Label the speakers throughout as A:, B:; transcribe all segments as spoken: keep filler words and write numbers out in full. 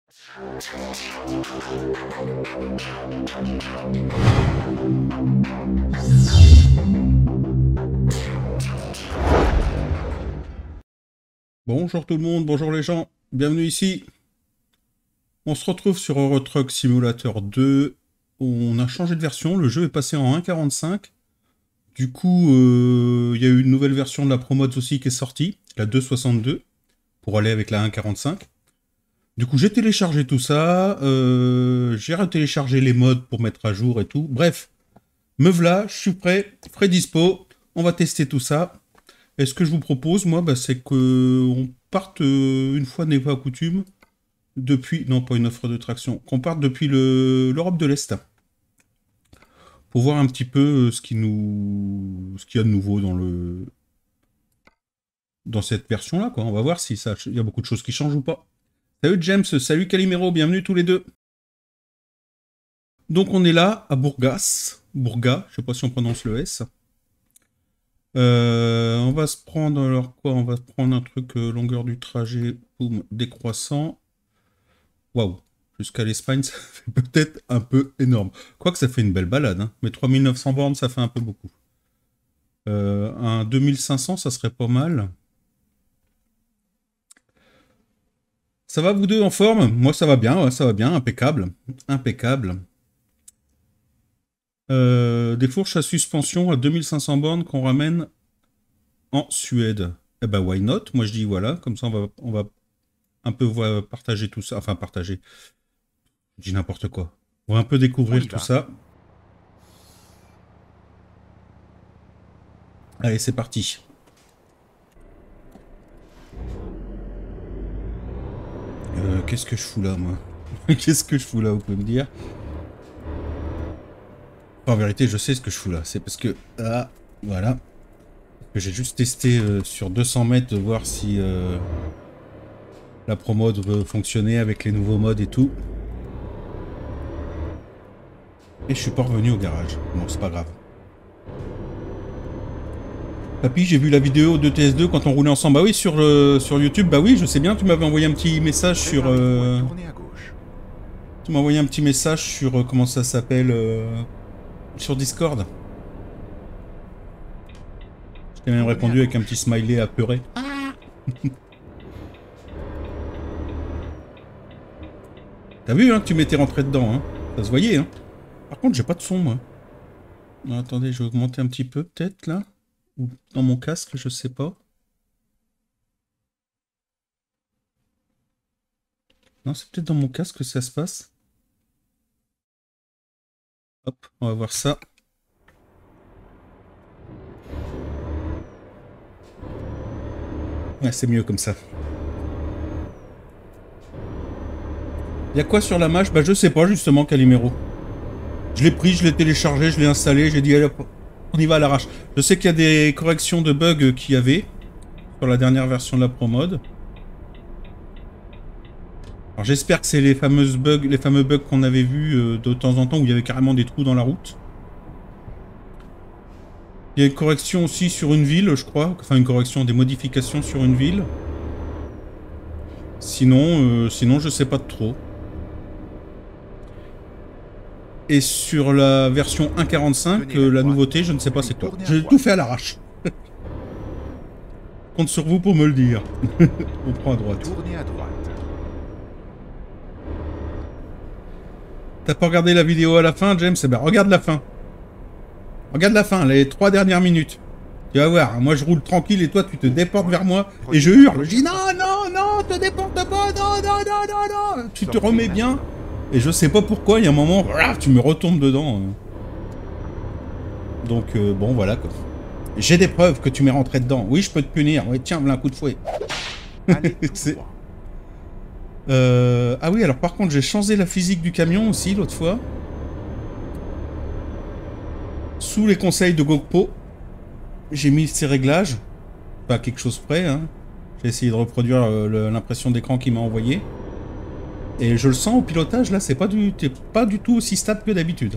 A: Bonjour tout le monde, bonjour les gens, bienvenue ici. On se retrouve sur Euro Truck Simulator deux. On a changé de version, le jeu est passé en un point quarante-cinq. Du coup, il euh, y a eu une nouvelle version de la ProMods aussi qui est sortie, la deux point soixante-deux, pour aller avec la un point quarante-cinq. Du coup, j'ai téléchargé tout ça, euh, j'ai retéléchargé les mods pour mettre à jour et tout. Bref, me voilà, je suis prêt, frais dispo, on va tester tout ça. Et ce que je vous propose, moi, bah, c'est qu'on parte, euh, une fois n'est pas coutume, depuis... Non, pas une offre de traction. Qu'on parte depuis l'Europe de l'Est. Pour voir un petit peu ce qui nous, ce qu'il y a de nouveau dans le... dans cette version-là, quoi. On va voir si ça... il y a beaucoup de choses qui changent ou pas. Salut James, salut Calimero, bienvenue tous les deux. Donc on est là, à Bourgas. Bourgas, je sais pas si on prononce le S. Euh, on va se prendre, alors quoi, on va se prendre un truc, euh, longueur du trajet, boum, décroissant. Waouh, jusqu'à l'Espagne, ça fait peut-être un peu énorme. Quoique ça fait une belle balade, hein. Mais trois mille neuf cents bornes, ça fait un peu beaucoup. Euh, un deux mille cinq cents, ça serait pas mal. Ça va vous deux en forme? Moi ça va bien, ouais, ça va bien, impeccable. Impeccable. Euh, des fourches à suspension à deux mille cinq cents bornes qu'on ramène en Suède. Eh ben why not? Moi je dis voilà, comme ça on va, on va un peu voir, partager tout ça. Enfin partager. Je dis n'importe quoi. On va un peu découvrir tout ça. Allez, c'est parti. Euh, Qu'est-ce que je fous là, moi? Qu'est-ce que je fous là, vous pouvez me dire? En vérité, je sais ce que je fous là. C'est parce que... Ah, voilà. J'ai juste testé euh, sur deux cents mètres de voir si euh, la ProMod fonctionnait avec les nouveaux modes et tout. Et je suis pas revenu au garage. Bon, c'est pas grave. Papy, j'ai vu la vidéo de T S deux quand on roulait ensemble. Bah oui, sur, euh, sur YouTube. Bah oui, je sais bien, tu m'avais envoyé un petit message sur... Euh... Tu m'as envoyé un petit message sur... Euh, comment ça s'appelle euh... sur Discord. Je t'ai même répondu avec un petit smiley apeuré. T'as vu, hein, que tu m'étais rentré dedans, hein. Ça se voyait, hein. Par contre, j'ai pas de son, moi. Non, attendez, je vais augmenter un petit peu, peut-être, là. Ou dans mon casque, je sais pas. Non, c'est peut-être dans mon casque que ça se passe. Hop, on va voir ça. Ouais, c'est mieux comme ça. Y'a quoi sur la mâche? Bah je sais pas justement, Calimero. Je l'ai pris, je l'ai téléchargé, je l'ai installé, j'ai dit allez, on y va à l'arrache. Je sais qu'il y a des corrections de bugs qu'il y avait sur la dernière version de la ProMod. Alors j'espère que c'est les fameuses bugs, les fameux bugs qu'on avait vus euh, de temps en temps où il y avait carrément des trous dans la route. Il y a une correction aussi sur une ville, je crois. Enfin une correction, des modifications sur une ville. Sinon, euh, sinon je sais pas de trop. Et sur la version un point quarante-cinq, euh, la nouveauté, je ne sais pas c'est quoi. J'ai tout fait à l'arrache. Compte sur vous pour me le dire. On prend à droite. T'as pas regardé la vidéo à la fin, James? Eh ben regarde la fin. Regarde la fin, les trois dernières minutes. Tu vas voir, moi je roule tranquille et toi tu te déportes vers moi et je hurle. Je dis non, non, non, te déporte pas, non, non, non, non, non. Tu te remets bien. Et je sais pas pourquoi, il y a un moment, tu me retombes dedans. Donc, euh, bon, voilà, quoi. J'ai des preuves que tu m'es rentré dedans. Oui, je peux te punir. Oui, tiens, voilà un coup de fouet. euh... Ah oui, alors par contre, j'ai changé la physique du camion aussi, l'autre fois. Sous les conseils de GoPro, j'ai mis ces réglages. Pas quelque chose près, hein. J'ai essayé de reproduire euh, l'impression d'écran qu'il m'a envoyé. Et je le sens au pilotage, là, c'est pas du, t'es pas du tout aussi stable que d'habitude.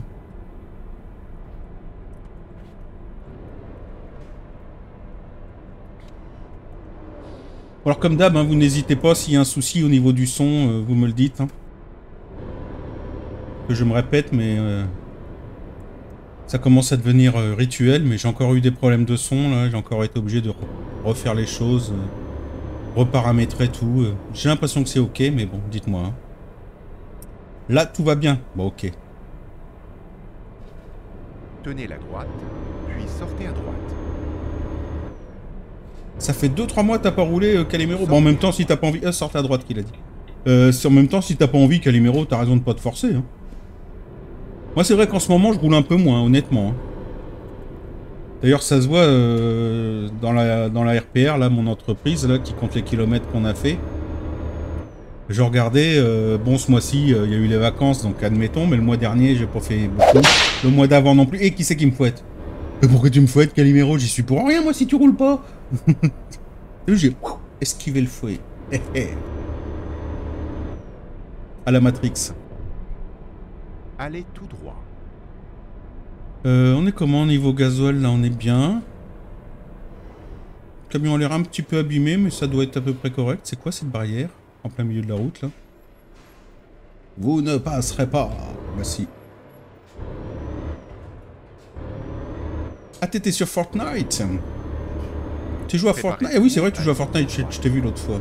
A: Alors comme d'hab, hein, vous n'hésitez pas, s'il y a un souci au niveau du son, euh, vous me le dites. Hein. que je me répète, mais euh, ça commence à devenir euh, rituel. Mais j'ai encore eu des problèmes de son, là. J'ai encore été obligé de re refaire les choses, euh, reparamétrer tout. Euh. J'ai l'impression que c'est ok, mais bon, dites-moi. Hein. Là, tout va bien. Bon, ok.
B: Tenez la droite, puis sortez à droite.
A: Ça fait deux trois mois que t'as pas roulé, euh, Calimero. Bon, en même temps, si t'as pas envie... Ah, sortez à droite, qu'il a dit. Euh, en même temps, si t'as pas envie, Calimero, t'as raison de pas te forcer. Hein. Moi, c'est vrai qu'en ce moment, je roule un peu moins, honnêtement. Hein. D'ailleurs, ça se voit euh, dans, la, dans la R P R, là, mon entreprise, là, qui compte les kilomètres qu'on a fait. Je regardais, euh, bon, ce mois-ci, il euh, y a eu les vacances, donc admettons, mais le mois dernier, j'ai pas fait beaucoup. Le mois d'avant non plus. Et qui c'est qui me fouette? Mais pourquoi tu me fouettes, Calimero? J'y suis pour rien, moi, si tu roules pas. J'ai esquivé le fouet. À la Matrix.
B: Allez tout droit.
A: Euh, on est comment niveau gasoil? Là, on est bien. Le camion a l'air un petit peu abîmé, mais ça doit être à peu près correct. C'est quoi cette barrière en plein milieu de la route, là? Vous ne passerez pas. Bah si. Ah, t'étais sur Fortnite. Tu joues à Fortnite? Eh oui, c'est vrai que tu joues à Fortnite. Je t'ai vu l'autre fois.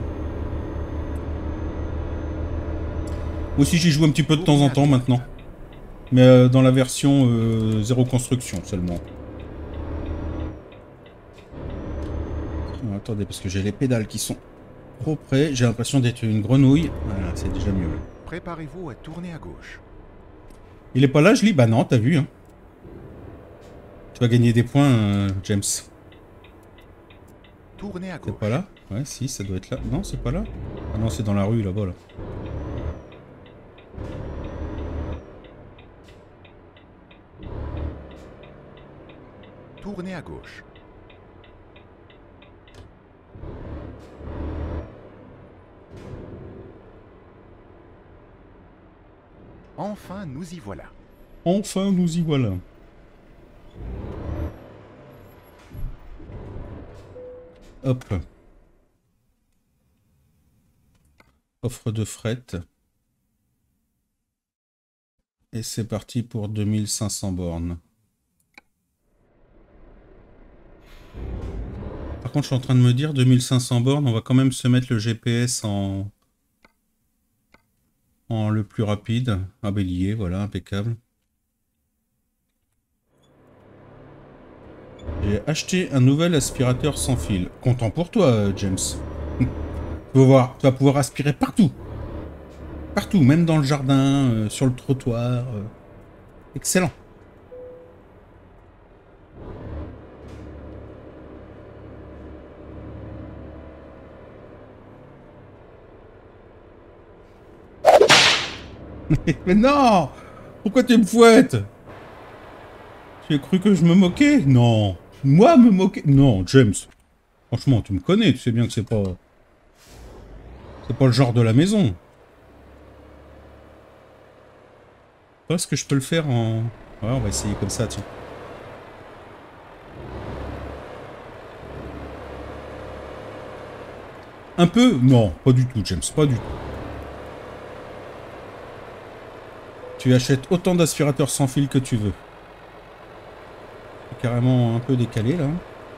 A: Moi aussi, j'y joue un petit peu de temps en temps maintenant. Mais euh, dans la version euh, zéro construction seulement. Oh, attendez, parce que j'ai les pédales qui sont trop près. J'ai l'impression d'être une grenouille. Voilà, c'est déjà mieux.
B: Préparez-vous à tourner à gauche.
A: Il est pas là, je lis? Bah non, t'as vu. Hein. Tu vas gagner des points, euh, James.
B: Tournez à gauche.
A: C'est pas là? Ouais, si, ça doit être là. Non, c'est pas là. Ah non, c'est dans la rue, là-bas, là.
B: Tournez à gauche. Enfin, nous y voilà.
A: Enfin, nous y voilà. Hop. Offre de fret. Et c'est parti pour deux mille cinq cents bornes. Par contre, je suis en train de me dire, deux mille cinq cents bornes, on va quand même se mettre le G P S en... en le plus rapide. Ah ben, il y est, voilà, impeccable. J'ai acheté un nouvel aspirateur sans fil. Content pour toi, James. Tu vas voir, tu vas pouvoir aspirer partout. Partout, même dans le jardin, euh, sur le trottoir. Euh. Excellent. Mais non! Pourquoi tu me fouettes? Tu as cru que je me moquais? Non. Moi me moquer? Non, James. Franchement, tu me connais, tu sais bien que c'est pas... C'est pas le genre de la maison. Est-ce que je peux le faire en... Ouais, on va essayer comme ça, tiens. Un peu? Non, pas du tout, James, pas du tout. Tu achètes autant d'aspirateurs sans fil que tu veux. C'est carrément un peu décalé, là.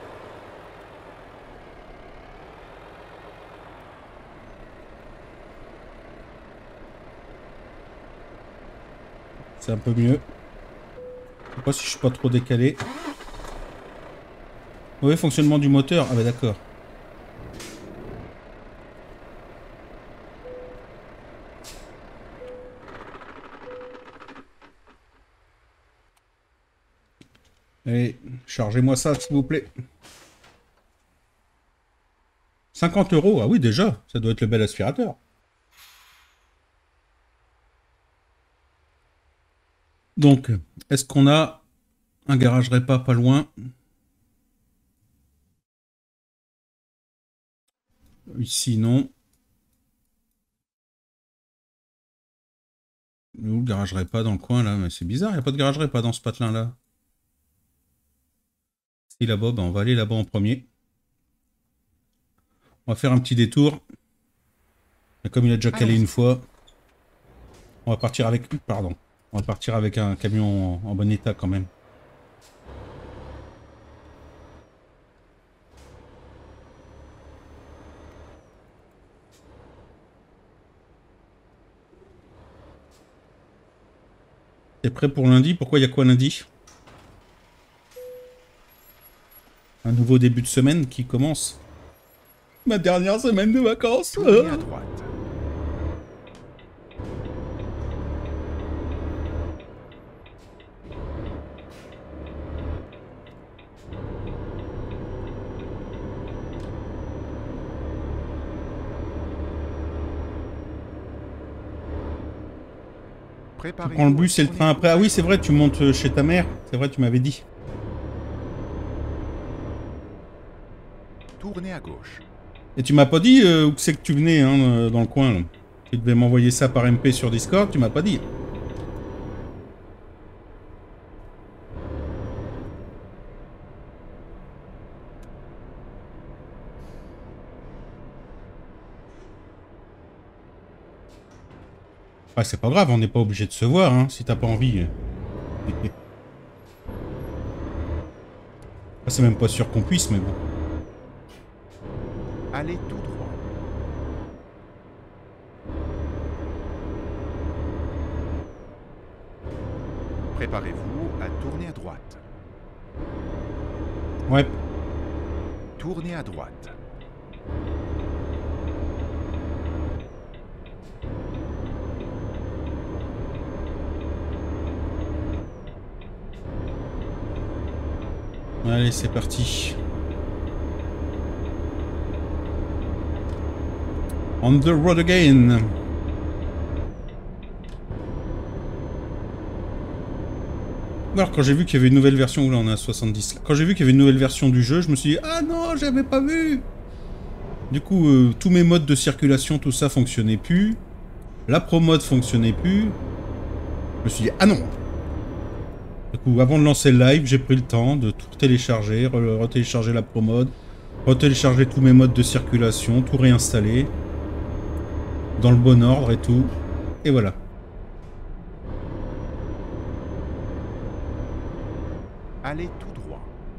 A: C'est un peu mieux. Je sais pas si je suis pas trop décalé. Oui, fonctionnement du moteur. Ah bah d'accord. Allez, chargez-moi ça, s'il vous plaît. cinquante euros, ah oui, déjà, ça doit être le bel aspirateur. Donc, est-ce qu'on a un garage repas pas loin? Ici, non. Où le garage repas dans le coin, là? Mais c'est bizarre, il n'y a pas de garage repas dans ce patelin-là. Si, là-bas, ben, on va aller là-bas en premier. On va faire un petit détour. Et comme il a déjà calé une fois, on va partir avec... Pardon. On va partir avec un camion en, en bon état quand même. T'es prêt pour lundi? Pourquoi il y a quoi lundi? Un nouveau début de semaine qui commence. Ma dernière semaine de vacances.
B: Tournez à droite.
A: Tu prends le bus et le train après. Ah oui, c'est vrai, tu montes chez ta mère. C'est vrai, tu m'avais dit.
B: Tournez à gauche.
A: Et tu m'as pas dit euh, où c'est que tu venais hein, dans le coin. Là. Tu devais m'envoyer ça par M P sur Discord, tu m'as pas dit. Ah, c'est pas grave, on n'est pas obligé de se voir, hein, si t'as pas envie. Ah, c'est même pas sûr qu'on puisse, mais bon.
B: Allez tout droit. Préparez-vous à tourner à droite.
A: Ouais.
B: Tournez à droite.
A: Allez, c'est parti. On the road again. Alors quand j'ai vu qu'il y avait une nouvelle version, là on est à soixante-dix, là. Quand j'ai vu qu'il y avait une nouvelle version du jeu, je me suis dit, ah non, j'avais pas vu. Du coup, euh, tous mes modes de circulation, tout ça fonctionnait plus. La pro mode fonctionnait plus. Je me suis dit, ah non. Du coup, avant de lancer le live, j'ai pris le temps de tout télécharger, re retélécharger la pro mode, retélécharger tous mes modes de circulation, tout réinstaller. Dans le bon ordre et tout. Et voilà.
B: Allez tout droit.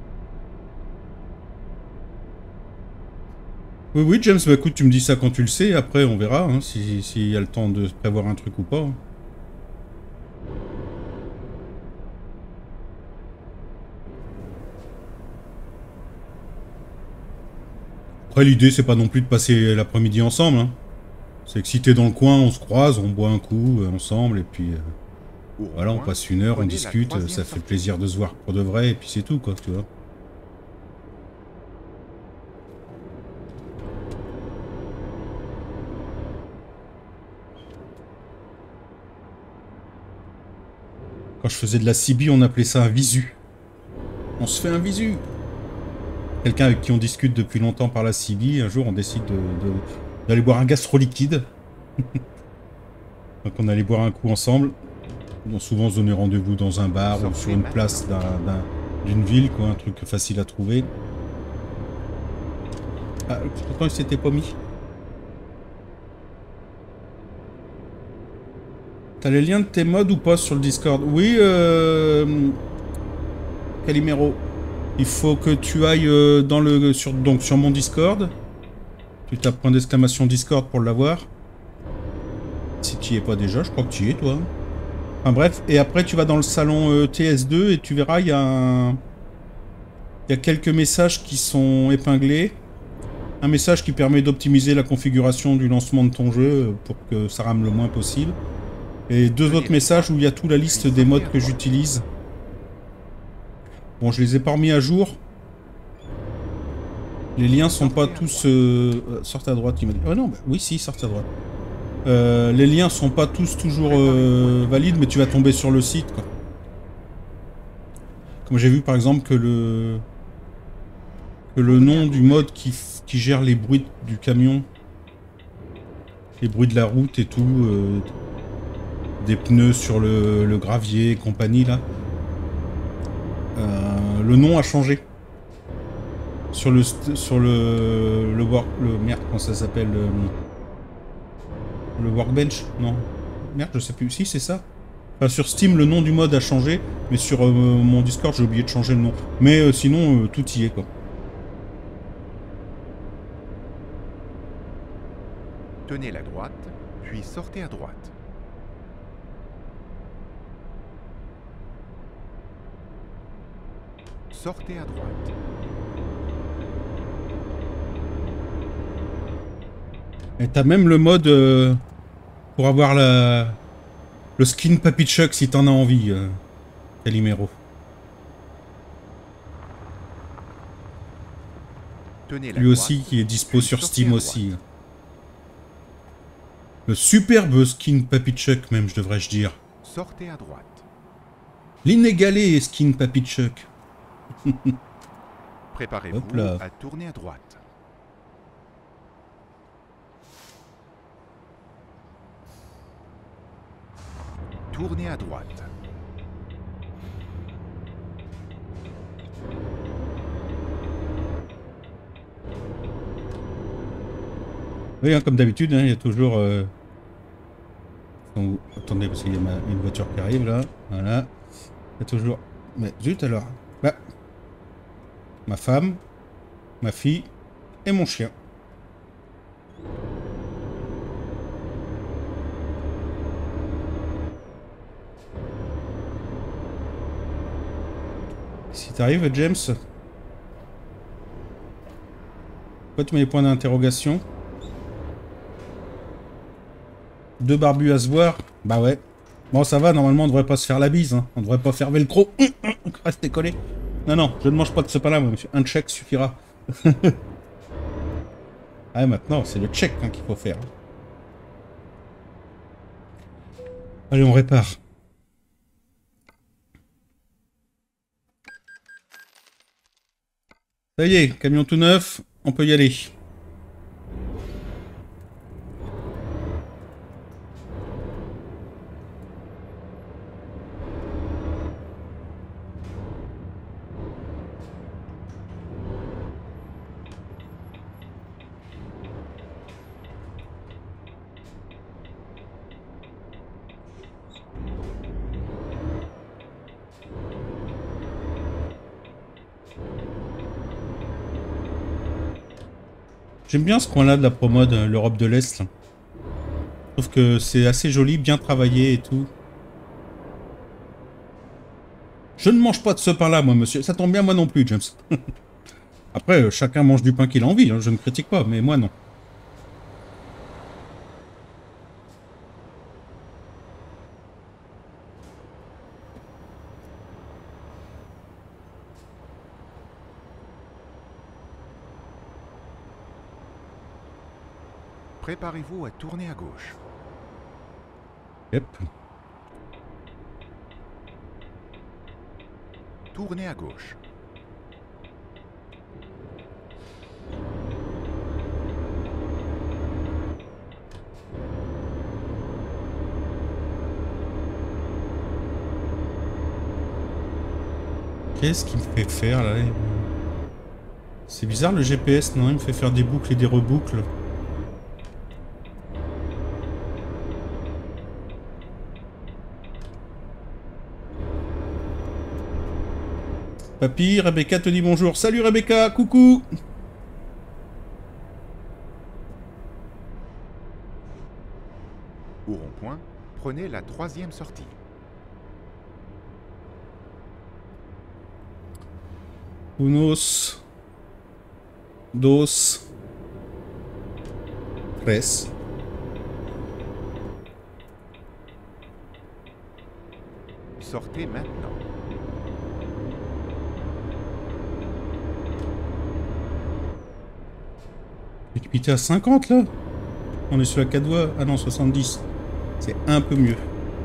A: Oui, oui, James, bah écoute, tu me dis ça quand tu le sais, après on verra, hein, s'il si y a le temps de prévoir un truc ou pas. Après, l'idée, c'est pas non plus de passer l'après-midi ensemble, hein. C'est que si t'es dans le coin, on se croise, on boit un coup euh, ensemble, et puis... Euh, voilà, on passe une heure, on discute, ça fait plaisir de se voir pour de vrai, et puis c'est tout, quoi, tu vois. Quand je faisais de la C B, on appelait ça un visu. On se fait un visu. Quelqu'un avec qui on discute depuis longtemps par la C B, un jour on décide de, de, d'aller boire un gastro-liquide. Donc on allait boire un coup ensemble. Donc souvent on se donnait rendez-vous dans un bar ou sur une place d'une ville, quoi, un truc facile à trouver. Ah, pourtant il s'était pas mis. T'as les liens de tes mods ou pas sur le Discord? Oui, euh... Calimero. Il faut que tu ailles euh, dans le, sur, donc sur mon Discord. Tu tapes point d'exclamation Discord pour l'avoir. Si tu y es pas déjà, je crois que tu y es, toi. Enfin bref, et après tu vas dans le salon euh, T S deux et tu verras, il y a un... Il y a quelques messages qui sont épinglés. Un message qui permet d'optimiser la configuration du lancement de ton jeu pour que ça rame le moins possible. Et deux autres messages où il y a toute la liste des modes que j'utilise. Bon, je les ai pas remis à jour. Les liens sont pas tous... Euh... Sortez à droite, il m'a dit. Oh non, bah, oui, si, sortez à droite. Euh, les liens sont pas tous toujours euh, valides, mais tu vas tomber sur le site, quoi. Comme j'ai vu, par exemple, que le... Que le nom du mode qui, qui gère les bruits du camion, les bruits de la route et tout, euh, des pneus sur le, le gravier et compagnie, là. Euh, le nom a changé. Sur le... Sur le... Le, work, le merde, comment ça s'appelle le, le workbench, non. Merde, je sais plus. Si, c'est ça. Enfin, sur Steam, le nom du mode a changé, mais sur euh, mon Discord, j'ai oublié de changer le nom. Mais euh, sinon, euh, tout y est, quoi.
B: Tenez la droite, puis sortez à droite. Sortez à droite.
A: Et t'as même le mode euh, pour avoir la... le skin Papy Chuck si t'en as envie, euh, Calimero.
B: Tenez la
A: Lui
B: droite,
A: aussi qui est dispo
B: puis
A: sur
B: sortez
A: Steam
B: à
A: aussi.
B: droite.
A: Le superbe skin Papy Chuck même, je devrais-je dire.
B: Sortez à droite.
A: L'inégalé skin Papy Chuck.
B: Préparez-vous
A: Hop là.
B: à tourner à droite. Tournez à droite.
A: Oui, hein, comme d'habitude, hein, il y a toujours... Euh... Oh, attendez, parce qu'il y a ma... une voiture qui arrive, là. Voilà. Il y a toujours... Mais zut, alors. Bah. Ma femme, ma fille et mon chien. Si t'arrives, James... Pourquoi tu mets les points d'interrogation? Deux barbus à se voir? Bah ouais. Bon, ça va, normalement, on devrait pas se faire la bise. Hein. On devrait pas faire velcro. Restez collés. Non, non, je ne mange pas de ce pain-là, monsieur. Un check suffira. Ah, maintenant, c'est le check hein, qu'il faut faire. Allez, on répare. Ça y est, camion tout neuf, on peut y aller. J'aime bien ce coin-là de la promode, l'Europe de l'Est. Je trouve que c'est assez joli, bien travaillé et tout. Je ne mange pas de ce pain-là, moi, monsieur. Ça tombe bien, moi non plus, James. Après, chacun mange du pain qu'il a envie, hein, je ne critique pas, mais moi non.
B: Préparez-vous à tourner à gauche.
A: Yep.
B: Tournez à gauche.
A: Qu'est-ce qu'il me fait faire, là? C'est bizarre, le G P S, non? Il me fait faire des boucles et des reboucles. Papy, Rebecca te dit bonjour. Salut Rebecca, coucou.
B: Au rond-point, prenez la troisième sortie.
A: Unos. Dos. Tres.
B: Sortez maintenant.
A: Équipité à cinquante là? On est sur la quatre voies. Ah non, soixante-dix. C'est un peu mieux.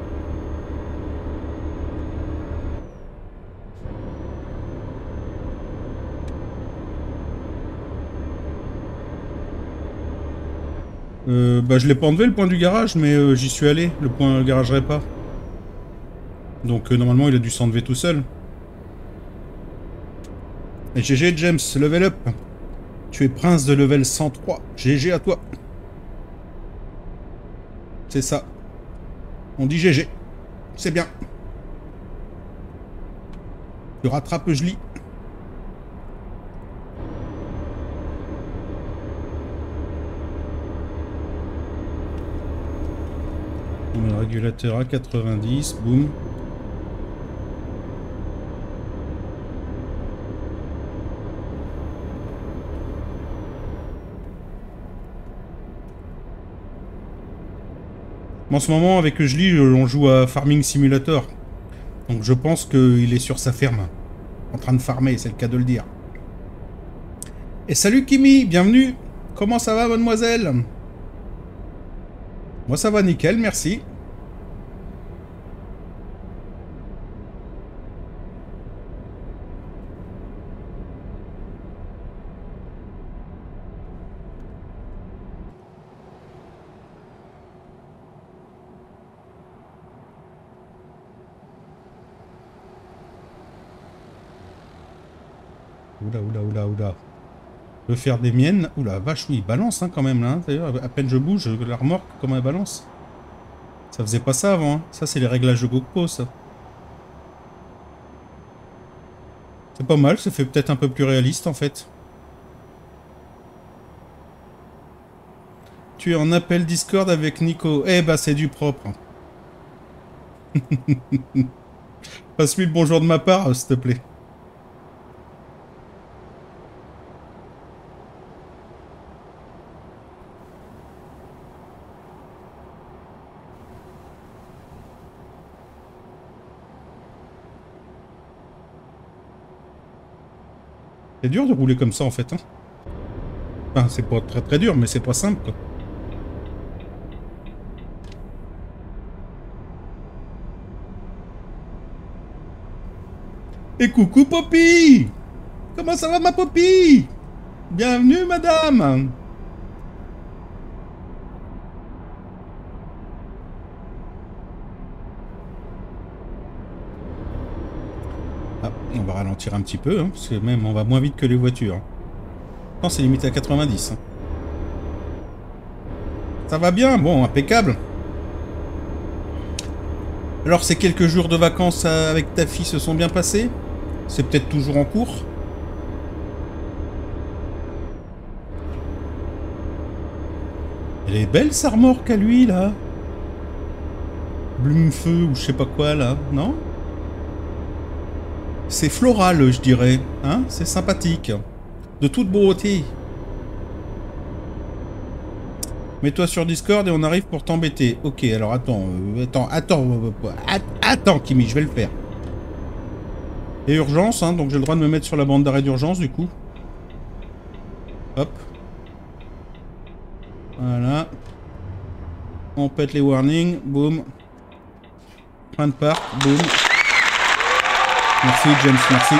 A: Euh, bah je l'ai pas enlevé le point du garage, mais euh, j'y suis allé, le point le garage répa. Donc euh, normalement il a dû s'enlever tout seul. Et G G James, level up. Tu es prince de level cent trois. G G à toi. C'est ça. On dit G G. C'est bien. Tu rattrapes, je lis. On met le régulateur à quatre-vingt-dix, boum. En ce moment, avec je lis, on joue à Farming Simulator. Donc je pense qu'il est sur sa ferme. En train de farmer, c'est le cas de le dire. Et salut Kimi, bienvenue. Comment ça va, mademoiselle? Moi ça va nickel, merci. Oula, oula, oula, oula. Je veux faire des miennes. Oula, vache, oui, il balance hein, quand même là. D'ailleurs, à peine je bouge, la remorque, comment elle balance? Ça faisait pas ça avant. Hein. Ça, c'est les réglages de GoPro, ça. C'est pas mal, ça fait peut-être un peu plus réaliste en fait. Tu es en appel Discord avec Nico. Eh bah, c'est du propre. Passe-lui le bonjour de ma part, s'il te plaît. C'est dur de rouler comme ça en fait. Hein. Enfin, c'est pas très très dur, mais c'est pas simple quoi. Et coucou Poppy! Comment ça va ma Poppy? Bienvenue madame! Ah, on va ralentir un petit peu, hein, parce que même on va moins vite que les voitures. Non, c'est limité à quatre-vingt-dix. Hein. Ça va bien, bon, impeccable. Alors, ces quelques jours de vacances avec ta fille se sont bien passés? C'est peut-être toujours en cours? Elle est belle sa remorque à lui, là. Blumfeu ou je sais pas quoi, là, non? C'est floral, je dirais. Hein? C'est sympathique. De toute beauté. Mets-toi sur Discord et on arrive pour t'embêter. Ok, alors attends. Euh, attends, attends. Euh, attends, Kimi, je vais le faire. Et urgence, hein, donc j'ai le droit de me mettre sur la bande d'arrêt d'urgence, du coup. Hop. Voilà. On pète les warnings. Boum. Fin de parc. Boum. Merci James, merci.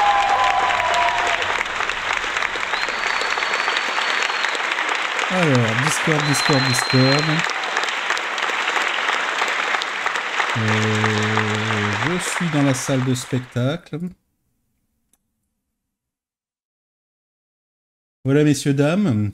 A: Alors, Discord, Discord, Discord. Euh, je suis dans la salle de spectacle. Voilà, messieurs, dames.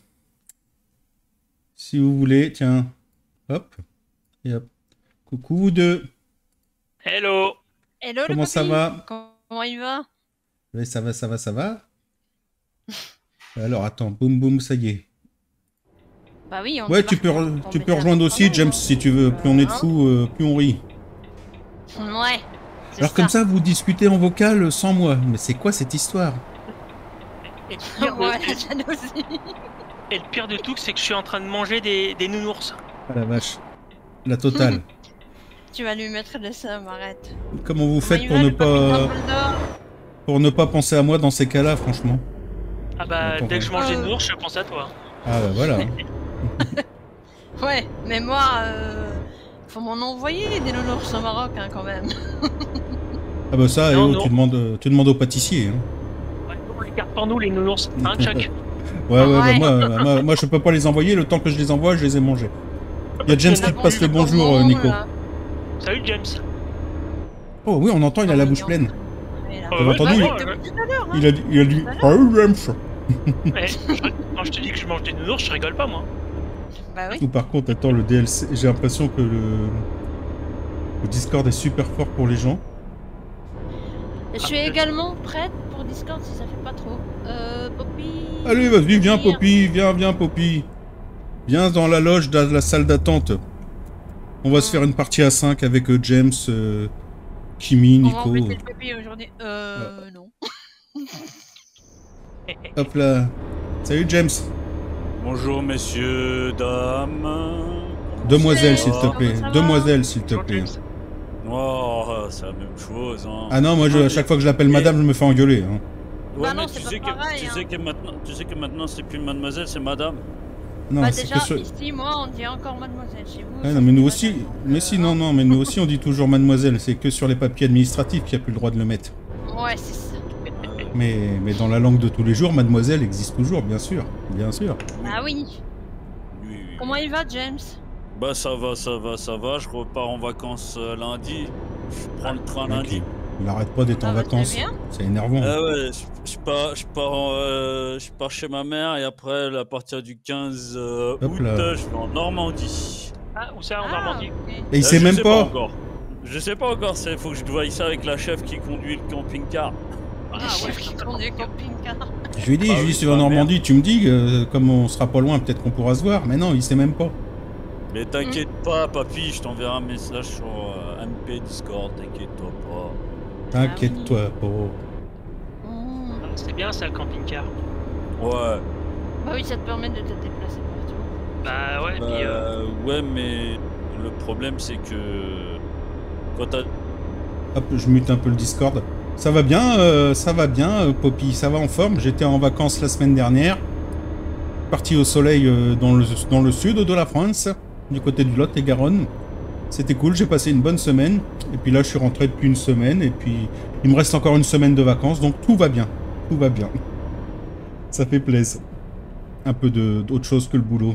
A: Si vous voulez, tiens. Hop. Et hop. Coucou vous deux.
C: Hello.
D: Hello,
A: comment
D: le
A: ça va?
D: Comment il va?
A: Oui, ça va, ça va, ça va. Alors, attends, boum, boum, ça y est.
D: Bah oui, on
A: ouais, tu peux, tu peux rejoindre aussi, James, hein. Si tu veux. Plus on est de fous, euh, plus on rit.
D: Ouais.
A: Alors
D: ça.
A: comme ça, vous discutez en vocal sans moi. Mais c'est quoi cette histoire?
C: Et le pire de,
D: ouais,
C: et,
D: ça nous aussi.
C: et le pire de tout, c'est que je suis en train de manger des, des nounours.
A: Ah la vache. La totale.
D: Tu vas lui mettre des sommes, arrête.
A: Comment vous faites pour
D: va,
A: ne pas... Pour ne pas penser à moi dans ces cas-là, franchement?
C: Ah bah,
A: attends,
C: dès que je mange
D: euh...
C: des nounours, je pense à toi.
A: Ah bah voilà.
D: Ouais, mais moi, euh... faut m'en envoyer des nounours au Maroc, hein, quand même.
A: Ah bah ça,
C: non,
A: eh, oh,
C: non.
A: Tu, demandes, tu demandes au pâtissier. Hein.
C: Ouais, on les garde pour nous, les nounours. Hein, Chuck?
A: Ouais, ouais,
D: ouais.
A: Bah, moi, moi, moi je peux pas les envoyer, le temps que je les envoie, je les ai mangés. Il y a James qui te passe le bonjour, euh, Nico.
D: Là.
C: Salut James.
A: Oh oui, on entend, il a la bouche pleine.
C: T'as
A: ouais, entendu
C: bah,
A: il...
C: ouais,
A: il a dit, il a dit, salut James.
C: Mais, quand je te dis que je mange des nounours, je rigole pas, moi.
D: Bah oui.
A: Ou par contre, attends, le D L C, j'ai l'impression que le... Le Discord est super fort pour les gens.
D: Je suis également prête pour Discord si ça fait pas trop. Euh, Poppy.
A: Allez, vas-y, viens,
D: Venir.
A: Poppy, viens, viens, Poppy. Viens dans la loge de la salle d'attente. On va se faire une partie à cinq avec euh, James, euh, Kimi,
D: On va
A: Nico.
D: embêter le Poppy aujourd'hui. Euh, non.
A: Hop là. Salut, James.
E: Bonjour messieurs, dames. Comment
A: Demoiselle,
E: ça
A: s'il
E: va
A: te plaît.
D: Comment ça va
A: Demoiselle, s'il te
C: Bonjour,
A: plaît.
C: James.
E: Oh, c'est la même chose. Hein.
A: Ah non, moi, je, à chaque fois que je l'appelle
E: Et-
A: madame, je me fais engueuler. Hein.
E: Ouais,
D: Bah non,
E: mais
D: c'est
E: tu
D: pas
E: sais, que,
D: pareil,
E: tu,
D: hein.
E: sais que maintenant, tu sais que maintenant c'est plus mademoiselle, c'est madame.
A: Non,
D: Bah
A: c'est
D: déjà,
A: que ce...
D: ici, moi, on dit encore mademoiselle. Chez vous,
A: Ouais,
D: ça
A: non, mais
D: fait
A: nous
D: madame,
A: aussi,
D: donc,
A: mais
D: euh,
A: si, non, non, mais nous aussi, on dit toujours mademoiselle. C'est que sur les papiers administratifs qu'il n'y a plus le droit de le mettre.
D: Ouais, c'est ça.
A: Mais, mais dans la langue de tous les jours, mademoiselle existe toujours, bien sûr. Bien sûr.
D: Ah oui.
E: Oui, oui, oui.
D: Comment il va, James?
E: Bah ça va, ça va, ça va. Je repars en vacances euh, lundi. Je prends le train
A: Mec,
E: lundi.
A: il arrête pas d'être en
D: Ah bah,
A: vacances.
D: très bien.
A: C'est énervant.
E: Ah ouais, je, je pars, je, pars en, euh, je pars chez ma mère et après, à partir du quinze euh,
A: Hop
E: août,
A: là.
E: je vais en Normandie.
C: Ah, où ça, en
D: Ah,
C: Normandie?
D: ok.
A: Et il
E: Euh,
A: sait
E: je
A: même
E: sais
A: pas.
E: encore. Je sais pas encore, il faut que je voie ça avec la chef qui conduit le camping-car.
C: Ah,
D: Le
C: ouais,
D: chef qui conduit le camping-car.
A: Je lui ai dit,
E: Bah
A: je lui ai
E: oui,
A: dit, si tu vas
E: bah
A: en Normandie, tu me dis, euh, comme on sera pas loin, peut-être qu'on pourra se voir. Mais non, il sait même pas.
E: Mais t'inquiète pas, papy, je t'enverrai un message sur euh, M P Discord, t'inquiète-toi pas.
A: T'inquiète-toi pas.
D: Mmh.
C: Ah, c'est bien ça, le camping-car.
E: Ouais,
D: Bah oui, ça te permet de te déplacer partout.
C: Bah ouais,
E: bah,
C: puis euh,
E: ouais, mais le problème c'est que quand t'as.
A: Hop, je mute un peu le Discord. Ça va bien, euh, ça va bien, euh, Poppy, ça va en forme. J'étais en vacances la semaine dernière. Parti au soleil euh, dans, le, dans le sud de la France, du côté du Lot et Garonne. C'était cool, j'ai passé une bonne semaine. Et puis là, je suis rentré depuis une semaine. Et puis, il me reste encore une semaine de vacances. Donc, tout va bien. Tout va bien. Ça fait plaisir. Un peu de- d'autre chose que le boulot.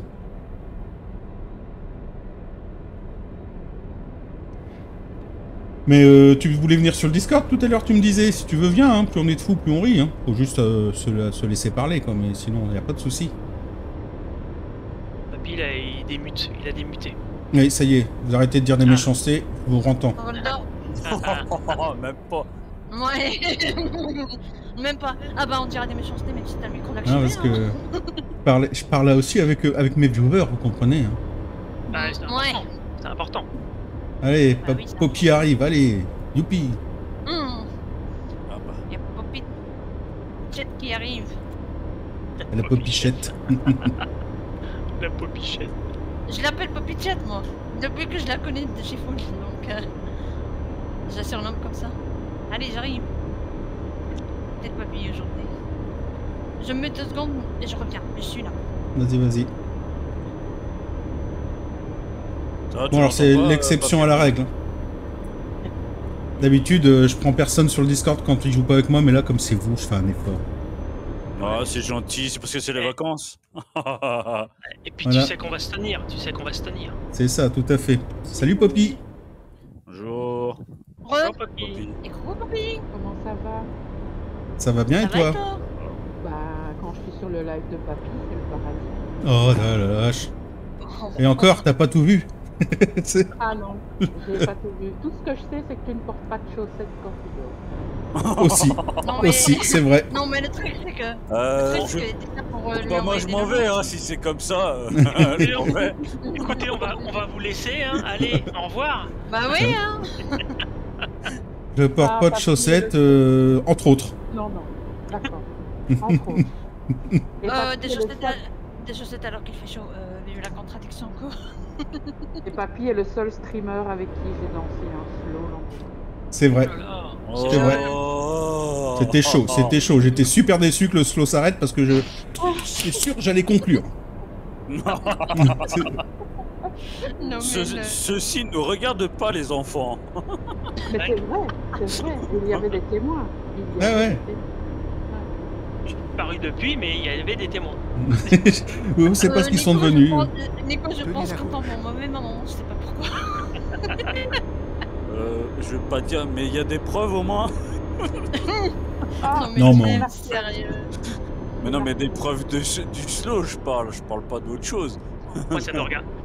A: Mais euh, tu voulais venir sur le Discord tout à l'heure, tu me disais. Si tu veux, viens. Hein. Plus on est de fous, plus on rit. Hein. Faut juste euh, se, se laisser parler, quoi. Mais sinon, il n'y a pas de souci.
C: Papy, il a, il démute, il a démuté.
A: Oui, ça y est. Vous arrêtez de dire des
C: Ah.
A: méchancetés. Je vous rentends.
D: Voldemort.
C: Ah, ah.
E: Même pas.
D: Ouais. Même pas. Ah bah on dirait des méchancetés, mais si t'as le micro d'activé.
A: Non, parce que
D: hein.
A: je parlais, je parlais aussi avec, euh, avec mes viewers, vous comprenez. Hein.
C: Bah, c'est
D: Ouais.
C: important. C'est important.
A: Allez,
D: Bah
A: Pop-
D: oui, ça
A: Poppy arrive, allez. Youpi.
D: Mmh.
E: Ah bah.
D: Y'a Poppy Jet qui arrive.
A: La Popichette.
C: La popichette.
D: Je l'appelle Poppy Jet, moi. Depuis que je la connais de chez Full, donc euh, je la surnomme comme ça. Allez, j'arrive. Peut-être Poppy aujourd'hui. Je me mets deux secondes et je reviens. Je suis là.
A: Vas-y, vas-y.
E: Ça va, tu
A: Bon, alors
E: m'entends
A: c'est
E: pas, euh,
A: l'exception à
E: papy
A: la règle. hein. D'habitude, euh, je prends personne sur le Discord quand ils jouent pas avec moi, mais là, comme c'est vous, je fais un effort.
E: Ah, c'est gentil, c'est parce que c'est les
C: Eh.
E: vacances.
C: Et puis
A: Voilà.
C: tu sais qu'on va se tenir, tu sais qu'on va se tenir.
A: C'est ça, tout à fait. Salut, Poppy.
E: Bonjour.
D: Re
C: Bonjour, Papy.
E: Papy.
D: et coucou Poppy.
F: Comment ça va?
A: Ça va bien
D: Ça
A: et
D: va
A: toi
D: et toi?
F: Bah, quand je suis sur le live de Papy, c'est le paradis.
A: Oh là là, vache.
D: Oh.
A: Et encore, t'as pas tout vu. C'est-
F: Ah non, j'ai pas tout vu. Tout ce que je sais, c'est que tu ne portes pas de chaussettes quand tu dors.
A: aussi,
D: Non, mais...
A: aussi, c'est vrai.
D: Non mais le truc c'est que...
E: Euh,
D: le truc,
E: je-
D: c'est déjà pour, euh, lui
E: Bah, moi
D: envoyer
E: je
D: des
E: m'en vais,
D: leçons.
E: hein, si c'est comme ça. euh, je m'en vais.
C: Écoutez, on va, on va vous laisser, hein. Allez, au revoir.
D: Bah oui hein.
A: Je porte
F: Ah,
A: pas de
F: Papy,
A: chaussettes,
F: le-
A: euh, entre autres.
F: Non, non, d'accord. Entre autres. Et
D: Euh,
F: Papy
D: des
F: est le
D: chaussettes,
F: seul-
D: à... des chaussettes alors qu'il fait chaud. Euh, il y a eu la contradiction quoi.
F: Et Papy est le seul streamer avec qui j'ai dansé un slow longtemps.
A: C'est vrai.
C: Oh là là.
A: C'est vrai.
E: Oh.
A: C'était chaud, c'était chaud. J'étais super déçu que le slow s'arrête parce que je. C'est sûr que j'allais conclure. C'est-
D: Non mais
E: Ce-
D: le-
E: Ceci ne regarde pas les enfants.
F: Mais c'est vrai, c'est vrai, il y avait des témoins. Il y
A: Ah
F: avait
A: ouais.
F: des témoins.
C: Je suis paru depuis, mais il y avait des témoins.
A: On sait pas
D: Euh,
A: ce qu'ils sont
D: Nico, je
A: devenus.
D: pense- Nico, je
B: Tenez
D: pense
B: la
D: content pour mauvais maman, je sais pas pourquoi.
E: Euh, je vais pas dire, mais il y a des preuves au moins.
F: Ah,
D: non mais,
A: non,
D: c'est
A: mais-
D: sérieux.
E: Mais non, mais des preuves de, du slow, je parle. Je parle pas d'autre chose.
C: Moi, ça ne regarde,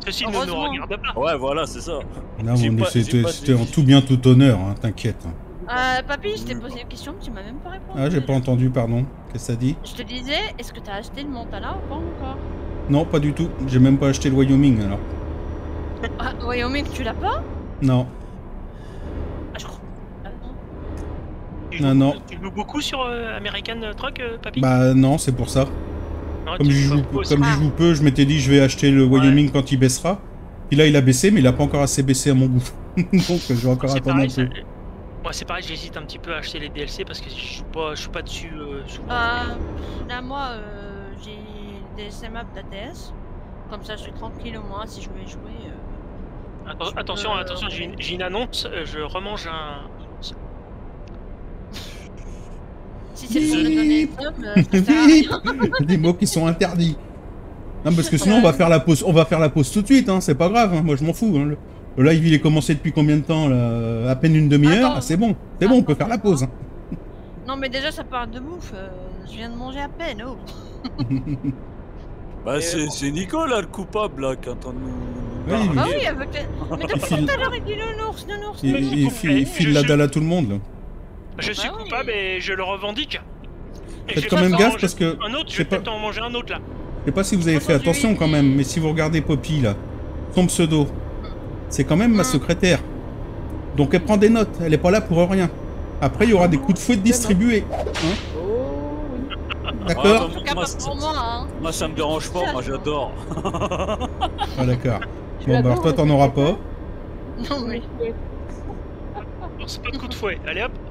C: Ceci ne nous
D: Heureusement.
C: regarde pas.
E: Ouais, voilà, c'est ça.
A: Non,
E: J'ai
A: on
E: pas-
A: était-
E: j'ai pas
A: c'était en
E: dit-
A: tout bien, tout honneur, hein, t'inquiète.
D: Euh, papy, je t'ai posé une question, tu m'as même pas répondu.
A: Ah, j'ai pas entendu, pardon. Qu'est-ce que ça dit?
D: Je te disais, est-ce que t'as acheté le Montana ou pas encore?
A: Non, pas du tout. J'ai même pas acheté le Wyoming, alors.
D: Ah, Wyoming, tu l'as pas?
A: Non.
D: Ah, je crois. Ah, non.
C: Tu
A: Non,
C: joues-
A: non.
C: Tu joues beaucoup sur euh, American Truck, euh, papy?
A: Bah non, c'est pour ça.
C: Non,
A: Comme
C: tu
A: j'y
C: joues
A: joue,
C: pas beaucoup
A: comme
C: aussi.
A: j'y joue peu, je m'étais dit je vais acheter le Wyoming quand il baissera. Puis là, il a baissé, mais il a pas encore assez baissé à mon goût. Donc je vais encore
C: C'est
A: attendre un
C: pareil,
A: peu.
C: ça- Moi c'est pareil, j'hésite un petit peu à acheter les D L C parce que je joue pas, je suis pas dessus euh, souvent.
D: Euh, là, moi, euh, j'ai des S M A d'A T S. Comme ça, je suis tranquille au moins si je veux y jouer. euh.
C: Atten- attention,
D: euh,
C: attention, j'ai une, j'ai une annonce, euh, je remange un.
D: Si c'est pour me donner une somme, euh, ça sert à rien.
A: Des mots qui sont interdits. Non, parce que sinon on va faire la pause, on va faire la pause tout de suite, hein, c'est pas grave, hein, moi je m'en fous. Hein. Le, le live il est commencé depuis combien de temps là? À peine une demi-heure,
D: Attends.
A: ah, c'est bon, c'est bon, on peut faire la pause. Hein.
D: Non, mais déjà, ça parle de bouffe. euh, je viens de manger à peine, oh.
E: Bah,
C: Et
E: c'est
C: bon.
E: c'est Nico là le coupable là quand on nous.
A: Oui,
E: parle.
A: oui.
D: Bah oui, avec le... Mais depuis
A: file-
D: tout à l'heure, il dit nounours, nounours,
A: Il,
C: Mais
A: il,
C: je-
A: file, il file
C: je-
A: la
C: je-
A: dalle à tout le monde. Là.
C: Je suis
D: Bah oui.
C: coupable et je le revendique. Et
A: Faites
C: je
A: quand
C: vais
A: même
C: pas
A: gaffe
C: en
A: parce
C: manger
A: que
C: un autre,
A: je
C: je
A: sais
C: vais
A: pas,
C: peut-être en manger un autre là.
A: je sais pas si vous avez fait
D: Aujourd'hui,
A: attention quand même, mais si vous regardez Poppy là, son pseudo, c'est quand même ma
D: Mm.
A: secrétaire. Donc elle prend des notes, elle est pas là pour rien. Après il y aura des coups de fouet distribués, hein,
F: Oh oui.
A: d'accord?
E: Ah,
D: En tout
E: bah,
D: cas,
E: moi,
D: pas
E: c'est-
D: pour moi, hein.
E: Moi ça me dérange pas, moi j'adore.
A: Ah d'accord.
F: Tu
A: Bon bah alors
F: adores
A: toi
F: le
A: t'en auras
F: secrétaire
A: pas.
D: Non, mais...
F: Oui.
C: Non, c'est pas de coup de fouet. Allez hop.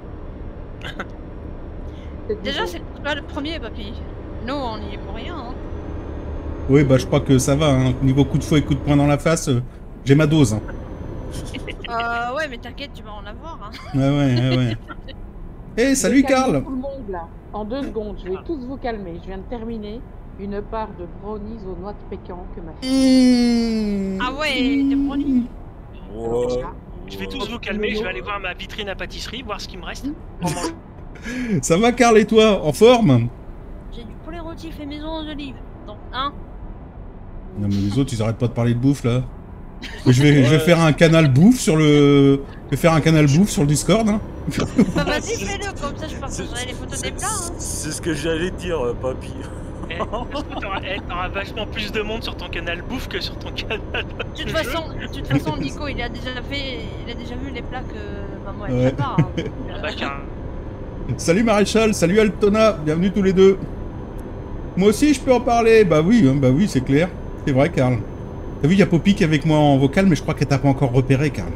F: C'est
D: Déjà,
F: nouveau.
D: c'est pas le premier, papy. Nous, on y est pour rien, hein.
A: Oui bah je crois que ça va, hein. Niveau coup de fouet et coup de poing dans la face, euh, j'ai ma dose. Hein.
D: Euh, ouais, mais t'inquiète, tu vas en avoir, hein.
A: Ouais ouais ouais ouais. Eh salut
F: Je calme
A: Karl.
F: tout le monde là. En deux secondes, je vais tous vous calmer. Je viens de terminer une part de brownies aux noix de pécan que ma fille.
A: Mmh.
D: Ah ouais, des brownies.
E: Ouais.
C: Je vais tous vous calmer, je vais aller voir ma vitrine à pâtisserie, voir ce qui me reste. Pour manger.
A: Ça va Karl et toi? En forme?
D: J'ai du poulet rôti fait maison aux olives. Donc, hein.
A: Non mais les autres ils arrêtent pas de parler de bouffe là. Je vais, je vais faire un canal bouffe sur le... Je vais faire un canal bouffe sur le Discord. Hein.
D: Bah, vas-y, fais-le, comme ça, je partagerai les photos des plats, hein.
E: C'est ce que j'allais dire, euh, papy.
C: Eh, parce que t'auras eh, t'auras vachement plus de monde sur ton canal bouffe que sur ton canal.
D: De toute façon, de toute façon, Nico, il a déjà fait, il a déjà vu les plats que maman elle
A: Ouais.
D: prépare. Hein. Donc,
C: Ah
D: euh,
C: bah, car-
A: Salut Maréchal, salut Altona, bienvenue tous les deux. Moi aussi je peux en parler. Bah oui, hein, bah oui c'est clair. C'est vrai Karl. T'as vu, il y a Poppy qui est avec moi en vocal, mais je crois qu'elle t'a pas encore repéré Karl.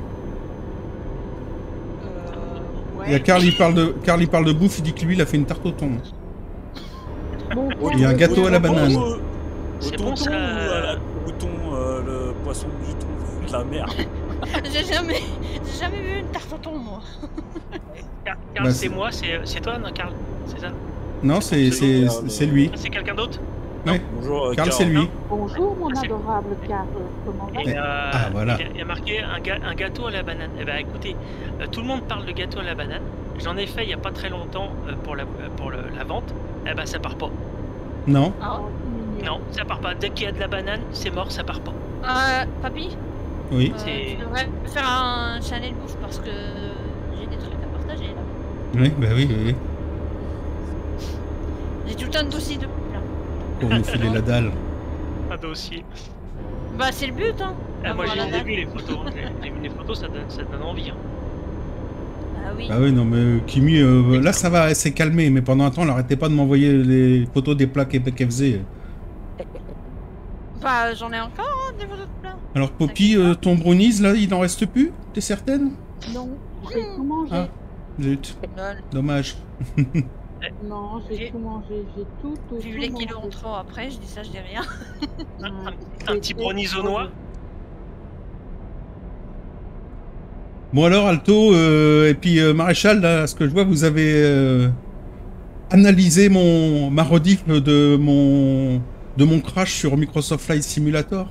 D: euh,
A: Il y a
D: ouais.
A: Karl, il parle de, Karl, il parle de bouffe, il dit que lui il a fait une tarte au thon.
F: Bon,
A: Il y a un gâteau à la banane.
E: Au
C: C'est
E: tonton
C: bon, ça.
E: ou à la- au thon, euh, le poisson du thon. La merde.
D: J'ai jamais, j'ai jamais vu une tarte au thon, moi.
C: Car- Karl,
A: Bah,
C: c'est
A: c'est-
C: moi, c'est c'est toi, non, Karl? C'est ça?
A: Non, c'est, c'est,
E: Karl,
A: c'est lui.
C: C'est quelqu'un d'autre?
E: Bonjour, euh,
A: Karl, c'est
E: Karl.
A: lui.
F: bonjour mon
C: Ah, c'est-
F: adorable Karl. Comment
C: Et,
F: vas-tu?
C: euh,
A: Ah, voilà.
C: Il y a- il y a marqué un, ga- un gâteau à la banane. Eh ben écoutez, euh, tout le monde parle de gâteau à la banane. J'en ai fait il y a pas très longtemps euh, pour, la, euh, pour le- la vente. Eh ben ça part pas.
A: Non.
D: Ah,
F: Oh, c'est mignon.
C: Non, ça part pas. Dès qu'il y a de la banane, c'est mort, ça part pas.
D: euh, papy,
A: Oui.
D: euh,
C: C'est-
D: tu devrais faire un channel bouffe parce que j'ai des trucs à partager là.
A: Oui, bah oui, oui, oui.
D: J'ai tout un dossier de plats.
A: Pour nous filer la dalle.
C: Un dossier.
D: Bah c'est le but, hein.
C: Ah, moi
D: Avoir la
C: j'ai
D: dalle.
C: vu les photos. J'ai j'ai vu les photos, ça donne, ça donne envie. Hein.
D: Ah oui.
A: Ah oui, non mais euh, Kimi, euh, là ça va, elle s'est calmée, mais pendant un temps, elle arrêtait pas de m'envoyer les photos des plats qu'elle qu'elle faisait.
D: Bah j'en ai encore, hein, des photos de plats.
A: Alors Poppy, euh, ton brownies là, il en reste plus? T'es certaine?
F: Non, j'ai tout mangé.
A: Ah. Zut,
D: Lol.
A: dommage.
F: Non, j'ai
D: J'ai-
F: tout mangé. J'ai tout, tout,
D: Vu
F: tout
D: les kilos en
F: mangé.
D: trop après, je dis ça, je dis rien.
C: Un,
F: Ouais,
C: un- un petit
F: c'était
C: brownies au
F: trop
C: noix.
F: bon.
A: Bon alors Alto, euh, et puis euh, Maréchal, là, à ce que je vois, vous avez euh, analysé mon, ma rediff de mon, de mon crash sur Microsoft Flight Simulator.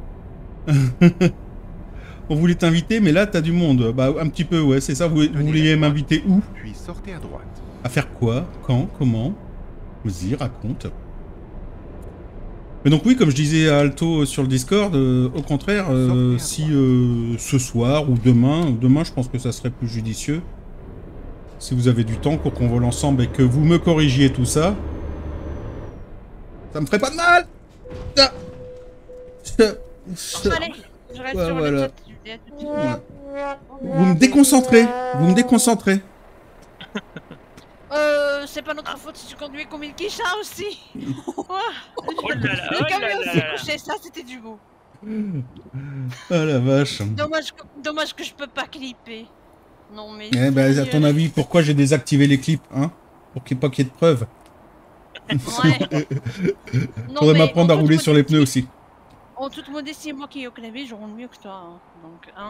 A: On voulait t'inviter, mais là t'as du monde. Bah un petit peu, ouais, c'est ça. Vous, vous
B: Tenez
A: vouliez
B: la droite,
A: m'inviter où?
B: Puis sortez à droite.
A: À faire quoi? Quand? Comment? Vas-y, raconte. Mais donc oui, comme je disais à Alto sur le Discord, euh, au contraire, euh, si euh, ce soir ou demain, demain je pense que ça serait plus judicieux, si vous avez du temps pour qu'on vole ensemble et que vous me corrigiez tout ça, ça me ferait pas de mal. Ah. Je- je-
D: Allez, je reste
A: Ouais,
D: sur
A: voilà.
D: le chat. Je vous dis à tout de suite.
A: Ouais. Vous me déconcentrez, vous me déconcentrez.
D: Euh, c'est pas notre faute si tu conduis comme une quicha aussi.
C: Oh là là,
D: Le
C: oh
D: camion
C: là là
D: s'est
C: là.
D: couché, ça c'était du beau.
A: Ah la vache.
D: Dommage que, dommage que je peux pas clipper. Non mais...
A: Eh ben, à ton
D: sérieux.
A: avis, pourquoi j'ai désactivé les clips, hein? Pour qu'il n'y ait pas qu'il y ait de preuves.
D: Ouais. Non,
A: Faudrait
D: mais
A: m'apprendre à
D: en toute
A: rouler sur les pneus
D: modestie-
A: aussi.
D: En toute modestie, moi qui ai au clavier, je roule mieux que toi. hein. Donc, hein.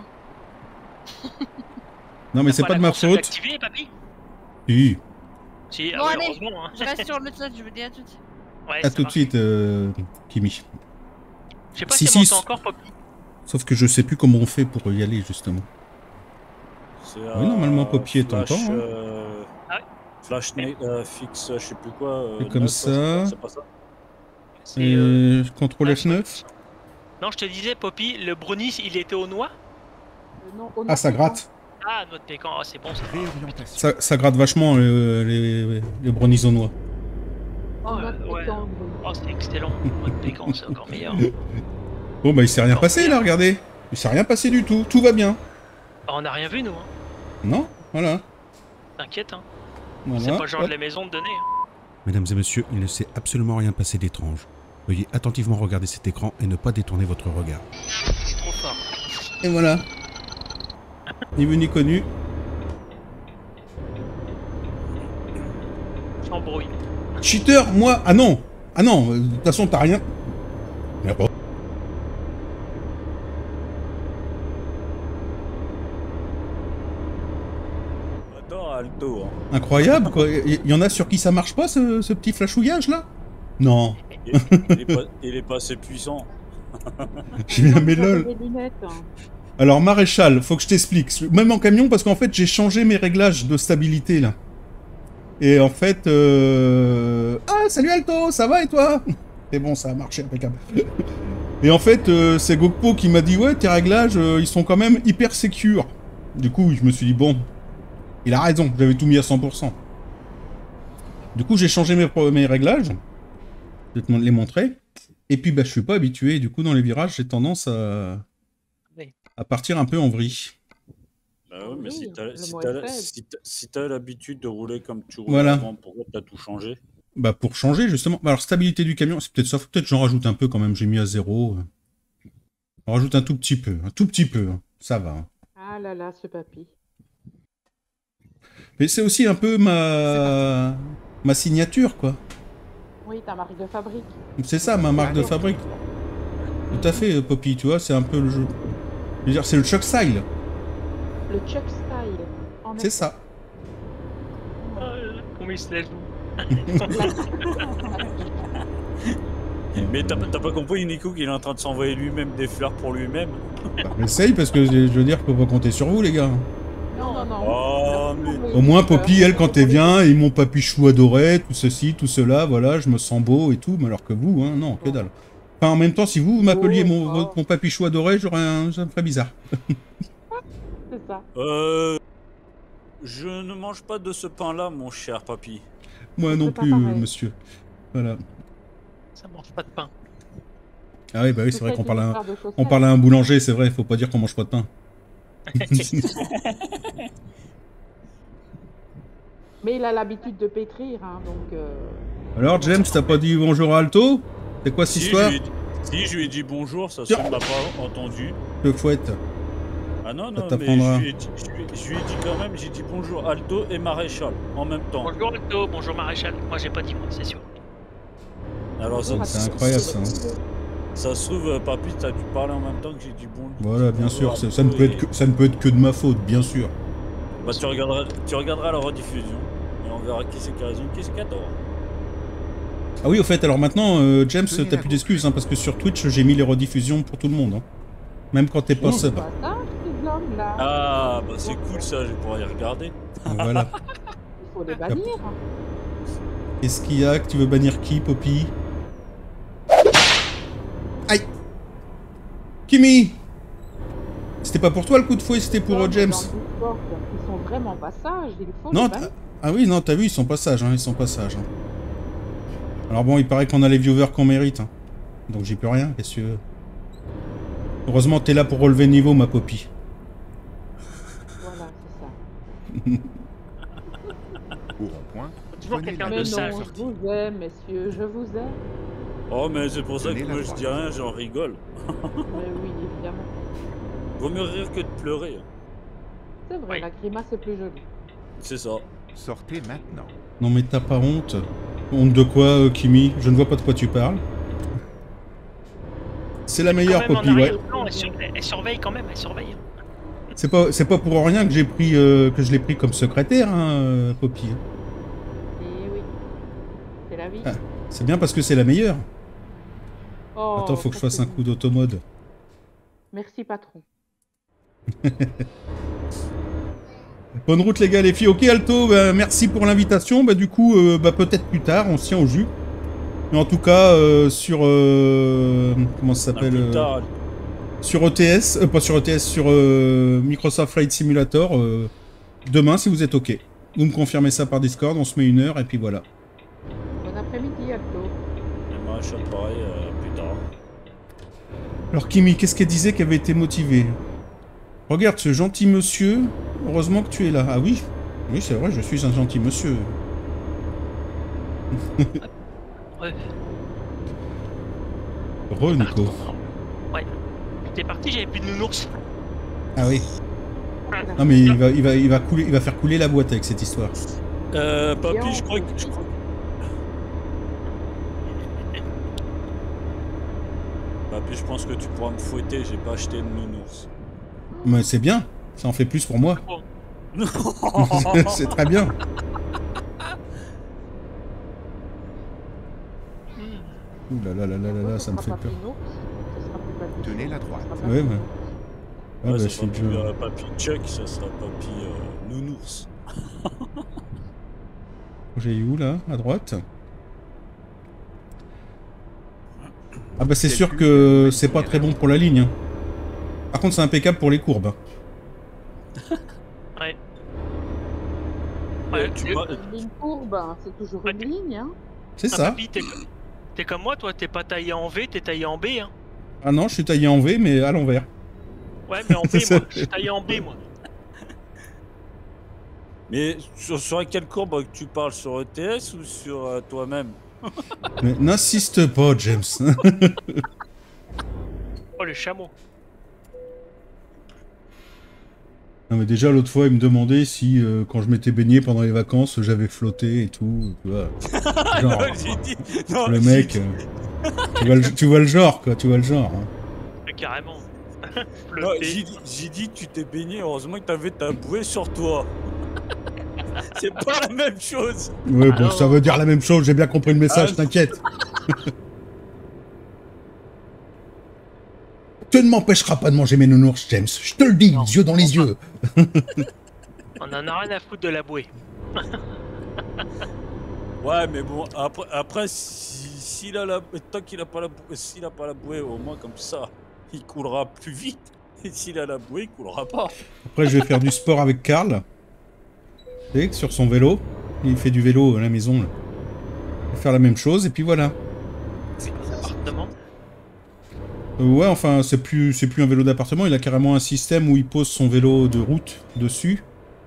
A: Non mais c'est
C: T'as
A: pas de
C: la
A: ma
C: console
A: faute.
C: activée, papy?
A: Si.
C: Si, ah
D: Bon,
C: oui,
D: allez.
C: heureusement. Hein.
D: Je reste sur le chat, je vous dis à tout de suite.
C: Ouais,
A: À
C: ça
A: tout de
C: marche.
A: suite, euh, Kimi.
C: Je sais pas
A: Si,
C: si,
A: si,
C: elle m'entend encore, Poppy.
A: Sauf que je sais plus comment on fait pour y aller, justement.
E: C'est
A: Oui, normalement, Poppy est
E: flash,
A: tentant, hein.
E: euh,
C: Ah ouais.
E: Flash ne- euh, fixe, je sais plus quoi. euh,
A: Et comme
E: neuf,
A: ça.
E: c'est pas- C'est pas ça.
C: C'est, euh,
A: Euh, contrôle
C: ah,
A: F neuf.
C: Non, je te disais, Poppy, le brownies, il était au noix?
F: Euh, non, au
A: Ah, ça
F: nord,
A: gratte.
C: Ah, notre pécan, oh, c'est bon ça.
B: Réorientation.
A: Ça, ça gratte vachement, euh, les, les brownies aux noix.
F: en
C: Ouais,
F: note
C: ouais.
F: pécan,
C: Oh, c'est excellent. Notre pécan, c'est encore meilleur.
A: Bon, bah, il s'est rien passé, là, regardez. Il s'est rien passé du tout. Tout va bien.
C: Ah, on n'a rien vu, nous. Hein.
A: Non? Voilà.
C: T'inquiète, hein.
A: Voilà.
C: C'est pas le genre
A: Hop.
C: de la maison de donner. Hein.
A: Mesdames et messieurs, il ne s'est absolument rien passé d'étrange. Veuillez attentivement regarder cet écran et ne pas détourner votre regard.
C: C'est trop fort.
A: Et voilà. Ni vu ni connu.
C: Sans bruit.
A: Cheater, moi. Ah non. Ah non. euh, De toute façon, t'as rien. Merde.
E: Attends, Alto. Hein.
A: Incroyable, quoi. Il y en a sur qui ça marche pas, ce, ce petit flashouillage, là? Non.
E: Il, il est pas, il est pas assez puissant.
A: J'ai mis un
F: J'avais
A: mélol.
F: des lunettes. hein.
A: Alors, maréchal, faut que je t'explique. Même en camion, parce qu'en fait, j'ai changé mes réglages de stabilité, là. Et en fait... Euh... Ah, salut Alto, ça va et toi? Et bon, ça a marché impeccable. Et en fait, euh, c'est Gokpo qui m'a dit, ouais, tes réglages, euh, ils sont quand même hyper sécures. Du coup, je me suis dit, bon, il a raison, j'avais tout mis à cent pour cent. Du coup, j'ai changé mes, pro- mes réglages. Je vais te mon- les montrer. Et puis, bah, je suis pas habitué. Du coup, dans les virages, j'ai tendance à...
C: Oui.
A: à partir un peu en vrille.
E: Bah ouais, mais
F: Oui,
E: si t'as
F: le
E: si
F: mot
E: t'as
F: est
E: la-
F: faible.
E: si t'as- si t'as l'habitude de rouler comme tu roulais
A: Voilà.
E: avant, pourquoi t'as tout changé?
A: Bah, pour changer, justement. Bah, alors, stabilité du camion, c'est peut-être ça. Faut peut-être que j'en rajoute un peu quand même. J'ai mis à zéro. On rajoute un tout petit peu. Un tout petit peu. Ça va.
F: Ah là là, ce papy.
A: Mais c'est aussi un peu ma... ma signature, quoi.
F: Oui, ta marque de fabrique.
A: C'est ça, ma marque de fabrique. Tout à fait, Poppy, tu vois, c'est un peu le jeu. Je veux dire, c'est le Chuck Style.
F: Le Chuck Style. En
A: C'est
F: effet.
A: ça.
C: Oh là là, comment il se la joue.
E: Mais t'as t'as pas compris, Nico, qu'il est en train de s'envoyer lui-même des fleurs pour lui-même?
A: Bah, J'essaye parce que je veux dire, je peux pas compter sur vous, les gars.
F: Non, non, non.
E: Oh, mais...
A: Au moins, Poppy, elle, quand elle vient, ils m'ont papichou adoré, tout ceci, tout cela, voilà, je me sens beau et tout, mais alors que vous, hein, non, que dalle. Enfin, en même temps, si vous m'appeliez
F: Oh,
A: mon,
F: oh.
A: votre- mon papichou adoré, j'aurais un... ça me ferait bizarre.
F: C'est ça.
E: Euh... Je ne mange pas de ce pain-là, mon cher papy.
A: Moi
F: C'est
A: non
F: pas
A: plus,
F: pareil.
A: euh, monsieur. Voilà.
C: Ça mange pas de pain.
A: Ah oui, bah oui, c'est vrai
F: Peut-être
A: qu'on parle,
F: une
A: à un...
F: histoire de chaussettes.
A: on parle à un boulanger, c'est vrai, faut pas dire qu'on mange pas de pain.
F: Mais il a l'habitude de pétrir, hein, donc... euh,
A: Alors, James, t'as pas dit bonjour à Alto? C'est quoi cette
E: Si je,
A: histoire?
E: lui ai dit... si, je lui ai dit bonjour, ça
A: Tiens.
E: ne m'a pas entendu.
A: Le fouette.
E: Ah non, non, mais
A: t'apprendra.
E: je lui, ai dit, je, lui ai, je lui ai dit quand même, j'ai dit bonjour Alto et Maréchal en même temps.
C: Bonjour Alto, bonjour Maréchal. Moi j'ai pas dit moi, c'est sûr.
E: Alors ça,
A: C'est incroyable, ça.
E: Ça, ça se trouve, euh, papy, t'as dû parler en même temps que j'ai dit bonjour.
A: Voilà, bien sûr,
E: Bonjour,
A: c'est- ça ne, peut
E: et-
A: être que, ça ne peut être que de ma faute, bien sûr.
E: Bah, tu regarderas, tu regarderas la rediffusion et on verra qui c'est qui a raison, qui c'est qui a tort.
A: Ah oui, au fait, alors maintenant, euh, James,
B: Tenez
A: t'as
B: la
A: plus d'excuses, hein, parce que sur Twitch, j'ai mis les rediffusions pour tout le monde. Hein. Même quand t'es pas
E: Oh.
A: sub.
F: Bâtard, ces hommes-là.
E: Ah, bah c'est cool ça, je vais pouvoir y regarder.
A: Voilà.
F: Il faut les bannir.
A: Qu'est-ce qu'il y a? Que tu veux bannir qui, Poppy? Kimi! C'était pas pour toi le coup de fouet, c'était pour euh,
F: Dans
A: James.
F: le Discord, ils sont vraiment pas sages, il faut
A: Non,
F: les
A: t'as-
F: bannir.
A: ah oui, non, t'as vu, ils sont pas sages, hein, ils sont pas sages. hein. Alors bon, il paraît qu'on a les viewers qu'on mérite. hein. Donc j'y peux rien, qu'est-ce que tu veux. Heureusement, t'es là pour relever le niveau, ma Poppy.
F: Voilà, c'est ça.
B: Au rond-point,
C: Toujours
B: prenez
C: quelqu'un
B: la
C: de
F: Mais
B: deuxième
C: sage.
F: non,
B: sortie.
F: je vous aime, messieurs, je vous aime.
E: Oh, mais c'est pour ça que
B: Tenez la
E: moi je
B: droite.
E: dis rien, j'en rigole.
F: Mais oui, évidemment.
E: Vaut mieux rire que de pleurer. hein.
F: C'est vrai,
C: Oui.
F: la grimace est plus jolie.
E: C'est ça.
B: Sortez maintenant.
A: Non mais t'as pas honte. Honte de quoi, euh, Kimi? Je ne vois pas de quoi tu parles. C'est la meilleure,
C: Quand même, en
A: Poppy, ouais.
C: arrière-plan, elle, sur- elle surveille quand même, elle surveille.
A: C'est pas, c'est pas pour rien que j'ai pris, euh, que je l'ai pris comme secrétaire, hein, euh, Poppy.
F: Et oui, c'est la vie.
A: Ah. C'est bien parce que c'est la meilleure.
F: Oh,
A: Attends, faut que je
F: ça,
A: fasse
F: c'est
A: un coup d'automode.
F: Merci, patron.
A: Bonne route les gars, les filles. Ok Alto, bah, merci pour l'invitation. Bah du coup, euh, bah peut-être plus tard, on se tient au jus. Mais en tout cas, euh, sur euh, comment ça
E: Un
A: s'appelle
E: plus
A: euh,
E: tard,
A: sur E T S, euh, pas sur E T S, sur euh, Microsoft Flight Simulator. euh, demain, si vous êtes ok. Vous me confirmez ça par Discord, on se met une heure et puis voilà.
F: Bon après-midi, Alto.
E: et moi je suis pareil euh, plus tard.
A: Alors Kimi, qu'est-ce qu'elle disait qu'elle avait été motivée? Regarde ce gentil monsieur. Heureusement que tu es là. Ah oui, oui c'est vrai, je suis un gentil monsieur.
C: Ouais.
A: Re Nico.
C: Ouais. T'es parti, j'avais plus de nounours.
A: Ah oui. Non mais il va, il va, il va couler, il va faire couler la boîte avec cette histoire.
E: Euh, papy,
F: Et
E: je
F: on-
E: crois que. Je crois... Papy, je pense que tu pourras me fouetter, j'ai pas acheté de nounours.
A: Mais c'est bien, ça en fait plus pour moi.
E: Non.
A: C'est très bien. Ouh là là là là là là, ça me fait peur.
B: Tenez la droite.
A: Ouais, ouais. Ah
E: Ouais,
A: bah,
E: ça
A: je
E: sera
A: suis
E: plus
A: déjà-
E: euh, papy Chuck, ça sera papy euh, nounours.
A: J'ai eu où là? À droite? Ah bah c'est sûr que c'est pas très bon pour la ligne. hein. Par contre c'est impeccable pour les courbes.
C: Ouais. Ouais,
E: tu
C: tu
E: vois-
F: Une ligne courbe, hein, c'est toujours une ligne. Hein.
A: C'est
C: Ah,
A: ça.
C: papy, t'es t'es comme moi, toi, t'es pas taillé en V, t'es taillé en B. Hein.
A: Ah non, je suis taillé en V mais à l'envers.
C: Ouais, mais en B,
A: C'est
C: moi,
A: ça.
C: je suis taillé en B, moi.
E: Mais sur, sur quelle courbe que tu parles? Sur E T S ou sur euh, toi-même?
A: Mais n'insiste pas, James.
C: Oh, le chameau.
A: Non mais déjà l'autre fois il me demandait si euh, quand je m'étais baigné pendant les vacances j'avais flotté et tout. Tu vois. Genre,
E: Non, j'ai dit- non,
A: le
E: j'ai
A: mec,
E: dit-
A: euh, tu, vois le, tu vois le genre quoi, tu vois le genre. hein.
C: Mais carrément.
E: non,
C: Flotté.
E: j'ai dit, j'ai dit tu t'es baigné, heureusement que t'avais ta bouée sur toi. C'est pas la même chose.
A: Ouais, bon,
C: Alors-
A: ça veut dire la même chose, j'ai bien compris le message,
E: Ah,
A: t'inquiète. Tu ne m'empêcheras pas de manger mes nounours, James. Je te le dis,
C: Non.
A: yeux dans les yeux.
C: On en a rien à foutre de la bouée.
E: Ouais, mais bon, après, après si- s'il a la, tant qu'il a pas la, bou- s'il a pas la bouée, au moins comme ça, il coulera plus vite. Et s'il a la bouée, il coulera pas.
A: Après, je vais faire du sport avec Karl. Tu sais, sur son vélo. Il fait du vélo à la maison. Là. Je vais faire la même chose, et puis voilà.
C: C'est des appartements.
A: Euh, ouais, enfin, c'est plus, c'est plus un vélo d'appartement. Il a carrément un système où il pose son vélo de route dessus.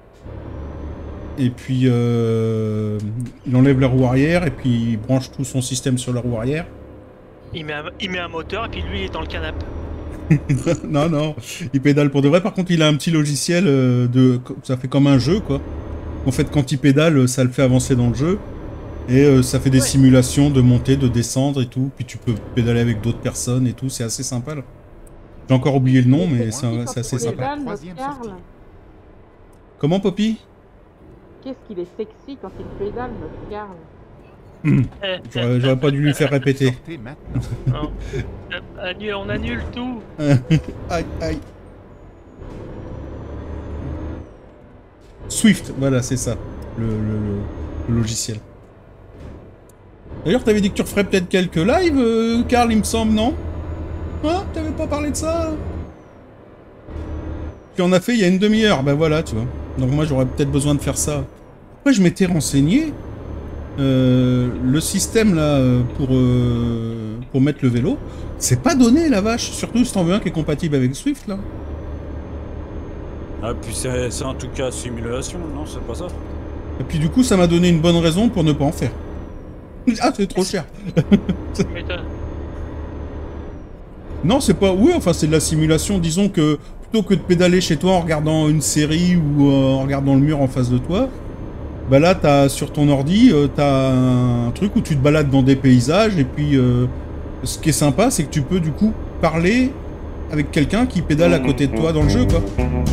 A: Et puis, euh, il enlève la roue arrière, et puis il branche tout son système sur la roue arrière.
C: Il met, un, il met un moteur et puis lui il est dans le canapé.
A: Non, non, il pédale pour de vrai. Par contre, il a un petit logiciel euh, de. Ça fait comme un jeu, quoi. En fait, quand il pédale, ça le fait avancer dans le jeu. Et euh, ça fait des
C: Ouais.
A: simulations de monter, de descendre et tout. Puis tu peux pédaler avec d'autres personnes et tout. C'est assez sympa, là. J'ai encore oublié le nom, mais c'est un- c'est assez
B: Prenez
A: sympa.
B: la
F: Pédale,
B: troisième
F: notre
B: sortie.
F: Karl.
A: Comment, Poppy?
F: Qu'est-ce qu'il est sexy quand il pédale, notre Karl.
A: J'aurais j'aurais pas dû lui faire répéter.
B: Sortez maintenant.
C: Non. Euh, annule- on annule tout.
A: Aïe, aïe. Swift, voilà, c'est ça. Le, le- le- le logiciel. D'ailleurs, t'avais dit que tu referais peut-être quelques lives, euh, Karl, il me semble, non? Ah, t'avais pas parlé de ça? Puis on a fait il y a une demi-heure, ben voilà, tu vois. Donc moi j'aurais peut-être besoin de faire ça. Après je m'étais renseigné. Euh, le système là pour, euh, pour mettre le vélo, c'est pas donné la vache. Surtout si t'en veux un qui est compatible avec Swift là.
E: Ah, puis c'est c'est en tout cas simulation, non? C'est pas ça?
A: Et puis du coup ça m'a donné une bonne raison pour ne pas en faire. Ah c'est trop cher.
C: Tu m'étonnes.
A: Non c'est pas... Oui enfin c'est de la simulation. Disons que plutôt que de pédaler chez toi en regardant une série ou euh, en regardant le mur en face de toi, bah là t'as sur ton ordi euh, t'as un truc où tu te balades dans des paysages et puis euh, ce qui est sympa c'est que tu peux du coup parler avec quelqu'un qui pédale à côté de toi dans le jeu quoi.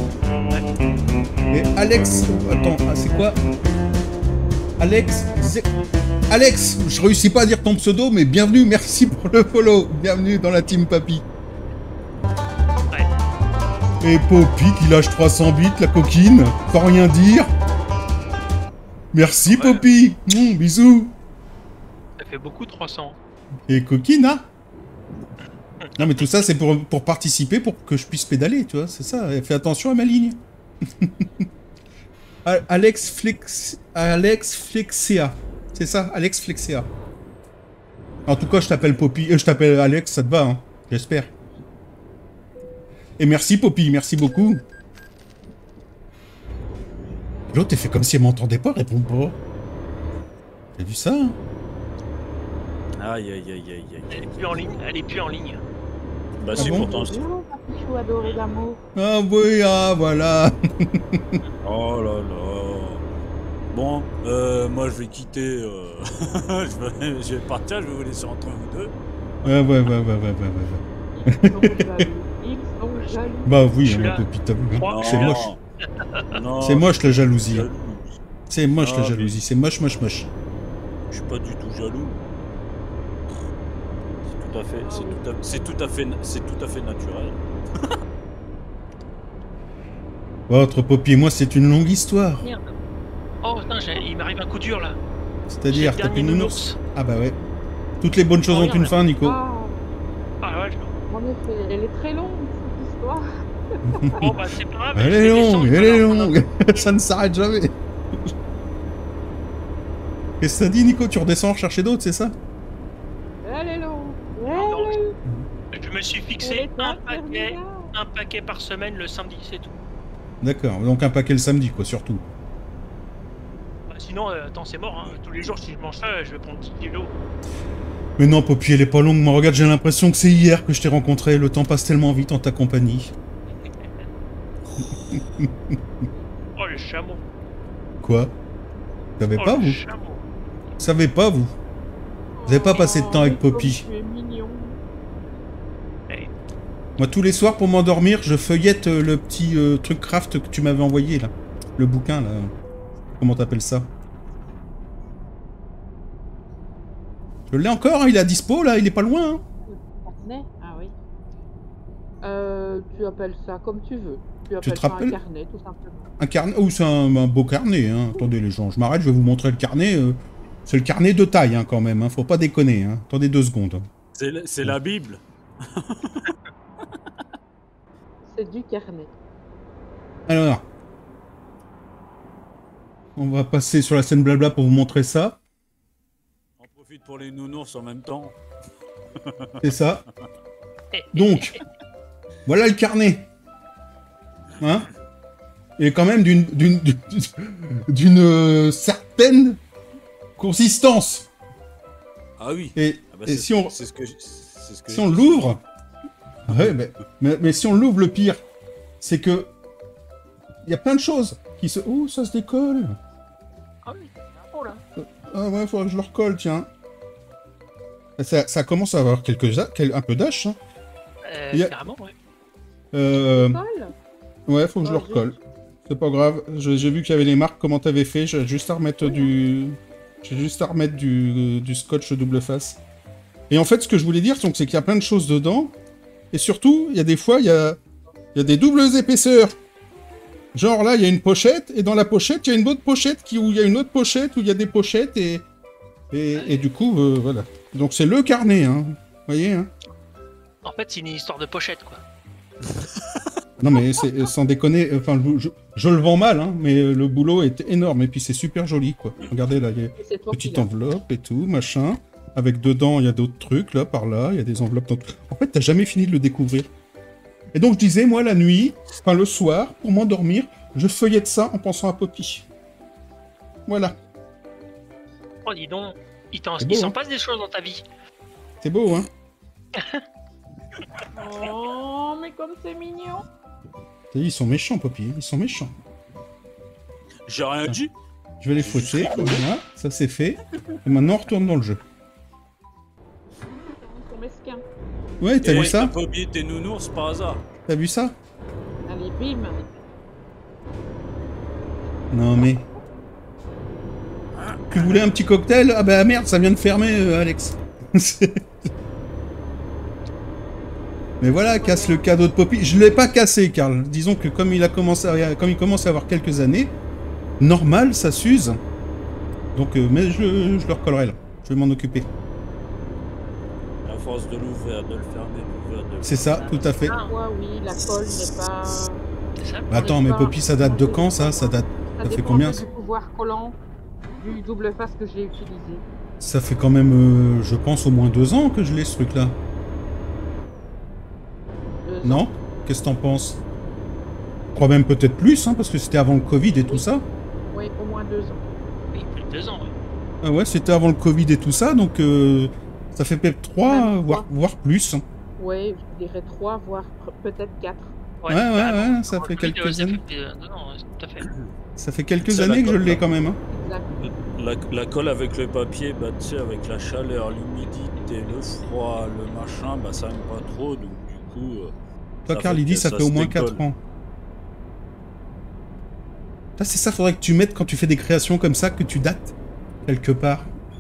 A: Et Alex... Attends, ah, c'est quoi? Alex... Zé- Alex, je réussis pas à dire ton pseudo, mais bienvenue, merci pour le follow. Bienvenue dans la team Papy.
C: Ouais.
A: Et Poppy qui lâche trois cents bits, la coquine, sans rien dire. Merci
E: Ouais.
A: Poppy. Mmh, bisous.
C: Ça fait beaucoup trois cents.
A: Et coquine, hein? Non mais tout ça c'est pour, pour participer, pour que je puisse pédaler, tu vois, c'est ça. Fais attention à ma ligne. A- Alex Flex... Alex Flexea. C'est ça, Alex Flexea. En tout cas, je t'appelle Poppy. Euh, je t'appelle Alex, ça te va, hein? J'espère. Et merci Poppy, merci beaucoup. L'autre, elle fait comme si elle m'entendait pas, répond pas. T'as vu ça, hein?
E: Aïe, aïe, aïe, aïe, aïe.
C: Elle est plus en ligne. Elle est plus en ligne.
E: Bah
A: Ah
E: si,
A: bon
E: pourtant... c'est-
F: Bonjour, papichou adoré d'amour.
A: Ah oui, ah voilà.
E: Oh là là. Bon, euh, moi je vais quitter... Euh... je, vais, je vais partir, je vais vous laisser entre vous deux.
A: Ouais, ouais, ouais, ouais, ouais, ouais, ouais.
F: Ils sont jaloux. Ils sont jaloux.
A: Bah oui,
C: Je suis
A: hein,
C: là.
A: Poppy, t'as vu, hein.
C: Trois.
A: C'est moche.
E: Non,
A: C'est moche la jalousie.
E: jaloux.
A: C'est moche
E: Ah,
A: la
E: mais-
A: jalousie, c'est moche, moche, moche.
E: Je suis pas du tout jaloux. C'est tout à fait, c'est tout à, c'est tout à fait, c'est tout à fait naturel.
A: Entre Poppy et moi, c'est une longue histoire.
C: Merde. Oh putain, j'ai- il m'arrive un coup dur là.
A: C'est-à-dire,
C: J'ai le
A: t'as plus
C: dernier
A: une nounours. Ah bah ouais. Toutes les bonnes choses
C: Oh,
A: ont
C: regarde.
A: une fin, Nico.
F: Ah,
C: Ah ouais, je...
F: en effet, elle est très longue cette histoire.
C: Bon bah c'est pas grave.
A: Elle
C: je
A: est
C: vais
A: longue,
C: descendre,
A: elle est
C: alors,
A: longue. Ça ne s'arrête jamais. Qu'est-ce que ça dit, Nico? Tu redescends chercher d'autres, c'est ça?
F: Elle est longue.
C: Non,
F: Elle est
C: Je me suis fixé
F: elle est
C: un
F: interminable.
C: paquet, un paquet par semaine le samedi, c'est tout.
A: D'accord, donc un paquet le samedi, quoi, surtout.
C: Bah, sinon, euh, attends, c'est mort. Hein. Tous les jours, si je mange ça, je vais prendre dix kilos.
A: Mais non, Poppy, elle est pas longue. Moi, regarde, j'ai l'impression que c'est hier que je t'ai rencontré. Le temps passe tellement vite en ta compagnie.
C: Oh le chameau.
A: Quoi? Vous savez
C: Oh,
A: pas,
C: le
A: vous?
C: chameau.
A: Vous savez pas, vous? Vous avez pas passé de temps avec
F: Oh,
A: Poppy?
F: Tu es mignon.
C: Eh,
A: Moi, tous les soirs, pour m'endormir, je feuillette euh, le petit euh, truc craft que tu m'avais envoyé, là. Le bouquin, là. Comment t'appelles ça? Je l'ai encore, hein, il est à dispo, là, il est pas loin, hein.
F: Carnet? Ah oui. Euh, tu appelles ça comme tu veux. Tu appelles
A: te
F: ça
A: rappelles
F: un carnet, tout simplement.
A: Un carnet... Oh, c'est un, un beau carnet, hein. Attendez, les gens, je m'arrête, je vais vous montrer le carnet. euh, C'est le carnet de taille, hein, quand même, hein. Faut pas déconner, hein. Attendez deux secondes.
E: C'est la- c'est la Bible.
F: C'est du carnet.
A: Alors... On va passer sur la scène blabla pour vous montrer ça.
E: On profite pour les nounours en même temps.
A: C'est ça. Donc, voilà le carnet. Hein? Et quand même d'une d'une d'une- d'une euh, certaine consistance.
E: Ah oui.
A: Et,
E: Ah bah,
A: et
E: c'est
A: si
E: ce-
A: on
E: c'est ce que je- c'est ce que
A: si
E: je
A: on
E: dis.
A: l'ouvre, ouais, mais, mais mais si on l'ouvre, le pire, c'est que il y a plein de choses qui se. Oh, ça se décolle.
C: Ah oui, oh là.
A: Ah ouais, faudrait que je le recolle, tiens. Ça, ça commence à avoir quelques a- quel- un peu d'âge, hein.
C: Euh,
A: Il y a-
C: Carrément, ouais.
A: Euh,
F: Colle?
A: ouais, faut que je le
F: Oh,
A: recolle. C'est pas grave. Je- J'ai vu qu'il y avait les marques. Comment t'avais fait? J'ai juste à remettre du, j'ai juste à remettre du, du scotch double face. Et en fait, ce que je voulais dire, donc, c'est qu'il y a plein de choses dedans. Et surtout, il y a des fois, il y a, il y a des doubles épaisseurs. Genre là, il y a une pochette, et dans la pochette, il y a une autre pochette qui, où il y a une autre pochette où il y a des pochettes, et, et, et du coup, euh, voilà. Donc c'est le carnet, hein. Vous voyez, hein.
C: En fait, c'est une histoire de pochette, quoi.
A: Non mais c'est sans déconner, enfin je, je le vends mal, hein, mais le boulot est énorme et puis c'est super joli quoi. Regardez là, il y a
F: Et c'est
A: une
F: toi qui
A: petite
F: l'as.
A: enveloppe et tout, machin. Avec dedans, il y a d'autres trucs là, par là, il y a des enveloppes. Dans... En fait, t'as jamais fini de le découvrir. Et donc je disais, moi la nuit, enfin le soir, pour m'endormir, je feuillette ça en pensant à Poppy. Voilà,
C: Oh, dis donc, il t'en
A: C'est
C: il
A: beau,
C: s'en
A: hein.
C: passe des choses dans ta vie.
A: c'est beau hein.
F: Oh, mais comme c'est mignon.
A: T'as dit, ils sont méchants Poppy, ils sont méchants.
E: J'ai rien dit.
A: Je vais les fouetter, voilà, ça c'est fait. Et maintenant on retourne dans le jeu.
F: Ils sont mesquins.
A: Ouais, t'as
E: Et
A: vu
E: ouais,
A: ça?
E: T'as pas oublié tes nounours par hasard.
A: T'as vu ça?
F: Allez, bim.
A: Non mais... Tu voulais un petit cocktail? Ah bah merde, ça vient de fermer, euh, Alex. Mais voilà, casse le cadeau de Poppy. Je l'ai pas cassé, Karl. Disons que comme il a commencé, à... comme il commence à avoir quelques années, normal, ça s'use. Donc, euh, mais je, je le recollerai là. Je vais m'en occuper.
E: À force de l'ouvrir, de le fermer, de l'ouvrir, de le
A: C'est ça, tout à fait.
C: Ah,
F: Toi, oui, la colle n'est pas...
C: c'est ça.
A: Bah, attends, mais Poppy, ça date de quand ça? Ça date.
F: Ça
A: Ça fait
F: dépend
A: combien,
F: du
A: ça
F: pouvoir collant du double face que j'ai utilisé.
A: Ça fait quand même, euh, je pense, au moins deux ans que je l'ai ce truc-là.
F: Deux ans.
A: Non? Qu'est-ce que t'en penses? Je crois même peut-être plus, hein, parce que c'était avant le Covid et tout ça.
F: Oui, au moins deux ans.
C: Oui, plus de deux ans. Ouais.
A: Ah ouais, c'était avant le Covid et tout ça, donc euh, ça fait peut-être trois,
F: Même
A: voire,
F: trois.
A: voire plus.
F: Oui, je dirais trois, voire pr- peut-être quatre.
A: Ouais, ouais,
C: bah,
A: ouais,
C: bon,
A: ça
C: dans
A: fait
C: le Covid,
A: quelques
C: euh, ça
A: années.
C: fait plus de deux ans, ouais, tout à fait.
A: Ça fait quelques
E: C'est
A: années
E: la
A: que je
E: colle,
A: l'ai
E: là.
A: quand même. Hein.
F: Exact.
E: La, la colle avec le papier, bah tu sais, avec la chaleur, l'humidité, le froid, le machin, bah ça aime pas trop, donc du coup... euh,
A: Toi,
E: ça
A: Karl,
E: fait
A: il dit
E: que
A: ça
E: ça
A: fait au
E: se
A: moins
E: décolle.
A: quatre ans. Ça, c'est ça, faudrait que tu mettes quand tu fais des créations comme ça, que tu dates quelque part.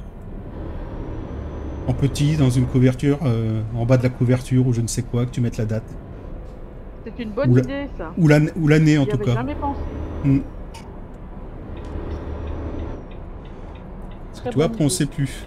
A: En petit, dans une couverture, euh, en bas de la couverture ou je ne sais quoi, que tu mettes la date.
F: C'est une bonne
A: Oula.
F: idée, ça.
A: Ou l'année, ou l'année en
F: J'y
A: tout
F: avais
A: cas.
F: jamais pensé.
A: Hmm.
F: Très
A: Tu vois,
F: bonne
A: après on
F: idée.
A: sait plus.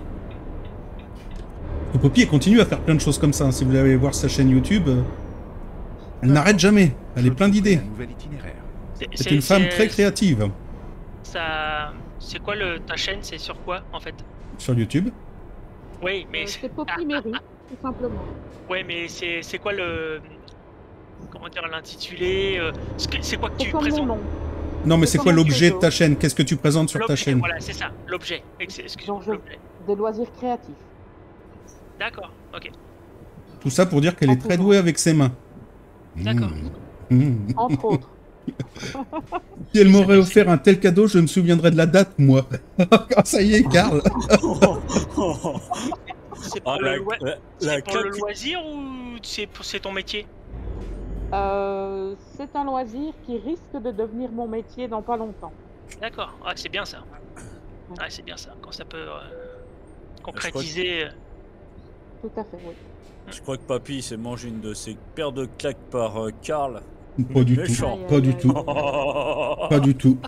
A: Le Poppy, elle continue à faire plein de choses comme ça. hein. Si vous allez voir sa chaîne YouTube, euh, elle n'arrête jamais. Elle est
B: Je
A: plein
B: trouverai
A: d'idées.
B: un nouvel itinéraire.
A: C'est une femme
C: c'est-
A: très créative
C: Ça... C'est quoi le... ta chaîne? C'est sur quoi, en fait?
A: sur YouTube.
C: Oui, mais...
F: Euh, C'est Poppy Méru, tout simplement.
C: Ouais, mais c'est c'est quoi le... Comment dire, l'intitulé euh, ce que- C'est quoi que
F: C'est
C: tu
F: comme mon
C: présentes?
F: nom.
A: Non, mais
F: C'est
A: c'est
F: comme
A: quoi
F: un
A: l'objet de
F: pseudo.
A: ta chaîne? Qu'est-ce que tu présentes sur ta
C: L'objet,
A: chaîne?
C: voilà, c'est ça, l'objet. Ex- Excuse-moi,
F: Donc je-
C: l'objet.
F: Des loisirs créatifs.
C: D'accord, ok.
A: Tout ça pour dire qu'elle est très douée avec ses mains.
C: D'accord.
A: Mmh. Mmh.
F: Entre autres.
A: Si elle m'aurait offert un tel cadeau, je me souviendrais de la date, moi. Ah, ça y est, Karl.
C: C'est
E: Ah,
C: pour,
E: la,
C: le, loi-
E: la,
C: c'est
E: la
C: pour le
E: claque-
C: loisir ou c'est pour- c'est ton métier?
F: Euh, c'est un loisir qui risque de devenir mon métier dans pas longtemps.
C: D'accord, ah, c'est bien ça. Ah, c'est bien ça, quand ça peut euh,
E: crois que-
C: concrétiser. euh,
F: Tout à fait, oui.
E: Je crois que Papy s'est mangé une de ses paires de claques par euh, Karl.
A: Pas du
E: Méchant.
A: tout. Pas du tout. Pas du tout.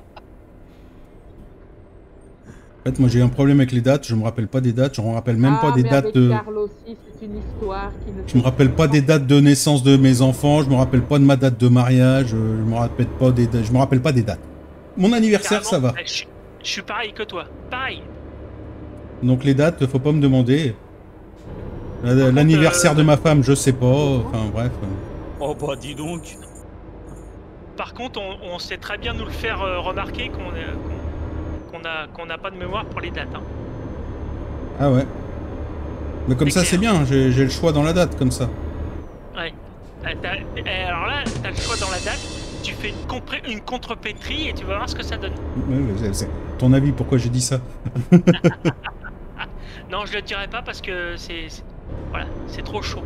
A: En fait, moi j'ai un problème avec les dates, je me rappelle pas des dates, je me rappelle même
F: ah,
A: pas des
F: mais
A: dates
F: avec
A: de...
F: Karl aussi, c'est une histoire qui ne
A: Je me rappelle pas des dates de naissance de mes enfants, je me rappelle pas de ma date de mariage, je me rappelle pas des dates, je me rappelle pas des dates. Mon anniversaire, ça va.
C: carrément, Je, suis- je suis pareil que toi, pareil.
A: Donc les dates, faut pas me demander. La- L'anniversaire de ma femme, je sais pas, enfin bref.
E: Oh bah dis donc.
C: Par contre, on, on sait très bien nous le faire euh, remarquer qu'on est- qu'on- qu'on a qu'on n'a pas de mémoire pour les dates. hein.
A: Ah ouais. Mais comme
C: C'est
A: ça c'est
C: clair.
A: bien, j'ai j'ai le choix dans la date, comme ça.
C: Ouais. Euh, t'as- euh, alors là, t'as le choix dans la date. Tu fais une, compré- une contrepétrie et tu vas voir ce que ça donne.
A: Ouais, mais c'est- c'est ton avis, pourquoi j'ai dit ça?
C: Non, je le dirai pas parce que c'est c'est- voilà, c'est trop chaud.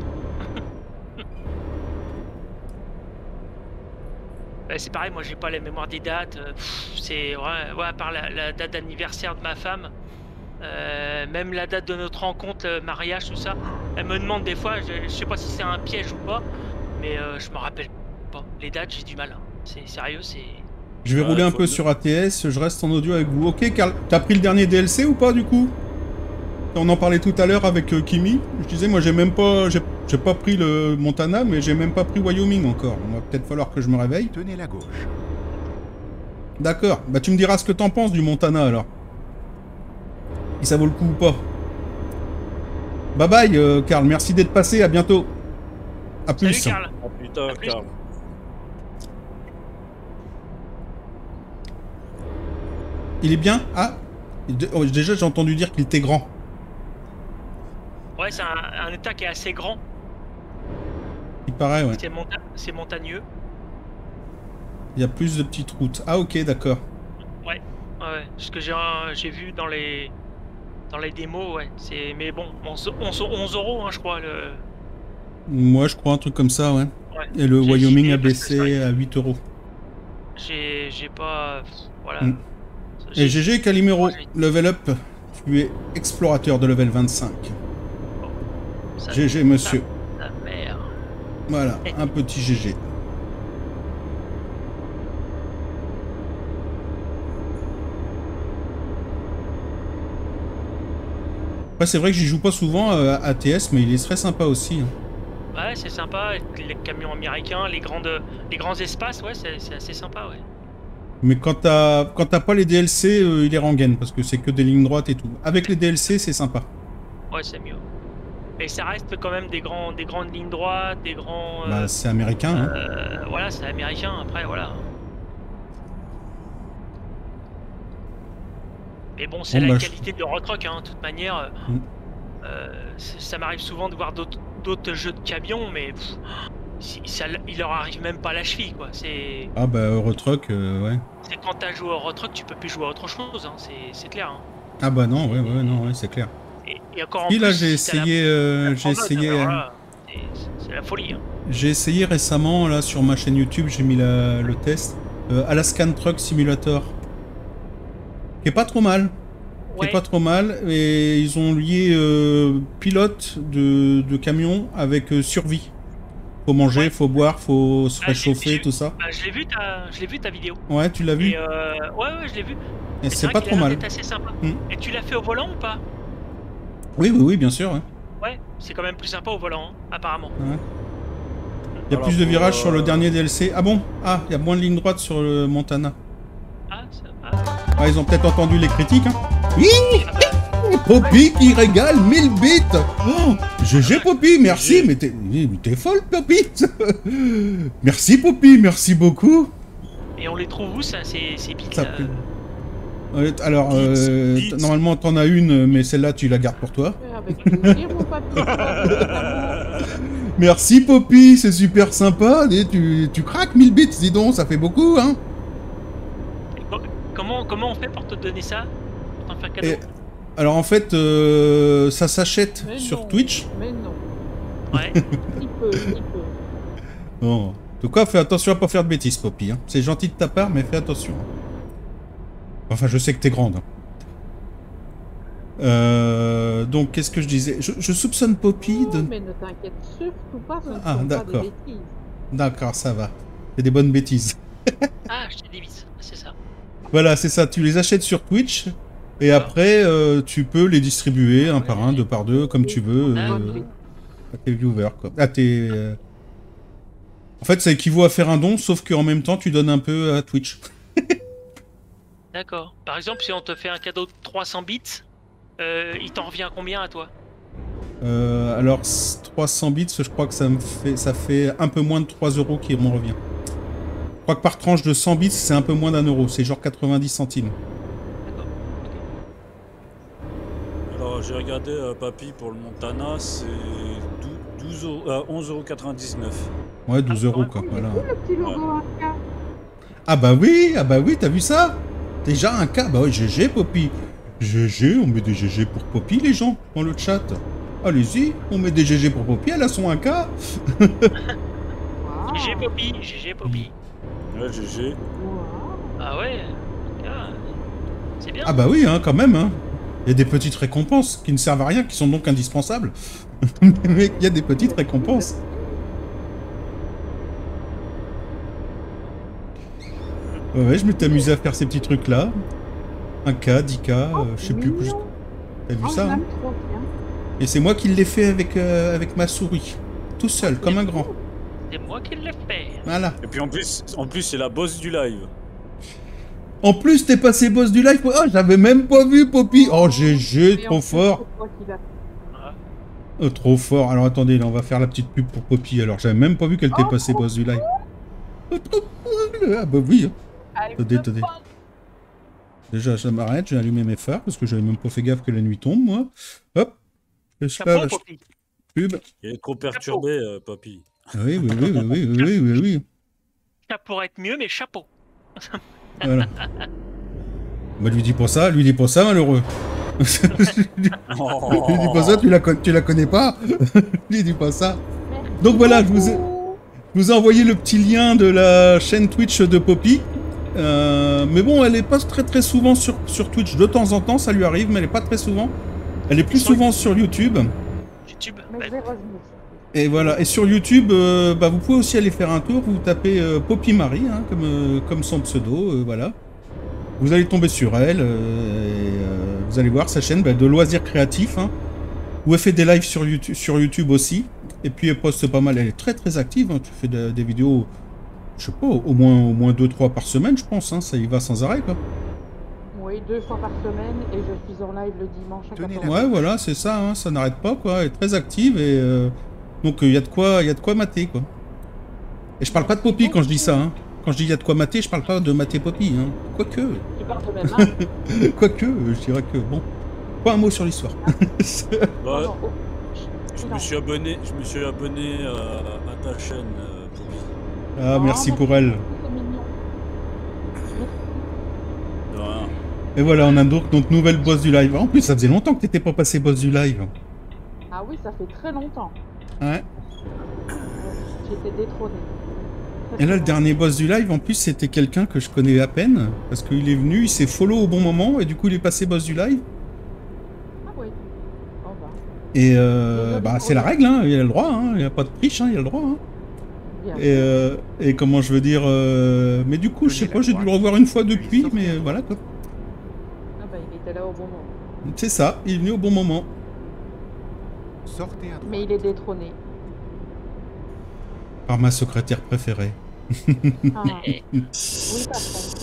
C: Bah, c'est pareil, moi j'ai pas la mémoire des dates. euh, pff, C'est ouais, ouais, à part la, la date d'anniversaire de ma femme, euh, même la date de notre rencontre, le mariage, tout ça. Elle me demande des fois, je, je sais pas si c'est un piège ou pas, mais euh, je me rappelle pas. Les dates, j'ai du mal. hein. C'est sérieux, c'est.
A: Je vais
E: Ouais,
A: rouler un
E: faut
A: peu
E: le-
A: sur A T S, je reste en audio avec vous. Ok, Karl, t'as pris le dernier D L C ou pas du coup? On en parlait tout à l'heure avec euh, Kimi. Je disais, moi, j'ai même pas, j'ai j'ai pas pris le Montana, mais j'ai même pas pris Wyoming encore. Il va peut-être falloir que je me réveille.
B: Tenez la gauche.
A: D'accord. Bah, tu me diras ce que t'en penses du Montana alors. Si ça vaut le coup ou pas. Bye bye, euh, Karl. Merci d'être passé. À bientôt. À plus.
C: Salut Karl.
E: Ah putain,
C: À plus.
E: Karl.
A: Il est bien? Ah. De- oh, déjà, j'ai entendu dire qu'il était grand.
C: Ouais, c'est un, un état qui est assez grand.
A: Il paraît, ouais.
C: C'est monta c'est montagneux.
A: Il y a plus de petites routes. Ah, ok, d'accord.
C: Ouais, ouais. Ce que j'ai euh, j'ai vu dans les dans les démos, ouais. C'est mais bon, onze euros, hein, je crois le.
A: Moi, je crois un truc comme ça, ouais.
C: Ouais.
A: Et le
C: J'ai
A: Wyoming
C: hésité
A: a
C: parce que c'est
A: baissé
C: vrai
A: à huit euros.
C: J'ai j'ai pas voilà.
A: Mm.
C: J'ai-
A: Et G G Calimero,
C: j'ai-
A: level up. Tu es explorateur de level vingt-cinq.
C: ça-
A: G G, monsieur.
C: La merde.
A: Voilà, un petit G G. Ouais, c'est vrai que j'y joue pas souvent euh, à T S, mais il est très sympa aussi. hein.
C: Ouais, c'est sympa. avec Les camions américains, les grandes les grands espaces, ouais, c'est c'est assez sympa, ouais.
A: Mais quand t'as quand t'as pas les D L C, euh, il est rengaine, parce que c'est que des lignes droites et tout. Avec les D L C, c'est sympa.
C: Ouais, c'est mieux. Et ça reste quand même des grands des grandes lignes droites, des grands. euh,
A: Bah, c'est américain, hein.
C: euh, voilà, c'est américain. Après, voilà. Mais bon, c'est
A: Bon,
C: la
A: bah, je-
C: qualité de Eurotruck, hein, de toute manière. euh,
A: Mm.
C: euh, c'est- ça m'arrive souvent de voir d'autres d'autres jeux de camions, mais pff, si- ça, il leur arrive même pas à la cheville, quoi. C'est
A: Ah bah, Eurotruck, euh, ouais.
C: c'est quand t'as joué au Eurotruck, tu peux plus jouer à autre chose, hein, c'est c'est clair. Hein.
A: Ah bah non, ouais, ouais, non, ouais, c'est clair.
C: Et, et encore en
A: Et là,
C: plus,
A: j'ai
C: si t'as la-
A: essayé, euh,
C: la
A: j'ai
C: promote,
A: essayé,
C: alors
A: euh,
C: là, c'est- c'est la folie. Hein.
A: j'ai essayé récemment là sur ma chaîne YouTube, j'ai mis la- le test euh, Alaskan Truck Simulator, qui est pas trop mal, qui
C: Ouais.
A: est pas trop mal, et ils ont lié euh, pilote de, de camion avec euh, survie. Faut manger,
C: Ouais.
A: faut boire, faut se
C: Ah, j'ai-
A: réchauffer,
C: j'ai-
A: tout ça.
C: Bah, je l'ai vu ta, je l'ai vu ta vidéo.
A: Ouais, tu l'as vu?
C: Et euh, ouais, ouais, je l'ai vu.
A: Et
C: Et
A: c'est
C: vrai
A: pas
C: qu'il
A: trop
C: a l'air
A: mal.
C: d'être assez sympa.
A: Mm.
C: Et tu l'as fait au volant ou pas?
A: Oui, oui, oui, bien sûr. ouais.
C: Ouais, c'est quand même plus sympa au volant, hein, apparemment.
A: Il y a
E: Alors,
A: plus de
E: pour,
A: virages sur le
E: euh,
A: dernier D L C. Ah bon? Ah, il y a moins de lignes droites sur le Montana.
C: Ah, ça va.
A: Ah, ils ont peut-être entendu les critiques, hein. Oui,
C: Ah bah,
A: Poppy qui régale mille bits. Oh, G G Poppy, merci.
E: G G.
A: Mais t'es mais t'es folle, Poppy. Merci, Poppy, merci beaucoup.
C: et on les trouve où, ça, ces, ces bits
A: Ça
C: là
A: plaît. Ouais, alors,
E: Bits,
A: euh,
E: bits.
A: t- normalement, t'en as une, mais celle-là, tu la gardes pour toi.
F: Avec plaisir, mon papy. Évidemment.
A: Merci, Poppy, c'est super sympa. Et tu, tu craques mille bits, dis donc, ça fait beaucoup, hein.
C: Co- Comment, comment on fait pour te donner ça? Pour t'en faire cadeau?
A: Et, alors, en fait, euh, ça s'achète
F: Mais
A: sur
F: non.
A: Twitch.
F: Mais non.
C: Ouais.
F: Il peut, il peut.
A: Bon. En tout cas, fais attention à pas faire de bêtises, Poppy. Hein. C'est gentil de ta part, mais fais attention. Enfin, je sais que t'es grande. Euh, donc, qu'est-ce que je disais? je, je soupçonne Poppy de...
F: Non, mais ne t'inquiète surtout pas, ce ne
A: Ah,
F: sont pas
A: d'accord.
F: des bêtises.
A: D'accord, ça va. C'est des bonnes bêtises.
C: Ah, je t'ai des bits, c'est ça.
A: Voilà, c'est ça. Tu les achètes sur Twitch. Et après, euh, tu peux les distribuer un par un, deux par deux, comme tu veux,
C: Ah,
A: euh,
C: oui.
A: à tes viewers, quoi. À tes... euh, En fait, ça équivaut à faire un don, sauf qu'en même temps, tu donnes un peu à Twitch.
C: D'accord. Par exemple, si on te fait un cadeau de trois cents bits, euh, il t'en revient combien à toi?
A: Euh, alors, c- trois cents bits, je crois que ça me fait, ça fait un peu moins de trois euros qui m'en revient. Je crois que par tranche de cent bits, c'est un peu moins d'un euro. C'est genre quatre-vingt-dix centimes.
C: D'accord.
E: Alors j'ai regardé euh, Papy pour le Montana, c'est dou- douze euros, euh, onze euros quatre-vingt-dix-neuf.
A: Ouais, douze
C: Ah,
A: euros,
C: ouais.
A: quoi.
F: Oh,
A: Voilà.
F: il est cool, le petit logo A K.
A: Ah bah oui, ah bah oui, t'as vu ça? Déjà un cas. Bah ouais, G G, Poppy. G G, on met des G G pour Poppy, les gens, dans le chat. Allez-y, on met des G G pour Poppy, elle a son un K.
F: Waouh.
C: G G Poppy, G G Poppy.
E: Ouais, G G.
F: Waouh.
C: Ah ouais, ah, c'est bien.
A: Ah bah oui, hein, quand même, hein. Il y a des petites récompenses qui ne servent à rien, qui sont donc indispensables. Mais il y a des petites récompenses. Ouais, ouais, je m'étais amusé à faire ces petits trucs-là. un K, dix K, euh, je sais plus.
F: mignon.
A: T'as vu
F: Oh,
A: ça,
F: il
A: hein?
F: aime trop
A: Et c'est moi qui l'ai fait avec, euh, avec ma souris. Tout seul, comme un grand.
C: C'est moi qui l'ai fait.
A: Voilà.
E: Et puis en plus, en plus c'est la boss du live.
A: En plus, t'es passé boss du live. Oh, j'avais même pas vu, Poppy. Oh, G G,
F: Et en
A: trop
F: plus,
A: fort.
F: c'est toi qui l'as-
A: Oh, trop fort. Alors attendez, là, on va faire la petite pub pour Poppy. Alors, j'avais même pas vu qu'elle était passée boss du live. Oh, trop cool. Ah bah oui. Attendez, attendez. Déjà, ça m'arrête. J'ai allumé mes phares parce que j'avais même pas fait gaffe que la nuit tombe, moi. Hop. Je fais
C: Chapeau,
A: la
C: Poppy.
A: pub.
E: Il est trop perturbé, euh, papy.
A: Oui, oui, oui, oui, oui, oui, oui, oui, oui.
C: Ça pourrait être mieux, mais chapeau.
A: Voilà. Bah, lui dis pas ça, lui dis pas ça, malheureux.
E: Oh.
A: Lui dis pas ça, tu la, con- tu la connais pas. Lui dis pas ça.
F: Merci
A: Donc voilà, je vous ai,
F: beaucoup.
A: je vous ai envoyé le petit lien de la chaîne Twitch de Poppy. Euh, mais bon, elle est pas très très souvent sur, sur Twitch. De temps en temps, ça lui arrive, mais elle est pas très souvent. Elle est plus souvent sur YouTube.
C: YouTube.
F: Mais
C: bah,
F: je vais revenir.
A: Et voilà. Et sur YouTube, euh, bah, vous pouvez aussi aller faire un tour. Vous tapez euh, Poppy Marie, hein, comme, euh, comme son pseudo. Euh, voilà. Vous allez tomber sur elle. Euh, et, euh, vous allez voir sa chaîne bah, de loisirs créatifs. Hein, où elle fait des lives sur YouTube, sur YouTube aussi. Et puis elle poste pas mal. Elle est très très active. Hein, tu fais de- des vidéos, je sais pas, au moins au moins deux trois par semaine, je pense. Hein, ça y va sans arrêt, quoi.
F: Oui, deux fois par semaine et je suis en live le dimanche à
B: Tenez
F: quatorze
B: la-
F: heures.
A: Ouais, voilà, c'est ça. Hein, ça n'arrête pas, quoi. Elle est très active et euh, donc il y a de quoi, il y a de quoi mater, quoi. Et je parle pas de Poppy quand je dis ça. Hein. Quand je dis il y a de quoi mater, je parle pas de mater Poppy. Hein. Quoique,
F: Tu parles de même âge.
A: quoique, je dirais que bon. Pas un mot sur l'histoire.
E: Ouais,
F: Non, non, oh.
E: je
F: Non.
E: me suis abonné, je me suis abonné euh, à ta chaîne, euh, Poppy.
A: Ah, merci
F: Oh,
A: pour elle.
F: C'est mignon.
E: De rien.
A: Et voilà, on a donc notre nouvelle boss du live. En plus, ça faisait longtemps que t'étais pas passé boss du live.
F: Ah oui, ça fait très longtemps.
A: Ouais.
F: J'étais détrônée. Très,
A: Et là,
F: très
A: le dernier boss du live, en plus, c'était quelqu'un que je connais à peine. Parce qu'il est venu, il s'est follow au bon moment, et du coup, il est passé boss du live.
F: longtemps. Ah oui. Oh bah,
A: Et euh, bah, c'est la règle, hein. Il a le droit, hein. Il n'y a pas de triche, hein. Il a le droit, hein.
F: bien.
A: Et, euh, et comment je veux dire... euh, Mais du coup, je sais pas, j'ai dû le revoir une fois depuis, mais euh, voilà, quoi.
F: Ah bah, il était là au bon moment.
A: C'est ça, il est venu au bon moment.
B: Sortez à droite.
F: Mais il est détrôné.
A: Par ma secrétaire préférée.
F: Ah.
C: Et-
F: Oui, patron.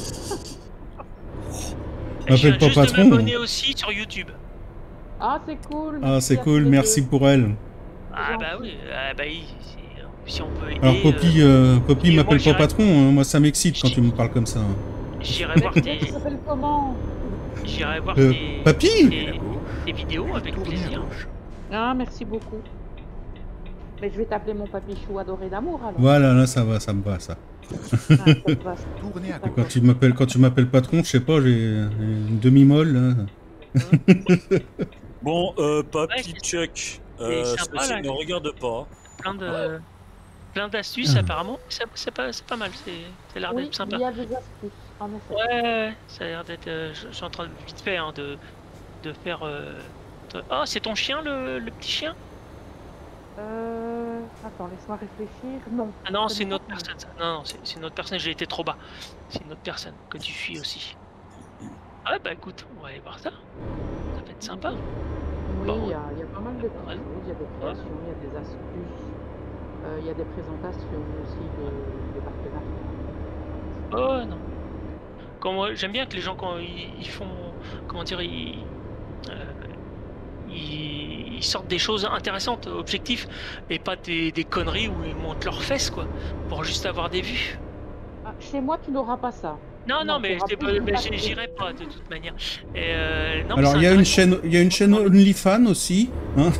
C: Je viens
A: M'appelle pas
C: juste de
A: patron.
C: m'abonner aussi sur YouTube.
F: Ah, c'est cool.
A: Ah,
F: merci
A: c'est
F: à
A: cool,
F: tous les
A: merci
F: deux.
A: pour elle.
C: Ah bah
F: gentil.
C: oui, ah bah oui, c'est- si on peut aider.
A: Alors, Poppy,
C: euh,
A: euh, Poppy
C: et moi,
A: m'appelle pas
C: j'irai-
A: patron, hein. Moi ça m'excite quand tu me parles comme ça.
C: J'irai
F: Mais
C: voir
F: tu
C: tes,
F: s'appelles comment?
C: j'irai voir
A: Euh,
C: tes,
A: Papy
C: tes,
B: À gauche.
C: tes vidéos avec
B: Tournez à
C: plaisir.
B: gauche.
F: Ah, merci beaucoup. Mais je vais t'appeler mon papichou adoré d'amour alors.
A: Voilà, là ça va, ça me va ça.
F: Ah, ça te va, ça.
B: Tournez à
F: D'accord.
A: Quand tu m'appelles, quand tu m'appelles patron, je sais pas, j'ai une demi-molle. Là.
E: Bon, euh, Papy
C: Ouais, c'est-
E: Chuck, euh,
C: c'est sympa,
E: ceci
C: là.
E: ne regarde pas.
C: Plein de, plein d'astuces
A: Ah.
C: apparemment. C'est c'est pas, c'est pas mal. C'est, ça a l'air
F: Oui,
C: d'être sympa.
F: il y a des astuces, en effet.
C: Ouais, ouais, ça a l'air d'être. euh, je, je suis en train de vite fait hein, de, de faire. euh, de- Oh, c'est ton chien, le, le petit chien?
F: Euh... Attends, laisse-moi réfléchir. Non.
C: Ah non,
F: ce
C: c'est
F: n'est
C: une
F: pas
C: autre
F: moi.
C: personne. Ça. Non, non, c'est c'est une autre personne. J'ai été trop bas. C'est une autre personne que tu suis aussi. Ah bah écoute, on va aller voir ça. Ça va être sympa.
F: Oui,
C: Bon,
F: il y, a, il y a pas mal de petites
C: ouais.
F: choses. Il y a des créations, il y a des astuces. euh, Il y a des présentations aussi de, de partenariats.
C: Oh non. Quand moi, j'aime bien que les gens quand ils, ils font, comment dire, ils, euh, ils, ils sortent des choses intéressantes, objectifs, et pas des, des conneries où ils montent leurs fesses quoi, pour juste avoir des vues.
F: Ah, chez moi, tu n'auras pas ça.
C: Non, non,
F: Non,
C: mais,
F: t'auras
C: c'est
F: plus
C: pas-
F: une
C: mais
F: partie.
C: j'y- j'irai pas de toute manière. Et euh, non, mais
A: Alors
C: c'est
A: il y a une
C: intéressant.
A: chaîne, il y a une chaîne OnlyFans aussi. Hein.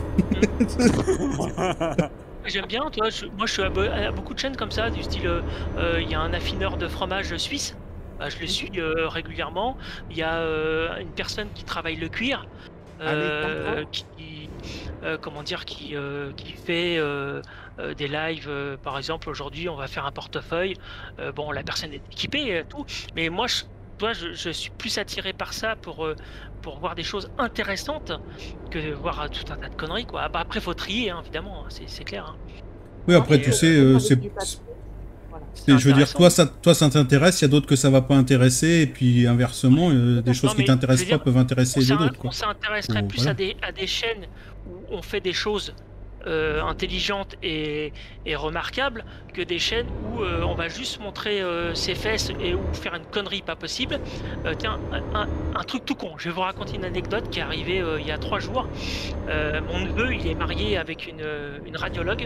C: J'aime bien, toi. Je- moi, je suis abo- à beaucoup de chaînes comme ça, du style, euh, euh, il y a un affineur de fromage suisse. Bah, je le suis euh, régulièrement. Il y a euh, une personne qui travaille le cuir, euh,
F: Allez,
C: qui, euh, comment dire, qui, euh, qui fait euh, euh, des lives. euh, par exemple, aujourd'hui, on va faire un portefeuille. Euh, bon, la personne est équipée, euh, tout. Mais moi, je, toi, je, je suis plus attiré par ça pour, euh, pour voir des choses intéressantes que voir euh, tout un tas de conneries, quoi. Bah, après, faut trier, hein, évidemment, hein, c'est c'est clair. hein.
A: Oui, après
C: Et,
A: tu
C: euh,
A: sais, euh,
F: Avec
A: c'est
F: du papier. Voilà.
A: C'est- Je veux dire, toi, ça, toi, ça t'intéresse, il y a d'autres que ça va pas intéresser, et puis inversement, euh, des choses
C: Non,
A: qui
C: mais
A: t'intéressent
C: je veux
A: pas
C: dire,
A: peuvent intéresser
C: On
A: les
C: s'in-
A: autres, quoi.
C: on s'intéresserait
A: Oh,
C: plus
A: voilà.
C: à, des, à des chaînes où on fait des choses euh, intelligentes et, et remarquables que des chaînes où euh, on va juste montrer euh, ses fesses et ou faire une connerie pas possible. Euh, tiens, un, un truc tout con. Je vais vous raconter une anecdote qui est arrivée euh, il y a trois jours. Euh, mon neveu, il est marié avec une, une radiologue.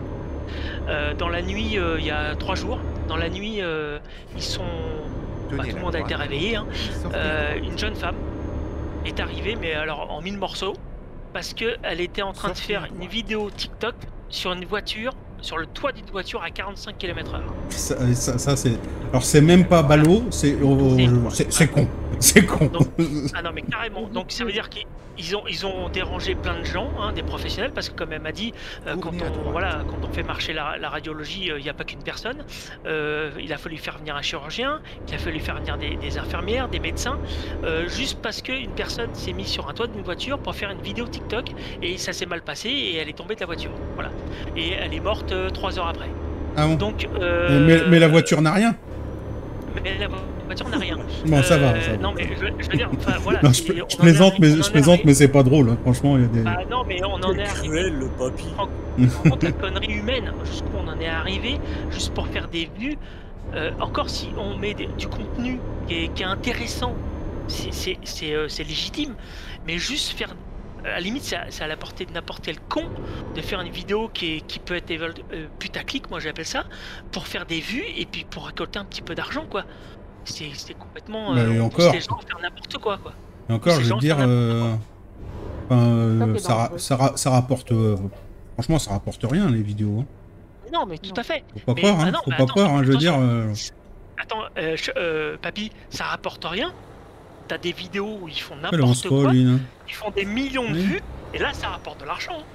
C: Euh, dans la nuit, euh, il y a trois jours, dans la nuit, euh, ils sont. Bah,
B: Tenez
C: tout le
B: la
C: monde a été
B: droite,
C: réveillé. Hein.
B: puis sortez à
C: Euh,
B: droite.
C: une jeune femme est arrivée, mais alors en mille morceaux, parce qu'elle était en train de
B: Sortez
C: faire
B: à
C: une
B: droite.
C: vidéo TikTok sur une voiture, sur le toit d'une voiture à quarante-cinq kilomètres heure.
A: Ça, ça, ça, c'est. Alors, c'est même pas ballot, c'est. oh,
C: C'est-
A: c'est c'est con. C'est con.
C: Donc- Ah non, mais carrément. Donc ça veut dire qu'ils ont, ils ont dérangé plein de gens, hein, des professionnels, parce que comme elle m'a dit, euh, quand,
B: Tournez à
C: on,
B: droite.
C: voilà, quand on fait marcher la, la radiologie, il n'y a pas qu'une personne. Euh, il a fallu faire venir un chirurgien, il a fallu faire venir des, des infirmières, des médecins, euh, juste parce qu'une personne s'est mise sur un toit d'une voiture pour faire une vidéo TikTok, et ça s'est mal passé, et elle est tombée de la voiture. Voilà. Et elle est morte euh, trois heures après.
A: Ah bon.
C: Donc, euh,
A: mais, mais la voiture n'a rien.
C: mais la voiture n'a rien.
A: Bon, ça va,
C: Euh,
A: ça va.
C: Non, mais je, je veux dire, enfin voilà.
A: Non,
C: c'est-
A: je,
C: on
A: je
C: en est
A: plaisante,
C: arri-
A: mais,
C: on en
A: je
C: est
A: plaisante,
C: arrivé-
A: mais c'est pas drôle. hein. Franchement, il y a des.
C: Bah non, mais on en est arrivé.
E: Cruel, le papy.
C: En compte la connerie humaine, jusqu'où on en est arrivé, juste pour faire des vues. Euh, encore si on met des- du contenu qui est, qui est intéressant, c'est- c'est c'est, euh, c'est légitime, mais juste faire. À la limite, c'est à, c'est à la portée de n'importe quel con de faire une vidéo qui, est, qui peut être évol- euh, putaclic, moi j'appelle ça, pour faire des vues et puis pour récolter un petit peu d'argent, quoi. C'est c'est complètement.
A: Bah,
C: euh,
A: et
C: on pousse
A: encore.
C: les gens à faire n'importe quoi, quoi.
A: Et encore,
C: ces
A: je veux
C: gens
A: te dire,
C: font n'importe
A: euh, enfin, euh,
F: Ça, c'est
A: ça, ra-
F: dangereux.
A: ça, ra- ça rapporte. euh, franchement, ça rapporte rien, les vidéos. hein.
C: Non, mais tout
F: Non.
C: à fait.
A: Faut pas
C: Mais-
A: croire, hein.
C: ah non,
A: Faut
C: mais
A: pas
C: attends,
A: croire, hein. Je veux
C: attention.
A: dire. euh,
C: Attends, euh, je- euh, papy, ça rapporte rien. T'as des vidéos où ils font
A: Après, on
C: n'importe
A: se
C: quoi,
A: reline, hein.
C: ils font des millions de
A: Oui.
C: vues, et là ça rapporte de l'argent. hein.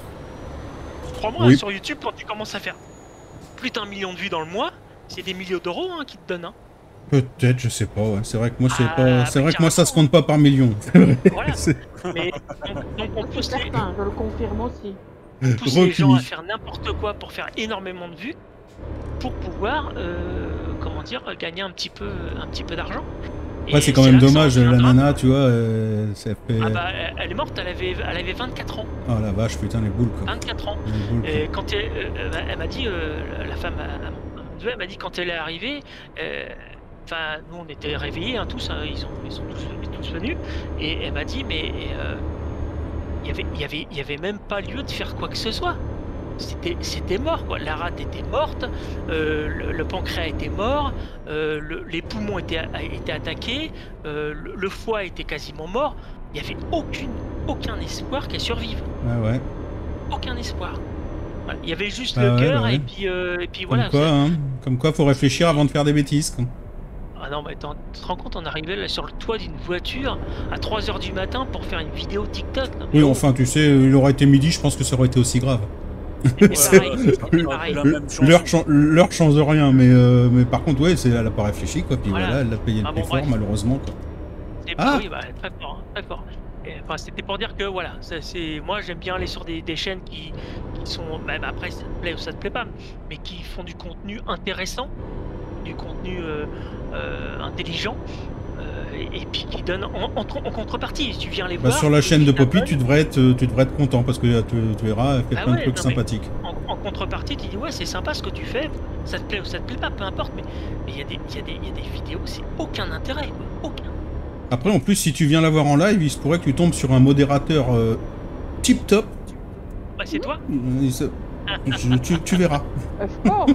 C: Crois-moi,
A: Oui.
C: hein, sur YouTube, quand tu commences à faire plus d'un million de vues dans le mois, c'est des millions d'euros hein, qui te donnent. hein.
A: Peut-être, je sais pas. Ouais. C'est vrai que moi, c'est
C: Ah,
A: pas. C'est
C: bah,
A: vrai que moi, ça se
C: carrément.
A: compte pas par millions. C'est vrai.
C: Voilà.
A: C'est-
C: Mais donc, donc on
F: C'est
C: pousse, les,
F: certain, je le confirme aussi.
C: on pousse les gens à
A: Recueilli.
C: faire n'importe quoi pour faire énormément de vues, pour pouvoir, euh, comment dire, gagner un petit peu, un petit peu d'argent.
A: Ouais,
C: Et
A: c'est quand
C: là
A: même
C: que ça
A: dommage.
C: en devient
A: La
C: grave.
A: nana, tu vois, euh, ça fait.
C: Ah bah, elle- elle est morte, elle avait, elle avait vingt-quatre ans.
A: Oh la vache, putain, les boules, quoi.
C: vingt-quatre ans.
A: Les boules, quoi.
C: Et quand elle, euh, euh, elle m'a dit, euh, la femme à, à mon à mon neveu, elle m'a dit quand elle est arrivée, euh, enfin nous on était réveillés hein, tous, hein, ils sont, ils sont tous, tous venus, et elle m'a dit mais euh, il y avait, il y avait, il y avait même pas lieu de faire quoi que ce soit. C'était, c'était mort quoi. La rate était morte, euh, le, le pancréas était mort, euh, le- les poumons étaient, a- étaient attaqués, euh, le, le foie était quasiment mort. Il n'y avait aucune, aucun espoir qu'elle survive.
A: Ouais, ouais.
C: Aucun espoir. Voilà. Il y avait juste
A: Ah
C: le
A: ouais,
C: cœur
A: bah ouais.
C: et puis euh, et puis
A: Comme
C: voilà.
A: quoi, hein. Comme quoi, faut réfléchir avant de faire des bêtises, quoi.
C: Ah non mais attends, tu te rends compte, on arrivait là sur le toit d'une voiture à trois heures du matin pour faire une vidéo TikTok. Non, mais
A: Oui,
C: oh,
A: enfin, tu sais, il aurait été midi, je pense que ça aurait été aussi grave.
C: c'est
A: c'est-
C: pareil,
A: le-
C: pareil.
E: La même chose.
A: L'heure chan- l'heure change rien, mais, euh, mais par contre, ouais, c'est, elle a pas réfléchi, quoi. Puis
C: Voilà.
A: voilà, elle a payé le
C: Ah
A: prix
C: bon,
A: fort,
C: bref.
A: malheureusement, quoi.
C: C'est-
A: Ah
C: oui, bah, très fort, hein, très fort. Et, enfin, c'était pour dire que voilà, ça, c'est moi j'aime bien aller sur des, des chaînes qui, qui sont, même après ça te plaît ou ça te plaît pas, mais qui font du contenu intéressant, du contenu euh, euh, intelligent, euh, et, et puis qui donnent en, en, en contrepartie. Si tu viens les
A: Bah,
C: voir
A: sur la
C: et
A: chaîne de
C: qu'ils
A: Poppy,
C: t'abonnent,
A: tu devrais être, tu devrais être content parce que euh, tu, tu verras, elle fait
C: Ah
A: plein de
C: ouais,
A: trucs
C: non, mais-
A: sympathiques.
C: en, en contrepartie, tu dis ouais, c'est sympa ce que tu fais, ça te plaît ou ça te plaît pas, peu importe, mais mais il y, a des- il y, a des- il y a des vidéos, c'est aucun intérêt, quoi, aucun.
A: Après, en plus, si tu viens la voir en live, il se pourrait que tu tombes sur un modérateur euh, tip top.
C: Bah, c'est toi.
A: Il se- je- tu, tu verras.
F: Of course.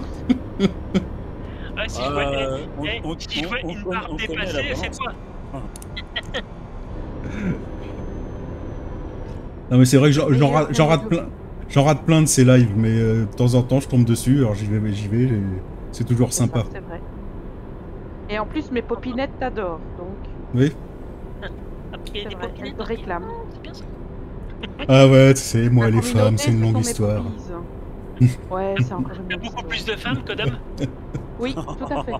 C: Ouais, si je vois,
E: Euh,
C: eh,
E: on-
C: eh,
E: on-
C: si je vois
E: on-
C: une
E: on-
C: barre
E: on connaît la
C: dépassée, c'est
E: balance.
C: toi.
A: Non, mais c'est vrai que j'en,
F: Mais
A: j'en
F: il y a
A: rate, j'en
F: plein
A: rate
F: de-
A: plein. J'en rate plein de ces lives, mais euh, de temps en temps, je tombe dessus, alors j'y vais, j'y vais, et c'est toujours
F: C'est ça,
A: sympa.
F: C'est vrai. Et en plus, mes popinettes t'adorent, donc
A: Oui.
C: Après, il y a
F: c'est
C: des
F: vrai,
C: copinettes
F: elles te
C: aussi.
F: réclament.
C: C'est bien ça.
A: Ah ouais, tu sais, moi,
F: La
A: les femmes,
F: communauté,
A: c'est une
F: ce
A: longue
F: sont mes
A: histoire.
F: poppies. Ouais, c'est encore une
C: Il y a
F: autre
C: beaucoup
F: histoire.
C: plus de femmes que d'hommes.
F: Oui, tout à fait.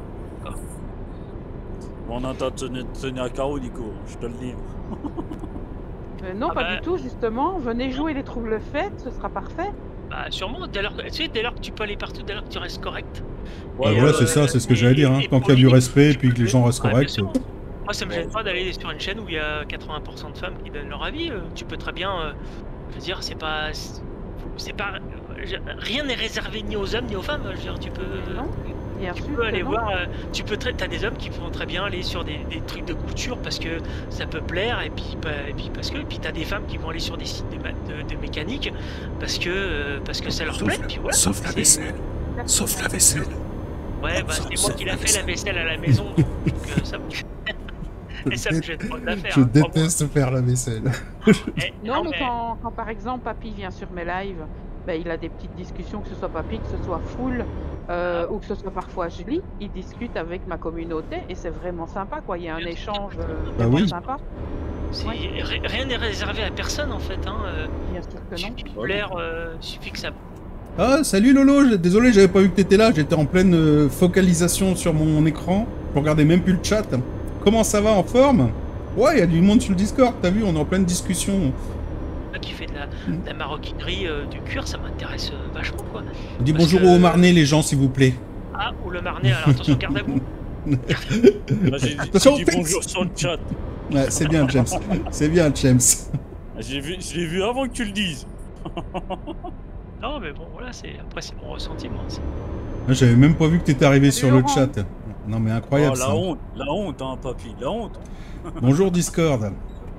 E: On entend tenir, tenir à carreau, Nico, je te le dis.
F: Euh, non,
C: Ah
F: pas
C: bah.
F: du tout, justement. Venez jouer les troubles faits, ce sera parfait.
C: Bah sûrement, dès lors, que- tu sais, dès lors que tu peux aller partout, dès lors que tu restes correct.
A: Bah
C: Et,
A: voilà,
C: euh,
A: c'est ça, c'est ce que
C: et-
A: j'allais dire. Hein.
C: et
A: Tant qu'il y a du
C: poli,
A: respect et
C: tu
A: puis
C: peux
A: que les
C: le-
A: gens restent
C: Ouais, bien
A: corrects.
C: sûr.
A: euh,
C: Moi, ça me gêne pas d'aller sur une chaîne où il y a quatre-vingts pour cent de femmes qui donnent leur avis. euh, Tu peux très bien, euh, je veux dire, c'est pas, c'est pas, euh, je- rien n'est réservé ni aux hommes ni aux femmes. Je veux dire, tu peux,
F: Non, bien
C: tu
F: sûr
C: peux
F: que
C: aller
F: non.
C: voir, euh, tu peux, très- t'as des hommes qui vont très bien aller sur des, des trucs de couture parce que ça peut plaire et puis, bah, et puis parce que, et puis t'as des femmes qui vont aller sur des sites de, ma- de, de mécanique parce que, euh, parce que ça leur
G: Sauf
C: plaît.
G: la-
C: Puis voilà.
G: sauf la
C: c'est-
G: vaisselle. Sauf la vaisselle.
C: Ouais, bah,
G: Sauf-
C: c'est moi
G: sauf
C: qui
G: la
C: l'a fait la
G: vaisselle.
C: vaisselle à la maison, donc euh, ça me... Et ça me gêne pas de la faire.
A: Je
C: hein, crois-moi.
A: déteste faire la vaisselle.
C: Eh,
F: Non, mais quand, quand par exemple Papy vient sur mes lives, ben, il a des petites discussions, que ce soit Papy, que ce soit Full, euh, ou que ce soit parfois Julie, il discute avec ma communauté et c'est vraiment sympa, quoi. Il y a un échange euh,
A: Bah
F: vraiment
A: oui.
F: sympa.
C: c'est-
F: Ouais.
C: ri- Rien n'est réservé à personne en fait. Hein. euh,
F: Bien sûr que
C: Il
F: non.
C: suffit de
E: Ouais.
C: plaire, euh, il suffit que ça.
A: Ah, salut Lolo, j'ai- désolé, j'avais pas vu que t'étais là, j'étais en pleine euh, focalisation sur mon écran. Je regardais même plus le chat. Comment ça va, en forme? Ouais, il y a du monde sur le Discord, t'as vu, on est en pleine discussion.
C: Moi qui fait de la, de la maroquinerie, euh, du cuir, ça m'intéresse euh, vachement quoi.
A: On dit
C: Parce
A: bonjour
C: que-
A: aux Marnais, les gens, s'il vous plaît.
C: Ah, ou le marnet, alors attention, garde à vous.
E: Là, j'ai
A: Attention,
E: j'ai dit
A: Tex.
E: bonjour sur le chat.
A: Ouais, c'est bien, James. C'est bien, James.
E: J'ai vu, je l'ai vu avant que tu le dises.
C: Non, mais bon, voilà, c'est après, c'est mon ressenti, moi. c'est-
A: J'avais même pas vu que t'étais arrivé
F: Salut,
A: sur le
F: Laurent.
A: chat. Non, mais incroyable
E: Oh, la
A: ça.
E: honte, la honte, hein, papy, la honte.
A: Bonjour Discord.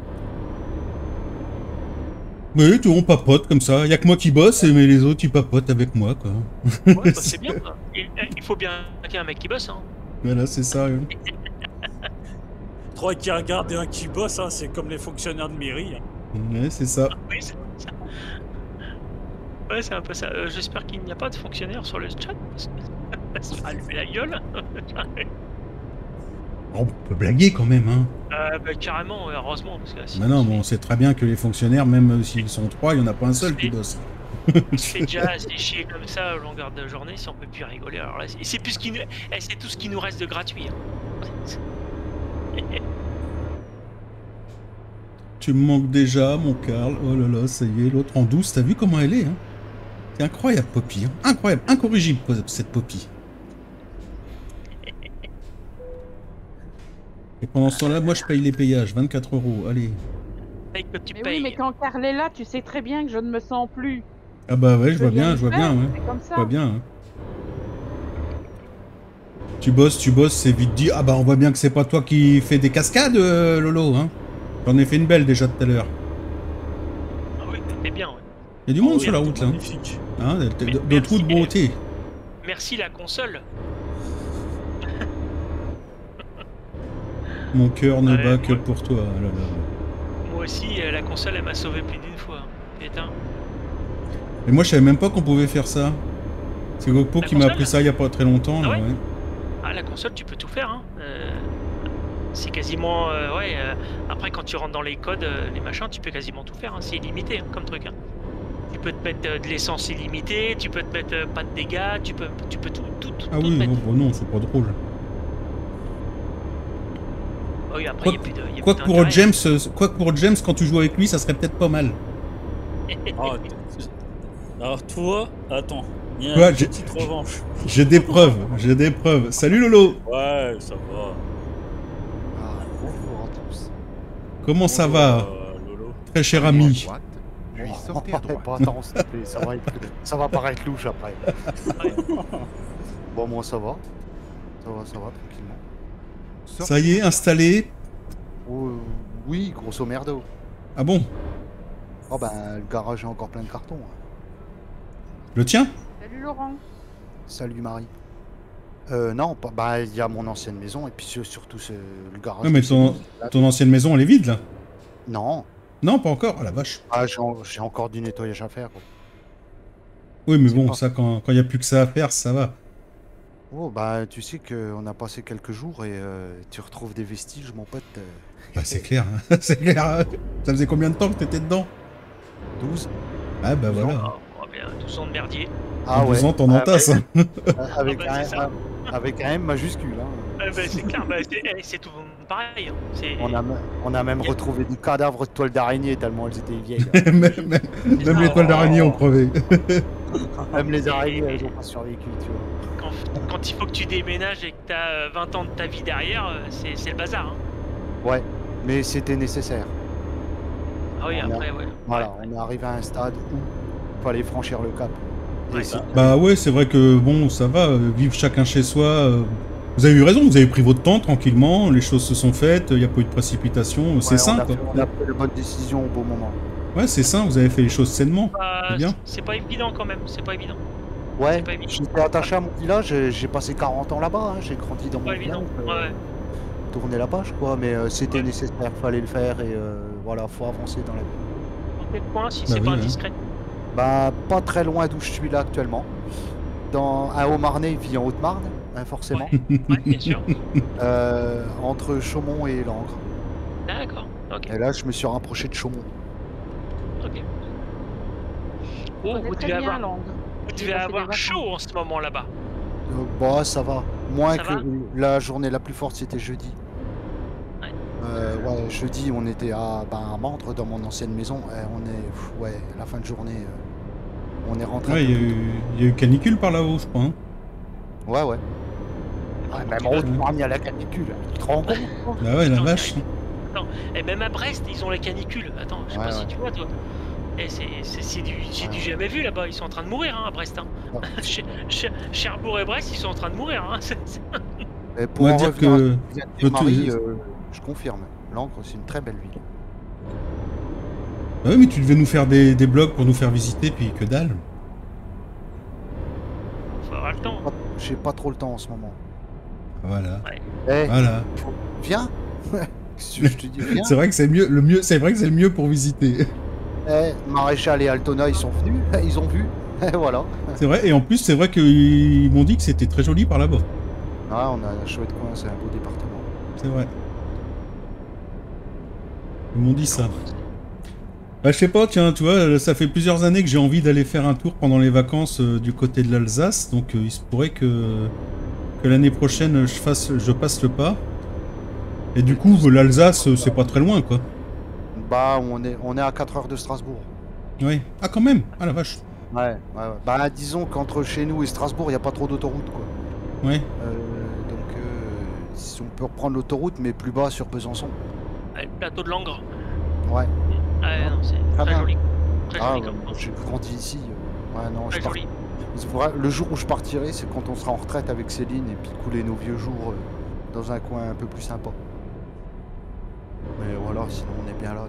A: Oui, tu on papote comme ça. Y a que moi qui bosse, mais les autres ils papotent avec moi, quoi.
C: Ouais, bah, c'est bien. quoi. Il, il faut bien qu'il y ait un mec qui bosse. Hein.
A: Voilà, c'est ça. hein.
E: Trois qui regardent et un qui bosse, hein, c'est comme les fonctionnaires de mairie. hein.
A: Ouais, c'est ça.
C: Oui, c'est ça. Ouais, c'est un peu ça. Euh, J'espère qu'il n'y a pas de fonctionnaire sur le chat. Parce que ça va lever la gueule.
A: On peut blaguer quand même, hein.
C: Euh, bah, carrément, ouais, heureusement. Parce que
A: Mais
C: sinon,
A: non,
C: je
A: bon, on sait très bien que les fonctionnaires, même s'ils sont trois, il n'y en a pas un seul qui bosse.
C: je fais déjà assez chier comme ça à longueur de journée si on peut plus rigoler. Alors là, c'est c'est plus ce qui nous... eh, c'est tout ce qui nous reste de gratuit. hein.
A: Tu me manques déjà, mon Karl. Oh là là, ça y est, l'autre en douce, t'as vu comment elle est, hein. C'est incroyable, Poppy. Hein. Incroyable, incorrigible, cette Poppy. Et pendant ce temps-là, moi, je paye les payages, vingt-quatre euros, allez.
C: Paye que tu
F: Mais oui,
C: payes.
F: mais quand Karl est là, tu sais très bien que je ne me sens plus.
A: Ah bah ouais, je vois
F: veux rien
A: bien, je vois
F: faire,
A: bien, ouais.
F: C'est comme
A: Je
F: ça.
A: vois bien, hein. Tu bosses, tu bosses, c'est vite dit. Ah bah on voit bien que c'est pas toi qui fais des cascades, euh, Lolo, hein. J'en ai fait une belle déjà tout à l'heure.
C: Ah oui, t'es bien, ouais.
A: Il y a du monde
E: Oh,
A: sur la
E: oui,
A: route, là.
E: magnifique.
A: Hein, de,
C: Mais
A: de, de
C: merci,
A: toute beauté.
C: Merci la console.
A: Mon cœur ne
C: Ouais,
A: bat que
C: ouais.
A: pour toi. Ah là là.
C: Moi aussi, euh, la console, elle m'a sauvé plus d'une fois. Putain.
A: Mais moi, je savais même pas qu'on pouvait faire ça. C'est Gokpo
C: La
A: qui m'a
C: console
A: appris ça il y a pas très longtemps.
C: Ah
A: là,
C: ouais
A: ouais.
C: Ah, la console, tu peux tout faire. Hein. Euh, c'est quasiment. euh, ouais. euh, après, quand tu rentres dans les codes, euh, les machins, tu peux quasiment tout faire. Hein. C'est illimité hein, comme truc. Hein. Tu peux te mettre euh, de l'essence illimitée, tu peux te mettre euh, pas de dégâts, tu peux, tu peux tout, tout, tout,
A: Ah
C: tout
A: oui,
C: mettre.
A: non, bon, non, c'est pas drôle.
C: Oh, oui, après,
A: Quoi
C: il y a plus de. y a
A: Quoi
C: plus
A: que pour
C: d'intérêt.
A: James, euh, quoi que pour James, quand tu joues avec lui, ça serait peut-être pas mal.
E: Ah, t- alors toi, attends, il y a
A: Ouais,
E: une
A: j'ai-
E: petite revanche.
A: J'ai des preuves, j'ai des preuves. Salut Lolo,
E: Ouais, ça va.
G: Ah, bonjour à tous.
A: comment ça
E: Bonjour,
A: va,
E: euh, Lolo.
A: très cher
B: Tournez à
A: ami?
B: droite, puis
G: Oh,
B: sortez à
G: pas
B: droite.
G: attends, s'il te plaît, ça va, être- ça va paraître louche après. Bon, moi ça va. Ça va, ça va, tranquillement.
A: Ça y est, installé.
G: Oh, euh, oui, grosso merdo.
A: Ah bon?
G: Oh ben, le garage est encore plein de cartons. hein.
A: Le tien?
F: Salut Laurent.
G: Salut Marie. Euh, non, pas- bah il y a mon ancienne maison et puis sur- surtout ce- le garage.
A: Ouais, mais
G: de
A: ton,
G: Céline, là.
A: ton ancienne maison, elle est vide là?
G: Non,
A: Non, pas encore. Ah la vache.
G: ah, j'ai en- j'ai encore du nettoyage à faire. quoi.
A: Oui, mais
G: C'est
A: bon,
G: pas-
A: ça, quand il n'y a plus que ça à faire, ça va.
G: Oh bah tu sais qu'on a passé quelques jours et euh, tu retrouves des vestiges, mon pote. euh,
A: Bah, c'est clair, hein. C'est clair. hein. Ça faisait combien de temps que t'étais dedans?
G: douze.
A: Ah bah voilà.
C: Ah, oh, bien, douze ans de merdier.
G: Ah
A: En douze ans, t'en
G: Ah,
A: entasses.
G: ouais.
A: hein.
G: Avec,
C: Ah bah,
G: un,
C: c'est ça.
G: un- avec un M majuscule. hein.
C: Ah, bah, c'est clair, bah, c'est eh, c'est tout pareil. hein. C'est-
G: On, a, me- on a même
C: Y a-
G: retrouvé des cadavres de toiles d'araignée tellement elles étaient vieilles. hein.
A: même même- même les toiles d'araignée ont crevé.
G: Même les
C: Et-
G: araignées, elles ont pas survécu, tu vois.
C: Quand, quand il faut que tu déménages et que tu as vingt ans de ta vie derrière, euh, c'est c'est le bazar. Hein.
G: Ouais, mais c'était nécessaire.
C: Ah oui,
G: On a-
C: après, ouais.
G: Voilà, on est arrivé à un stade où il fallait franchir le cap. Et
C: Ouais,
G: c'est-
A: Bah ouais, c'est vrai que bon, ça va, euh, vivre chacun chez soi. euh, Vous avez eu raison, vous avez pris votre temps tranquillement, les choses se sont faites, il n'y a pas eu de précipitation, c'est
G: ouais,
A: sain
G: on a,
A: quoi.
G: fait, on a fait la bonne décision au bon moment.
A: Ouais, c'est sain, vous avez fait les choses sainement.
C: Bah,
A: C'est bien.
C: c'est pas évident quand même, c'est pas évident.
G: Ouais,
C: C'est pas évident.
G: j'étais attaché à mon village, j'ai- j'ai passé quarante ans là-bas, hein, j'ai grandi dans mon
C: Pas
G: village.
C: évident.
G: euh,
C: Ouais.
G: Tourner la page quoi, mais euh, c'était
C: Ouais.
G: nécessaire, fallait le faire et euh, voilà, faut avancer dans la vie.
C: Dans quel coin, si
A: Bah
C: c'est
A: oui,
C: pas
A: hein.
C: indiscret?
G: Bah, pas très loin d'où je suis là actuellement. Dans un Haut-Marnais, il vit en Haute-Marne, hein, forcément.
C: Ouais, bien sûr.
G: Euh, entre Chaumont et Langres.
C: D'accord, ok.
G: Et là, je me suis rapproché de Chaumont.
C: ok.
F: Je
C: Oh,
F: connais
C: vous
F: très
C: devez
F: bien
C: avoir,
F: Langres.
C: vous
F: J'ai
C: devez
F: passé
C: avoir
F: des vacances.
C: chaud en ce moment là-bas.
G: Euh, bah, ça va. Moins
C: Ça
G: que
C: va
G: la journée la plus forte, c'était jeudi.
C: Ouais.
G: Euh, ouais, jeudi, on était à, bah, à Mandres, dans mon ancienne maison. Et on est, pff, ouais, la fin de journée, euh, on est rentré.
A: Ouais, il y, a eu- il y a eu canicule par là-haut, je crois. hein.
G: Ouais, ouais. Ouais, même en Haute-Marne, il y a la canicule. Tu te rends compte toi
A: Bah ouais, la
C: Putain,
A: vache.
C: Et même à Brest, ils ont la canicule. Attends, je sais
G: Ouais,
C: pas si
G: ouais.
C: tu vois, toi. Et c'est c'est- c'est du, c'est du
G: Ouais.
C: jamais vu là-bas. Ils sont en train de mourir hein, à Brest. Hein.
G: Ouais.
C: Cher- Cher- Cherbourg et Brest, ils sont en train de mourir. Hein. C'est- c'est-
G: Et pour
A: On va
G: en
A: dire
G: revenir à ce
A: que
G: que tu viens de
A: le
G: dire, Marie,
A: tout-
G: euh, je confirme. Langres, c'est une très belle ville.
A: Ah oui, mais tu devais nous faire des, des blogs pour nous faire visiter, puis que dalle.
C: Faut avoir le temps.
G: Pas- J'ai pas trop le temps en ce moment.
A: Voilà.
G: Eh,
A: Voilà.
G: viens Qu'est-ce que je te dis, viens
A: C'est vrai que c'est mieux, le mieux, c'est vrai que c'est le mieux pour visiter.
G: Eh, Maréchal et Altona, ils sont venus, ils ont vu. Et voilà.
A: C'est vrai, et en plus, c'est vrai qu'ils m'ont dit que c'était très joli par là-bas.
G: Ah, on a un chouette coin, c'est un beau département.
A: C'est vrai. Ils m'ont dit ça. Bah, je sais pas, tiens, tu vois, ça fait plusieurs années que j'ai envie d'aller faire un tour pendant les vacances euh, du côté de l'Alsace, donc euh, il se pourrait que, que l'année prochaine je, fasse, je passe le pas. Et du coup, l'Alsace, euh, c'est pas très loin, quoi.
G: Bah, on est, on est à quatre heures de Strasbourg.
A: Oui. Ah, quand même. Ah, la vache.
G: Ouais, ouais, ouais. Bah, disons qu'entre chez nous et Strasbourg, il n'y a pas trop d'autoroute, quoi.
A: Ouais.
G: Euh, donc, euh, si on peut reprendre l'autoroute, mais plus bas sur Besançon.
C: Ouais, le plateau de Langres.
G: Ouais.
C: Ouais, non, c'est
G: Très
C: très
G: bien.
C: joli. Très
G: Ah,
C: joli
G: ouais,
C: comme coin.
G: j'ai grandi ici. euh, Ouais, non, je
C: Très
G: pars-
C: joli.
G: c'est vrai, le jour où je partirai, c'est quand on sera en retraite avec Céline et puis couler nos vieux jours euh, dans un coin un peu plus sympa. Mais voilà, sinon on est bien là.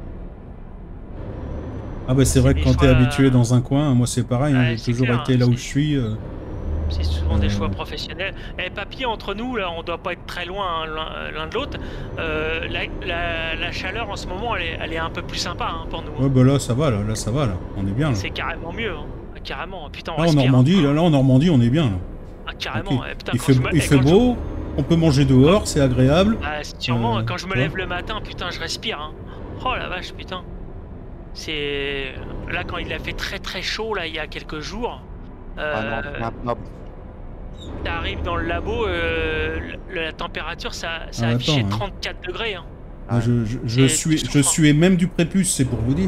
A: Ah, bah, c'est vrai que
C: des
A: quand t'es
C: choix-
A: habitué dans un coin, moi c'est pareil, hein,
C: Ouais,
A: j'ai
C: c'est
A: toujours
C: clair,
A: été là où
C: c'est-
A: je suis. euh,
C: C'est souvent des
A: Euh.
C: choix professionnels. Et papy, entre nous, là, on doit pas être très loin hein, l'un l'un de l'autre. Euh, la, la- la chaleur en ce moment, elle est, elle est un peu plus sympa hein, pour nous.
A: Ouais, bah là, ça va, là, là, ça va, là. On est bien, là.
C: C'est carrément mieux. Hein. Carrément. Putain, on
A: Là, en
C: respire,
A: Normandie,
C: hein.
A: là, là, en Normandie, on est bien, là.
C: Ah, carrément.
A: Ok.
C: Eh, putain,
A: Il
C: quand
A: fait,
C: je me-
A: il
C: eh,
A: fait
C: quand je-
A: beau, on peut manger dehors, c'est agréable.
C: Ah, sûrement,
A: Euh,
C: quand je me
A: ouais.
C: lève le matin, putain, je respire. Hein. Oh la vache, putain. C'est. Là, quand il a fait très très chaud, là, il y a quelques jours,
G: Ah
C: euh,
G: non, c'est intenable.
C: t'arrives dans le labo, euh, la, la température, ça, ça
A: Ah,
C: affichait
A: attends, hein.
C: trente-quatre degrés. Hein.
A: Moi, Je, je, je
C: Et
A: suis,
C: tu
A: je
C: souffres.
A: suis même du prépuce, c'est pour vous dire.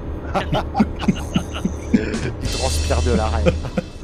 G: Il transpire de l'arrêt.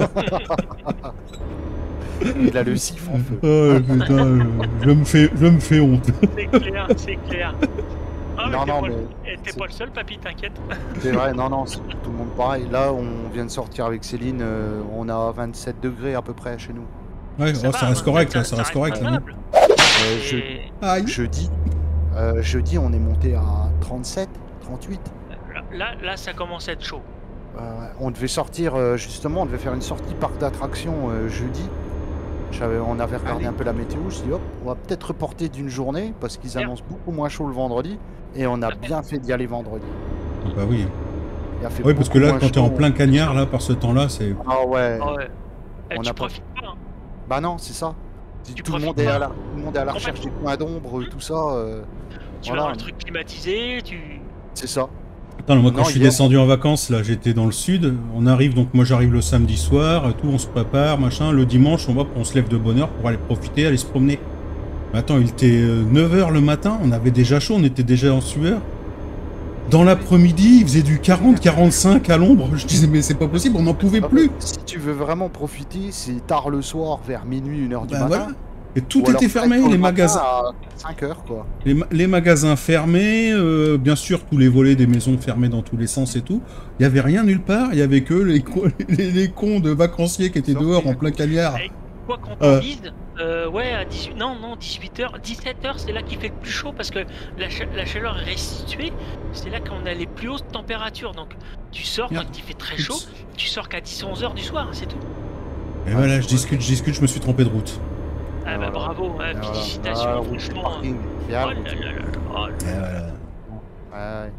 G: Il a le sif en feu.
A: Oh putain, euh, je me fais, je me fais honte.
C: C'est clair, c'est clair. Ah, mais
G: Non,
C: t'es
G: non,
C: pas,
G: mais
C: eh, t'es
G: c'est-
C: pas le seul, papy, t'inquiète.
G: C'est vrai, non, non, c'est tout le monde pareil. Là, on vient de sortir avec Céline, euh, on a vingt-sept degrés à peu près chez nous.
A: Ouais, oh, ça
C: va,
A: reste
C: hein,
A: correct, là, ça reste correct, là.
C: raisonnable.
G: Euh, je-
C: Et
A: Aïe.
G: Jeudi, euh, jeudi, on est monté à trente-sept, trente-huit.
C: là, là, ça commence à être chaud.
G: Euh, on devait sortir, euh, justement, on devait faire une sortie parc d'attractions euh, jeudi. J'avais, on avait regardé un peu la météo, je dis hop, on va peut-être reporter d'une journée parce qu'ils
C: Bien.
G: annoncent beaucoup moins chaud le vendredi. Et on a bien fait d'y aller vendredi.
A: Ah bah oui.
G: Il a fait
A: Oui, parce que
G: beaucoup
A: là,
G: moins
A: quand t'es en
G: chaud.
A: plein cagnard, là, par ce temps-là, c'est...
G: Ah ouais.
C: Ah ouais. Eh,
G: On
C: tu
G: a pas-
C: profites pas. Hein.
G: Bah non, c'est ça. Si
C: Tu
G: tout, le monde
C: profites
G: est
C: pas.
G: à la, tout le monde est à la recherche des coins d'ombre, tout ça. euh,
C: Tu
G: Voilà.
C: vas dans le truc climatisé, tu.
G: c'est ça.
A: Attends, moi, quand
G: Non,
A: je suis
G: hier-
A: descendu en vacances, là, j'étais dans le sud. On arrive, donc moi, j'arrive le samedi soir, tout, on se prépare, machin. Le dimanche, on va, on se lève de bonne heure pour aller profiter, aller se promener. Mais attends, il était neuf heures le matin, on avait déjà chaud, on était déjà en sueur. Dans l'après-midi, il faisait du quarante quarante-cinq à l'ombre. Je disais, mais c'est pas possible, on n'en pouvait plus.
G: Si tu veux vraiment profiter, c'est tard le soir, vers minuit, une heure du
A: Bah
G: matin.
A: voilà. Et tout
G: Ou alors
A: était fermé,
G: très tôt
A: les
G: le matin
A: magasins.
G: à cinq heures, quoi.
A: Les, ma- les magasins fermés, euh, bien sûr, tous les volets des maisons fermés dans tous les sens et tout. Il y avait rien nulle part. Il y avait que les, co- les, les cons de vacanciers qui étaient dehors en plein cagnard.
C: Et quoi qu'on
A: Euh.
C: t'en dise, euh, ouais, à dix-huit, non, non, dix-huit heures, dix-sept heures, c'est là qu'il fait le plus chaud parce que la, cha- la chaleur est restituée. C'est là qu'on a les plus hautes températures. Donc, tu sors
A: Merde.
C: quand il fait très chaud, tu sors qu'à dix onze heures du soir, c'est tout.
A: Et voilà, je discute, je discute, je me suis trompé de route.
C: Ah bah
G: voilà.
C: bravo, ouais,
G: Et voilà.
C: félicitations,
G: Ah, route du
C: franchement.
G: parking.
C: Oh
G: Bien,
C: là là là là, oh là.
A: Et voilà.
G: ouais.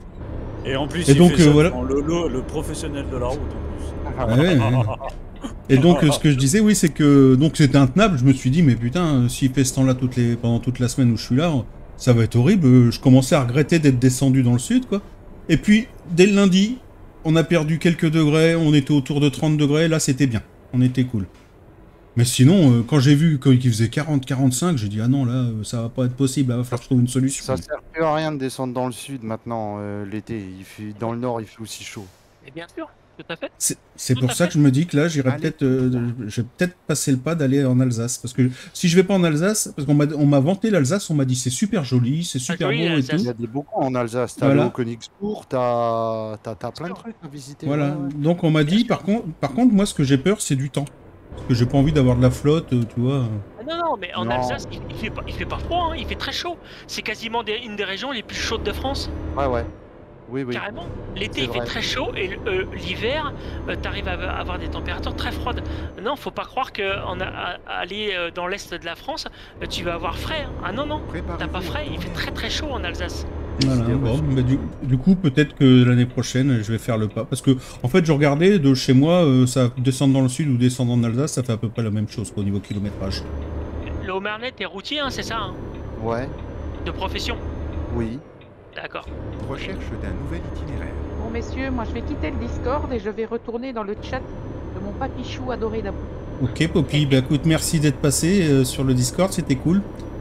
E: Et en plus,
A: Et
E: il
A: donc,
E: fait
A: euh,
E: ça
A: voilà.
E: devant le, le, le professionnel de la route en plus.
A: Ah ouais, ouais. Et donc, euh, ce que je disais, oui, c'est que donc c'était intenable. Je me suis dit, mais putain, euh, s'il fait ce temps-là toutes les... pendant toute la semaine où je suis là, ça va être horrible. Euh, Je commençais à regretter d'être descendu dans le sud, quoi. Et puis, dès le lundi, on a perdu quelques degrés. On était autour de trente degrés. Là, c'était bien. On était cool. Mais sinon, euh, quand j'ai vu qu'il faisait quarante quarante-cinq, j'ai dit, ah non, là, euh, ça va pas être possible. Il va falloir que je trouve une solution.
G: Ça sert plus à rien de descendre dans le sud maintenant, euh, l'été. Il fait... Dans le nord, il fait aussi chaud.
C: Et bien sûr, tout à fait.
A: C'est c'est
C: Tout
A: pour
C: à
A: ça
C: fait.
A: que je me dis que là, j'irai
B: Allez,
A: peut-être, euh, de- je vais peut-être passer le pas d'aller en Alsace, parce que si je vais pas en Alsace, parce qu'on m'a, on m'a vanté l'Alsace, on m'a dit c'est super joli, c'est super
C: joli,
A: beau et
C: l'Alsace.
A: tout.
G: Il y a des beaux coins en Alsace. T'as
A: Voilà.
G: le Königsbourg, t'as t'as t'as plein de trucs à visiter.
A: Voilà.
G: ouais, ouais.
A: Donc on m'a dit,
C: sûr.
A: par contre, par contre, moi, ce que j'ai peur, c'est du temps, parce que j'ai pas envie d'avoir de la flotte, euh, tu vois.
C: Ah non, non, mais en
G: Non.
C: Alsace, il, il fait pas, il fait pas froid, hein, il fait très chaud. C'est quasiment des- une des régions les plus chaudes de France,
G: Ouais, ouais. Oui, oui.
C: carrément. L'été,
G: c'est
C: il fait
G: vrai.
C: très chaud et euh, l'hiver, euh, t'arrives à av- avoir des températures très froides. Non, faut pas croire qu'en aller euh, dans l'est de la France, euh, tu vas avoir frais. hein. Ah non, non, t'as
B: Préparez-vous
C: pas
B: à
C: frais, il fait
B: tourner.
C: très très chaud en Alsace.
A: Voilà,
G: idées
A: bon,
G: reçues.
A: mais du, du coup, peut-être que l'année prochaine, je vais faire le pas, parce que en fait, je regardais de chez moi, euh, ça descendre dans le sud ou descendre en Alsace, ça fait à peu près la même chose, quoi, au niveau kilométrage.
C: Le Haut-Marnais, t'es routier, hein, c'est ça, hein,
G: Ouais,
C: de profession.
G: oui.
C: D'accord.
B: Recherche d'un nouvel itinéraire.
F: Bon, messieurs, moi je vais quitter le Discord et je vais retourner dans le chat de mon papichou adoré d'abord.
A: Ok, Poppy, bah écoute, merci d'être passé euh, sur le Discord, c'était cool.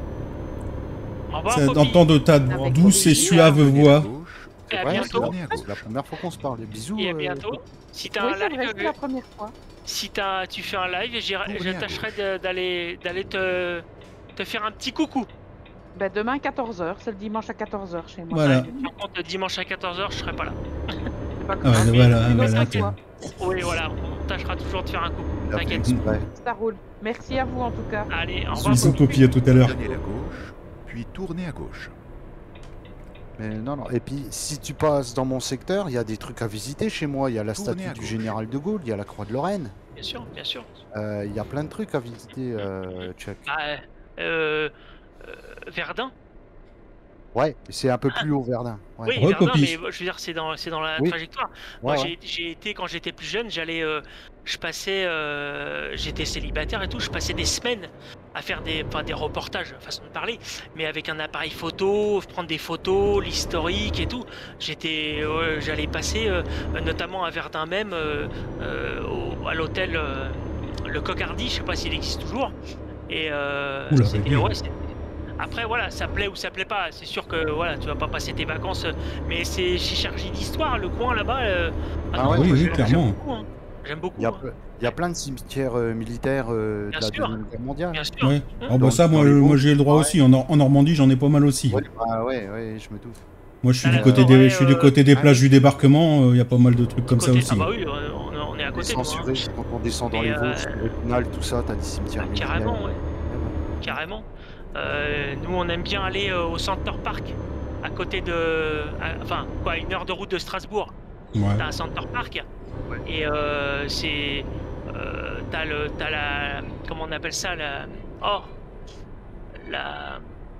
C: Au revoir,
A: Ça,
C: Poppy.
A: d'entendre ta
F: Avec
A: douce et
F: plaisir.
A: suave
B: Tournez à
A: voix.
B: gauche,
C: Et à
G: Ouais,
C: bientôt.
B: tournez à
G: C'est
B: gauche.
G: la première fois qu'on se parle. Bisous.
C: Et à
G: euh,
C: bientôt. Si t'as
F: Oui,
C: un
F: c'est
C: live,
F: vrai, c'est la première fois.
C: si t'as- tu fais un live, j'irai-
B: Tournez à
C: j'attacherai
B: gauche.
C: de- d'aller d'aller te, te faire un petit coucou.
F: Bah, demain quatorze heures, c'est le dimanche à quatorze heures chez moi.
A: Voilà.
C: Par contre, le dimanche à quatorze heures, je serai pas là.
F: C'est pas
A: Ah,
F: grave.
A: ouais, voilà,
F: Tu
A: voilà,
F: bosses
A: ok.
F: toi.
C: Oui, voilà, on tâchera toujours de faire un coucou.
G: la
C: T'inquiète.
G: fête, ouais.
F: Ça roule. Merci à vous en tout cas.
C: Allez, au revoir.
A: Bisous, Poppy, à tout à l'heure.
B: Prenez la gauche, puis tournez à gauche.
G: Mais non, non. Et puis, si tu passes dans mon secteur, il y a des trucs à visiter chez moi. Il y a la
B: Tournez
G: statue
B: à
G: du
B: gauche.
G: général de Gaulle, il y a la croix de Lorraine.
C: Bien sûr, bien sûr.
G: Euh, Il y a plein de trucs à visiter, euh, Chuck.
C: Bah, euh, euh, Verdun.
G: Ouais, c'est un peu plus haut, Verdun. Ouais.
C: Oui,
A: Ouais,
C: Verdun,
A: Poppy.
C: mais je veux dire, c'est dans, c'est dans la
G: Oui.
C: trajectoire.
G: Ouais,
C: Moi,
G: ouais.
C: j'ai- j'ai été, quand j'étais plus jeune, j'allais, euh, je passais, euh, j'étais célibataire et tout, je passais des semaines à faire des, enfin, des reportages, façon de parler, mais avec un appareil photo, prendre des photos, l'historique et tout. J'étais, euh, j'allais passer, euh, notamment à Verdun même, euh, euh, au- à l'hôtel euh, Le Cocardi, je sais pas s'il existe toujours. Et euh,
A: Oula,
C: c'était-
A: oui.
C: ouais, c'est- après voilà, ça plaît ou ça plaît pas. C'est sûr que voilà, tu vas pas passer tes vacances, euh, mais c'est chez Chergy d'Histoire, le coin là-bas. euh,
G: Ah
C: non,
G: ouais,
C: moi,
A: oui,
C: j'aime-
A: oui, clairement.
C: J'aime beaucoup. hein. J'aime beaucoup.
G: Il y a,
C: hein.
G: ple- il y a plein de cimetières euh, militaires euh, de
C: Bien
G: la
C: sûr.
G: Deuxième Guerre mondiale.
C: Bien sûr.
A: Ouais.
C: Hein
A: Oh, bah
G: Dans-
A: ça, moi,
G: dans les
A: euh, moi
G: Vosges,
A: j'ai le droit
G: ouais.
A: aussi. En, Nor- en Normandie, j'en ai pas mal aussi.
G: Ouais, bah ouais, ouais, je me doute.
A: Moi, je suis
C: Ah,
A: du
C: la
A: côté
C: forêt,
A: des, je suis du
C: euh,
A: côté des
B: ah,
A: plages
B: oui.
A: du débarquement. Il y a pas mal de trucs comme ça
C: Côté-
A: aussi.
C: Ah bah oui, on, on- on est à
G: Les
C: côté. nous, hein.
G: censurés, quand on descend dans
C: Mais,
G: les
C: euh,
G: Vosges, sur Épinal, tout ça, t'as des cimetières
C: Ah,
G: militaires.
C: carrément, ouais.
G: Ouais, ouais.
C: Carrément. Euh, nous, on aime bien aller euh, au Center Park, à côté de, à- enfin, quoi, une heure de route de Strasbourg.
A: Ouais.
C: T'as un Center Park et euh, c'est, euh, t'as le, t'as la, comment on appelle ça, la, oh, la,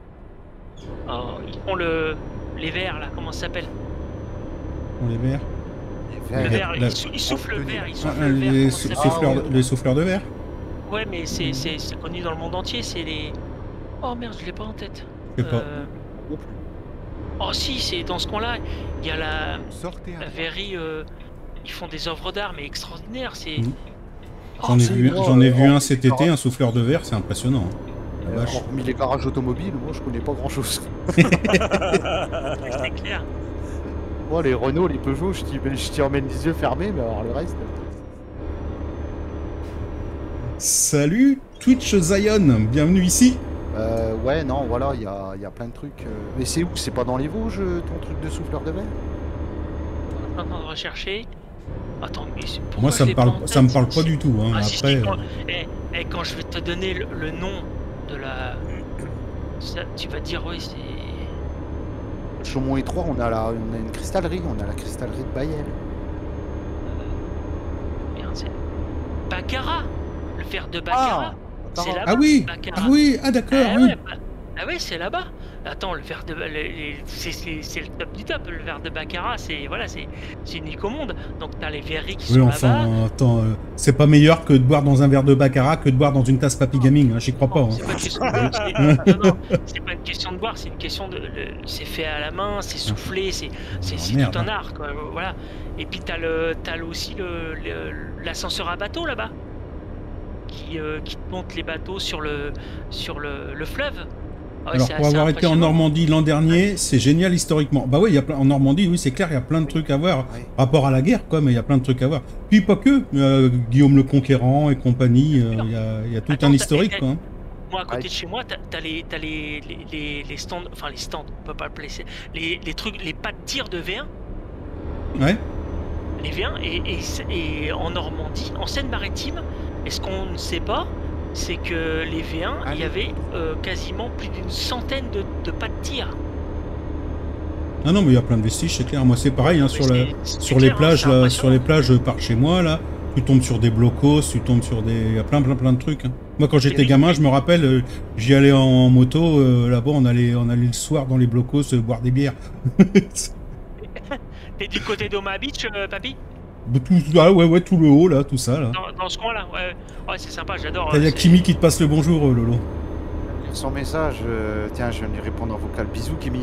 C: oh, ils font le, les verres là, comment ça s'appelle?
A: On les verts.
G: Les
C: Le
G: verts.
C: verre,
A: la-
C: ils, sou- ils soufflent le verre, ils
A: Ah,
C: soufflent le verre.
A: les,
C: comment
A: sou-
C: ça s'appelle
A: souffleurs,
G: Ah, ouais.
A: les souffleurs de verre.
C: Ouais, mais c'est, c'est, c'est connu dans le monde entier, c'est les, oh merde, je l'ai pas en tête.
A: Je sais pas.
C: Euh, Oh si, c'est dans ce coin-là, il y a la,
B: Sortez à
C: la
B: droite.
C: verrerie, euh, ils font des œuvres d'art mais extraordinaires, c'est...
A: Mhm.
C: Oh,
A: J'en ai
C: c'est-
A: vu,
G: moi,
A: j'en ai
G: euh,
A: vu
G: en-
A: un cet été, un souffleur de verre, c'est impressionnant. hein. La
G: Euh,
A: vache.
G: Hormis les garages automobiles, moi je connais pas grand chose.
C: c'est clair.
G: Moi, les Renault, les Peugeot, je t'y je t'y emmène les yeux fermés, mais alors le reste.
A: Salut Twitch Zion, bienvenue ici.
G: Euh, ouais, non, voilà, il y a, y a plein de trucs. euh. Mais c'est où? C'est pas dans les Vosges, ton truc de souffleur de verre?
C: On est en train de rechercher. Attends, mais c'est- pourquoi
A: Moi,
C: je
A: ça me
C: l'ai
A: parle,
C: pas en
A: ça me
C: tête
A: parle pas du tout. Hein.
C: Ah, si, si,
A: Après,
C: quand,
A: euh,
C: eh, eh, quand je vais te donner le, le nom de la. Ça, tu vas te dire, oui, c'est.
G: Chaumont et Troyes, on a, la, on a une cristallerie, on a la cristallerie de Bayel.
C: Merde, c'est. Baccarat. Le fer de Baccarat. C'est là-bas.
A: Ah oui,
C: Baccarat.
A: ah oui, ah d'accord,
C: Ah
A: oui.
C: ouais, bah- ah ouais, c'est là-bas. Attends, le verre de les- les- c'est c'est- c'est le top du top. Le verre de Baccarat, c'est voilà, c'est c'est unique au monde. Donc t'as les verreries qui
A: Oui,
C: sont
A: enfin,
C: là-bas.
A: attends, euh, c'est pas meilleur que de boire dans un verre de baccarat que de boire dans une tasse Papy Gaming, hein, j'y crois pas.
C: Non,
A: Hein.
C: c'est pas une question de... c'est- non, non, c'est pas une question de boire, c'est une question de. le- C'est fait à la main, c'est soufflé, c'est c'est
A: Oh,
C: c'est
A: merde.
C: tout un art, quoi. Voilà. Et puis t'as le t'as le- aussi le le- l'ascenseur à bateau là-bas, qui euh, qui te monte les bateaux sur le sur le, le fleuve. Ah ouais,
A: Alors,
C: c'est
A: pour
C: assez
A: avoir été en
C: impressionnant.
A: Normandie l'an dernier, c'est génial historiquement. Bah oui, il y a plein... en Normandie, oui, c'est clair, il y a plein de trucs à voir.
G: Ouais.
A: Rapport à la guerre, quoi, mais il y a plein de trucs à voir. Puis pas que, euh, Guillaume le Conquérant et compagnie, euh, il y, a, il y a tout
C: Attends,
A: un
C: t'as-
A: historique,
C: t'as-
A: quoi. hein.
C: Moi, à côté
G: Ouais.
C: de chez moi, t'as t'as les, t'as les, les, les, les stands, enfin les stands, on peut pas le placer, les, les trucs, les pas de tir de V un,
A: Ouais.
C: les V un, et, et, c'est- et en Normandie, en Seine-Maritime, et ce qu'on ne sait pas, c'est que les V un, il y avait euh, quasiment plus d'une centaine de, de pas de tir.
A: Ah non, mais il y a plein de vestiges, c'est clair. Moi, c'est pareil, hein,
C: Mais
A: sur, la...
C: c'est- c'est
A: sur
C: clair,
A: les
C: hein,
A: plages,
C: c'est
A: là,
C: impressionnant.
A: sur les plages euh, par chez moi, là, tu tombes sur des blocos, tu tombes sur des... Il y a plein, plein, plein de trucs. hein. Moi, quand j'étais
C: oui.
A: gamin, je me rappelle, euh, j'y allais en, en moto, euh, là-bas, on allait, on allait le soir dans les blocos euh, boire des bières.
C: T'es du côté d'Oma Beach, euh, papy?
A: tout, ah, ouais, ouais, tout le haut, là, tout ça, là.
C: Dans, dans ce coin-là? Ouais, ouais, c'est sympa, j'adore.
A: T'as
C: euh,
A: la
C: c'est-
A: Kimi qui te passe le bonjour, euh, Lolo.
G: Son message, euh, tiens, je viens de lui répondre en vocal. Bisous, Kimi.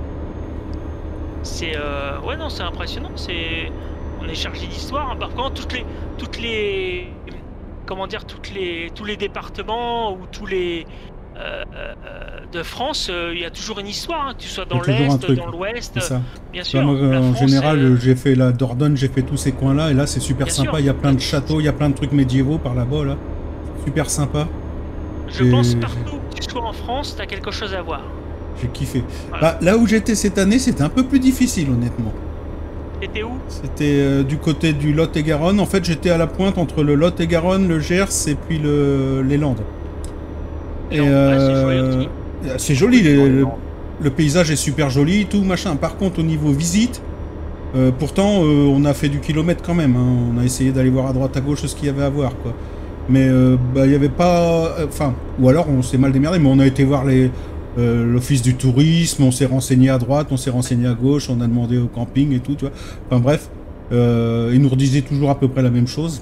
C: C'est euh, ouais non c'est impressionnant, c'est on est chargé d'histoire. Hein. Par contre toutes les toutes les comment dire toutes les tous les départements ou tous les euh, euh, de France, euh, il y a toujours une histoire, hein, que tu sois dans
A: Il y a toujours un
C: l'est,
A: truc,
C: dans l'ouest,
A: C'est ça.
C: bien
A: Tu
C: sûr.
A: vois, moi,
C: la
A: en
C: France,
A: général,
C: euh,
A: euh, j'ai fait la Dordogne, j'ai fait tous ces coins-là, et là, c'est super
C: Bien
A: sympa.
C: sûr.
A: Il y a plein de châteaux, il y a plein de trucs médiévaux par là-bas, là. Super sympa.
C: je
A: et-
C: pense partout où tu sois en France, t'as quelque chose à voir.
A: J'ai kiffé.
C: Voilà.
A: Bah, là où j'étais cette année, c'était un peu plus difficile, honnêtement.
C: T'étais où?
A: C'était euh, du côté du Lot-et-Garonne. En fait, j'étais à la pointe entre le Lot-et-Garonne, le Gers et puis le... les Landes. Et
C: Landes, ouais, c'est joli
A: euh,
C: aussi.
A: c'est joli, les- le, le paysage est super joli, tout machin. Par contre, au niveau visite, euh, pourtant, euh, on a fait du kilomètre quand même. hein. On a essayé d'aller voir à droite à gauche ce qu'il y avait à voir, quoi. Mais euh, bah, il y avait pas. Enfin, ou alors on s'est mal démerdé, mais on a été voir les. euh, l'office du tourisme, on s'est renseigné à droite, on s'est renseigné à gauche, on a demandé au camping et tout, tu vois. Enfin bref, euh, ils nous redisaient toujours à peu près la même chose.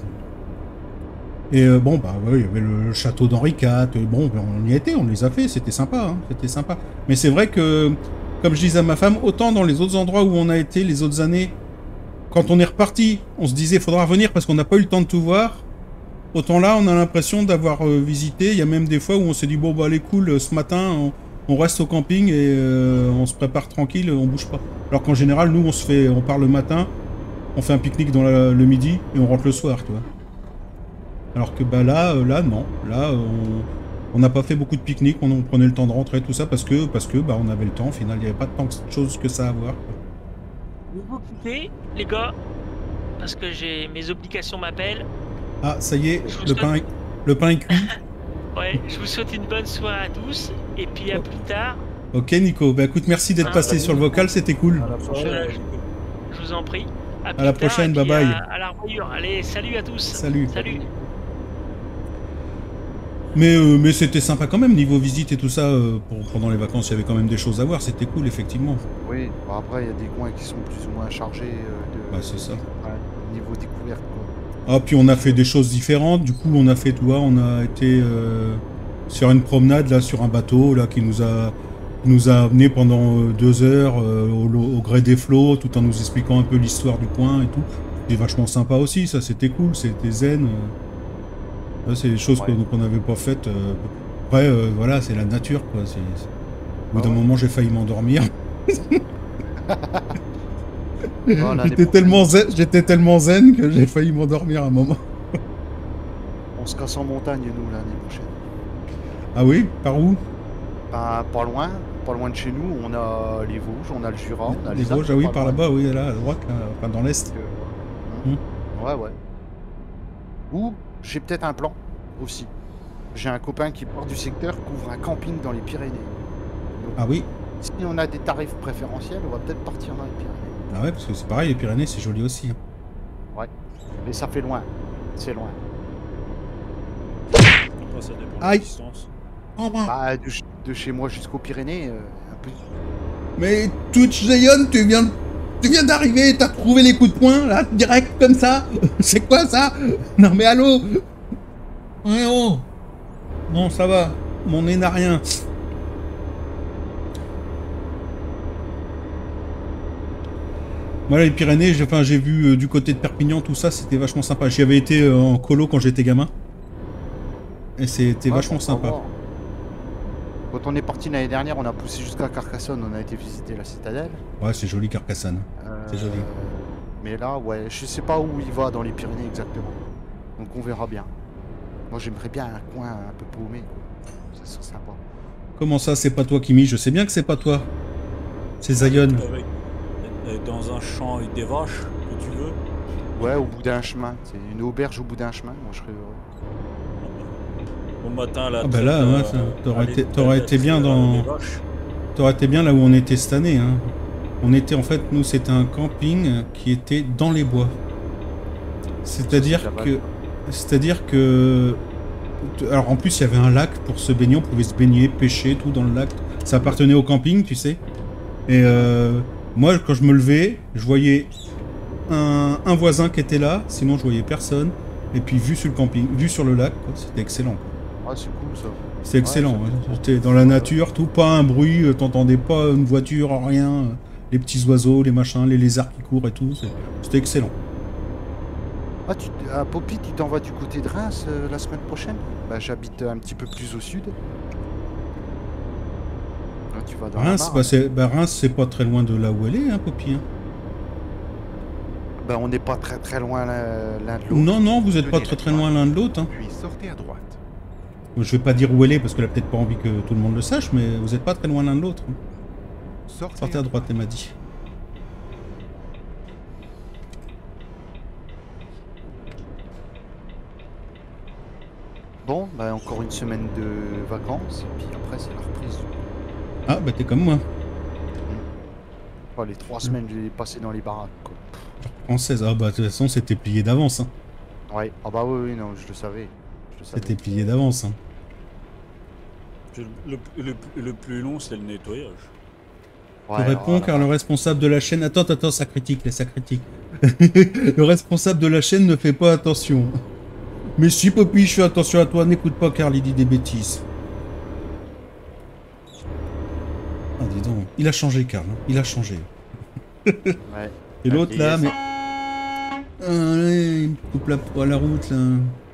A: Et euh, bon, bah ouais, il y avait le château d'Henri quatre, euh, bon, ben, on y était, on les a fait, c'était sympa, hein, c'était sympa. Mais c'est vrai que, comme je disais à ma femme, autant dans les autres endroits où on a été les autres années, quand on est reparti, on se disait, faudra revenir parce qu'on n'a pas eu le temps de tout voir. Autant là, on a l'impression d'avoir euh, visité. Il y a même des fois où on s'est dit, bon, bah, allez, cool, euh, ce matin, on, on reste au camping et euh, on se prépare tranquille, on bouge pas. Alors qu'en général, nous, on se fait, on part le matin, on fait un pique-nique dans la- le midi et on rentre le soir, tu vois. Alors que, bah, là, euh, là, non. Là, euh, on on n'a pas fait beaucoup de pique-nique, on, on prenait le temps de rentrer, tout ça, parce que, parce que, bah, on avait le temps. Au final, il n'y avait pas tant de choses que ça à voir.
C: Vous vous quittez, les gars, parce que j'ai mes obligations m'appellent.
A: Ah, ça y est,
C: Je vous
A: le pain, est- le pain est cuit.
C: Ouais, je vous souhaite une bonne soirée à tous et puis à plus tard.
A: Ok, Nico. Bah, écoute, merci d'être
C: Ah,
A: passé
C: bah,
A: sur le vocal, c'était cool.
E: À la prochaine.
C: Je vous en prie. À,
A: la prochaine, bye bye.
C: À, à la revoyure. Allez, salut à tous.
A: Salut.
C: Salut.
A: Mais, euh, mais c'était sympa quand même, niveau visite et tout ça. euh, pour, pendant les vacances, il y avait quand même des choses à voir, c'était cool, effectivement.
G: Oui, bon, après, il y a des coins qui sont plus ou moins chargés euh, de
A: Bah, c'est ça.
G: ouais, niveau découverte. Quoi.
A: Ah, puis on a fait des choses différentes. Du coup, on a fait, tu vois, on a été euh, sur une promenade là, sur un bateau là, qui nous a, qui nous a amené pendant euh, deux heures euh, au, au gré des flots, tout en nous expliquant un peu l'histoire du coin et tout. C'était vachement sympa aussi, ça c'était cool, c'était zen. euh. Là, c'est des choses
G: Ouais.
A: qu'on qu'on n'avait pas faites. euh. Après, euh, voilà, c'est la nature, quoi. c'est- c'est- Au bout
G: Ah
A: d'un
G: ouais.
A: moment, j'ai failli m'endormir.
G: Oh, l'année
A: J'étais
G: prochaine,
A: tellement zen, j'étais tellement zen que j'ai failli m'endormir à un moment.
G: On se casse en montagne, nous, l'année prochaine.
A: Ah oui? Par où?
G: Bah, pas loin, pas loin de chez nous, on a les Vosges, on a le Jura, on a
A: Les
G: les
A: Vosges,
G: Alpes,
A: ah oui,
G: pas
A: par
G: loin.
A: là-bas, oui, là, à droite, là, enfin dans l'est.
G: Euh,
A: Hmm.
G: Ouais, ouais. Ou j'ai peut-être un plan aussi. J'ai un copain qui part du secteur, couvre un camping dans les Pyrénées. Donc,
A: Ah oui?
G: si on a des tarifs préférentiels, on va peut-être partir dans les Pyrénées.
A: Ah ouais, parce que c'est pareil, les Pyrénées, c'est joli aussi. hein.
G: Mais ça fait loin. C'est loin.
E: Après, ça dépend de la
A: Aïe.
E: distance.
G: Bah, de, ch- de chez moi jusqu'aux Pyrénées, euh, un peu.
A: Mais Twitch Zayon, tu viens, tu viens d'arriver, t'as trouvé les coups de poing, là, direct, comme ça. C'est quoi ça? Non mais allô? Ouais, oh. Non, ça va, mon nez n'a rien. Voilà, les Pyrénées, j'ai enfin, j'ai vu euh, du côté de Perpignan, tout ça, c'était vachement sympa. J'y avais été euh, en colo quand j'étais gamin. Et c'était
G: Ouais,
A: vachement
G: pour
A: sympa.
G: savoir. Quand on est parti l'année dernière, on a poussé jusqu'à Carcassonne, on a été visiter la citadelle.
A: Ouais, c'est joli Carcassonne.
G: Euh,
A: C'est joli.
G: Mais là, ouais, je sais pas où il va dans les Pyrénées exactement. Donc on verra bien. Moi j'aimerais bien un coin un peu paumé, quoi. Ça serait sympa.
A: Comment ça, c'est pas toi qui mis? Je sais bien que c'est pas toi. C'est Zayon.
E: Avec- euh, Dans un champ avec des vaches, que tu veux.
G: Ouais, au bout d'un chemin. C'est une auberge au bout d'un chemin, moi je serais heureux.
E: Au matin, là.
A: Ah bah là, ouais, ça, t'aurais été- t'aurais été bien dans-
E: Les vaches.
A: T'aurais été bien là où on était cette année. Hein. On était en fait, nous, c'était un camping qui était dans les bois. C'est-à-dire
G: Ça, c'est
A: que, c'est-à-dire que, alors en plus il y avait un lac pour se baigner, on pouvait se baigner, pêcher, tout dans le lac. Ça appartenait au camping, tu sais. Et euh, moi, quand je me levais, je voyais un, un voisin qui était là, sinon je voyais personne. Et puis vue sur le camping, vue sur le lac, quoi, c'était excellent.
G: Ah, c'est cool ça.
A: C'est excellent.
G: Ouais,
A: ouais.
G: c'est-
A: J'étais dans la nature, tout, pas un bruit, euh, t'entendais pas une voiture, rien. euh, Les petits oiseaux, les machins, les lézards qui courent et tout. c'est- C'était excellent.
G: Ah, tu, ah, Poppy, tu t'en vas du côté de Reims euh, la semaine prochaine? Bah, j'habite un petit peu plus au sud. Là, tu vas dans la
A: Reims,
G: Marne.
A: bah, c'est bah, Reims, c'est pas très loin de là où elle est, hein, Poppy. hein.
G: Bah, on n'est pas très très loin l'un l'un de l'autre.
A: Non, non, vous êtes pas
B: Tenez
A: très
B: la
A: très loin l'un de l'autre. hein.
B: Puis sortez à droite.
A: Je vais pas dire où elle est parce qu'elle a peut-être pas envie que tout le monde le sache, mais vous êtes pas très loin l'un de l'autre. hein.
B: Sortez,
A: Sortez à droite, elle m'a dit.
G: Bon, bah, encore une semaine de vacances, et puis après, c'est la reprise.
A: Ah, bah t'es comme moi.
G: Enfin, les trois semaines, je les ai passées dans les baraques, quoi.
A: Française. Ah, bah de toute façon, c'était plié d'avance. hein.
G: Ouais, ah bah oui, oui, non, je le savais. Je le savais.
A: C'était plié d'avance. hein.
E: Le, le- le- le plus long, c'est le nettoyage.
G: Ouais,
A: Je réponds
G: voilà.
A: car le responsable de la chaîne... Attends, attends, ça critique, là, ça critique. Le responsable de la chaîne ne fait pas attention. Mais si, Poppy, je fais attention à toi, n'écoute pas car il dit des bêtises. Ah, dis donc. Il a changé, Karl. hein. Il a changé.
G: Ouais.
A: Et l'autre,
G: Ok,
A: là,
G: yes.
A: mais... Allez, il me coupe la, à la route, là.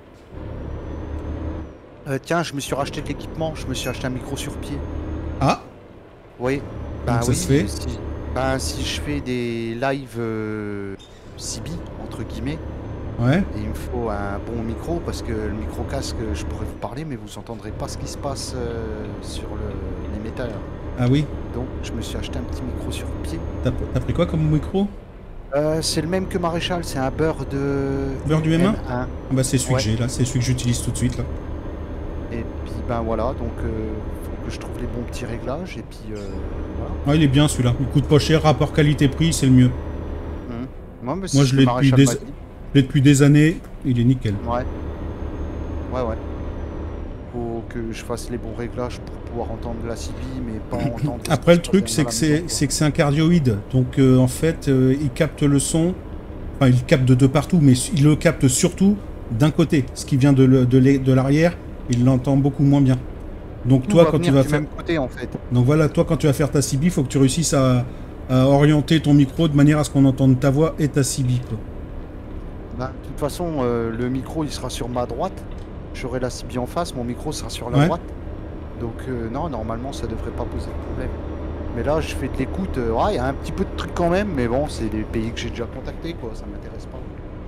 G: Euh, tiens, je me suis racheté de l'équipement, je me suis acheté un micro sur pied.
A: Ah,
G: Oui. Bah
A: Comment ça
G: oui,
A: se fait
G: si, bah, si je fais des lives euh, C B, entre guillemets,
A: ouais.
G: et il me faut un bon micro, parce que le micro casque, je pourrais vous parler, mais vous entendrez pas ce qui se passe euh, sur le- l'émetteur.
A: Ah oui.
G: Donc, je me suis acheté un petit micro sur pied.
A: T'as t'as pris quoi comme micro?
G: Euh, c'est le même que Maréchal, c'est un beurre de...
A: Beurre du M un?
G: M un.
A: Ah bah c'est celui
G: Ouais.
A: que j'ai, là. C'est celui que j'utilise tout de suite, là.
G: Et puis, ben voilà, donc euh, faut que je trouve les bons petits réglages, et puis euh, voilà.
A: Ah, il est bien, celui-là. Il coûte pas cher, rapport qualité-prix, c'est le mieux.
G: Mhm. Moi, mais
A: Moi,
G: c'est
A: je
G: ce
A: l'ai
G: que
A: depuis
G: Maréchal
A: des-
G: m'a dit.
A: Je l'ai depuis des années, il est nickel.
G: Ouais. Ouais, ouais. Faut que je fasse les bons réglages pour pouvoir entendre la C B, mais pas entendre... ce
A: Après,
G: qui
A: le
G: se
A: truc,
G: passe
A: c'est
G: dans
A: que
G: la
A: c'est
G: maison,
A: c'est que c'est un cardioïde. Donc, euh, en fait, euh, il capte le son. Enfin, il capte de partout, mais il le capte surtout d'un côté. Ce qui vient de le- de l'é- de l'arrière, il l'entend beaucoup moins bien. Donc,
G: Tout
A: toi,
G: va
A: quand tu
G: venir
A: vas
G: du
A: faire...
G: même côté, en fait.
A: Donc voilà, toi, quand tu vas faire ta C B, il faut que tu réussisses à, à orienter ton micro de manière à ce qu'on entende ta voix et ta C B, quoi.
G: Bah, de toute façon, euh, le micro, il sera sur ma droite. J'aurai la C B en face, mon micro sera sur la
A: Ouais.
G: droite. Donc, euh, non, normalement, ça devrait pas poser de problème. Mais là, je fais de l'écoute. euh, ouais, il y a un petit peu de trucs quand même, mais bon, c'est des pays que j'ai déjà contactés, quoi. Ça m'intéresse pas.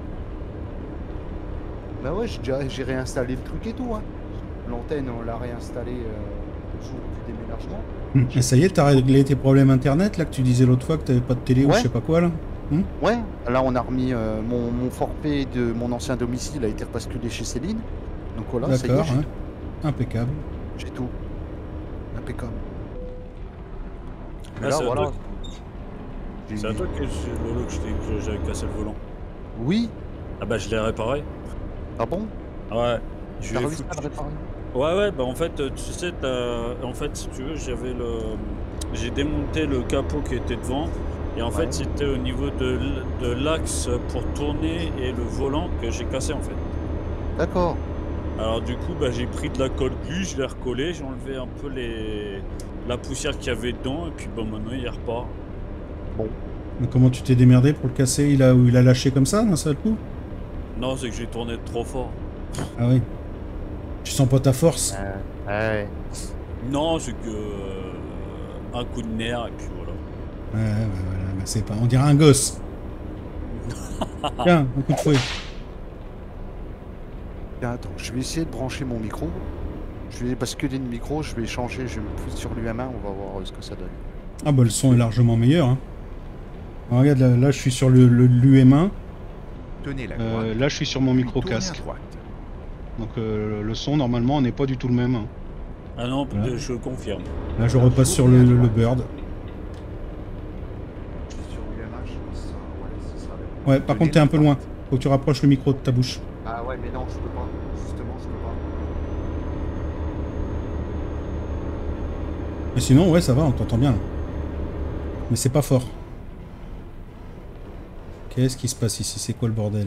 G: Bah ouais, j'ai déjà j'ai réinstallé le truc et tout. Hein. L'antenne, on l'a réinstallé euh, le jour du déménagement.
A: Hum, Et ça y est, t'as réglé tes problèmes internet là que tu disais l'autre fois que t'avais pas de télé ou
G: Ouais.
A: je sais pas quoi là. Hum
G: Ouais, là, on a remis euh, mon, mon forfait de mon ancien domicile a été rebasculé chez Céline. Donc voilà, ça y est,
A: D'accord,
G: j'ai
A: hein. Impeccable.
G: j'ai tout. Impeccable. Mais
E: Ah,
G: là,
E: c'est à
G: voilà.
E: toi-
G: J'ai-
E: C'est à toi que j'ai- Lolo, que je t'ai- que j'avais cassé le volant.
G: Oui.
E: Ah bah je l'ai réparé.
G: Ah bon?
E: Ouais. Je
G: T'as
E: lui ai
G: réussi à
E: foutu-
G: le réparer?
E: Ouais ouais bah en fait euh, tu sais t'as- en fait si tu veux j'avais le j'ai démonté le capot qui était devant et en
G: Ouais.
E: fait c'était au niveau de, l- de l'axe pour tourner et le volant que j'ai cassé en fait.
G: D'accord.
E: Alors du coup bah j'ai pris de la colle glu, je l'ai recollé, j'ai enlevé un peu les la poussière qu'il y avait dedans et puis bah maintenant il repart.
A: Mais comment tu t'es démerdé pour le casser? Il a, il a lâché comme ça d'un seul coup?
E: Non c'est que j'ai tourné trop fort.
A: Ah oui. Tu sens pas ta force?
G: Euh, ouais.
E: Non c'est que euh, un coup de nerf et puis voilà.
A: Ouais, ouais, voilà, bah, c'est pas. On dirait un gosse. Tiens, un coup de fouet.
G: Tiens, attends, je vais essayer de brancher mon micro. Je vais basculer le micro, je vais changer, je vais me foutre sur l'U M un, on va voir euh, ce que ça donne.
A: Ah bah le son est largement meilleur. Hein. Alors, regarde, là, là, je suis sur le, le- l'U M un.
B: Tenez la droite.
A: Euh, là je suis sur mon
B: puis
A: micro
B: tournez à
A: casque.
B: droite.
A: Donc euh, le son normalement n'est pas du tout le même. Hein.
E: Ah non
A: Voilà.
E: je confirme.
A: Là je repasse sur le, le- le Bird.
G: Je suis sur l'U M un, je pense que ça, ouais, c'est ça.
A: Ouais, par contre t'es un peu loin. Faut que tu rapproches le micro de ta bouche.
G: Ah ouais, mais non, je peux pas. Justement, je peux pas.
A: Mais sinon ouais ça va, on t'entend bien là. Mais c'est pas fort. Qu'est-ce qui se passe ici? C'est quoi le bordel?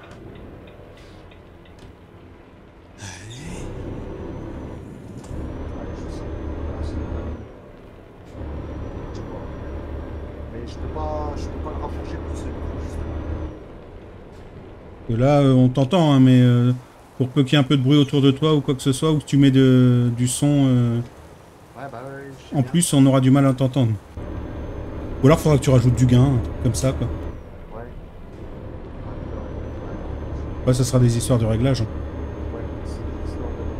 G: Allez, je sais. Voilà, c'est pas mieux. Je peux pas. Mais je peux pas, je peux pas le rapprocher plus le micro, justement.
A: Que là euh, on t'entend hein, mais euh, pour peu qu'il y ait un peu de bruit autour de toi ou quoi que ce soit, ou que tu mets de, du son euh,
G: Ouais, bah ouais, je sais
A: en
G: bien.
A: plus on aura du mal à t'entendre. Ou alors faudra que tu rajoutes du gain, un truc comme ça quoi.
G: Ouais. Ouais, ouais, ouais.
A: Ouais ça sera des histoires de réglage. hein.
G: Ouais, c'est l'histoire de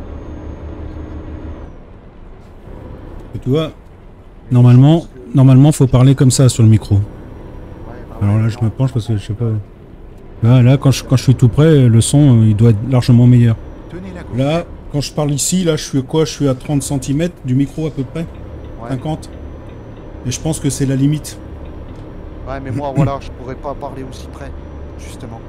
G: réglage.
A: Et tu vois, normalement, normalement faut parler comme ça sur le micro.
G: Ouais, bah
A: Alors
G: ouais,
A: là je
G: non.
A: me penche parce que je sais pas. Là, là quand, je, quand je suis tout près, le son euh, il doit être largement meilleur.
B: Tenez la gauche.
A: Là, quand je parle ici, là je suis à quoi? Je suis à trente centimètres du micro à peu près,
G: Ouais.
A: cinquante. Et je pense que c'est la limite.
G: Ouais, mais moi, voilà, je pourrais pas parler aussi près, justement.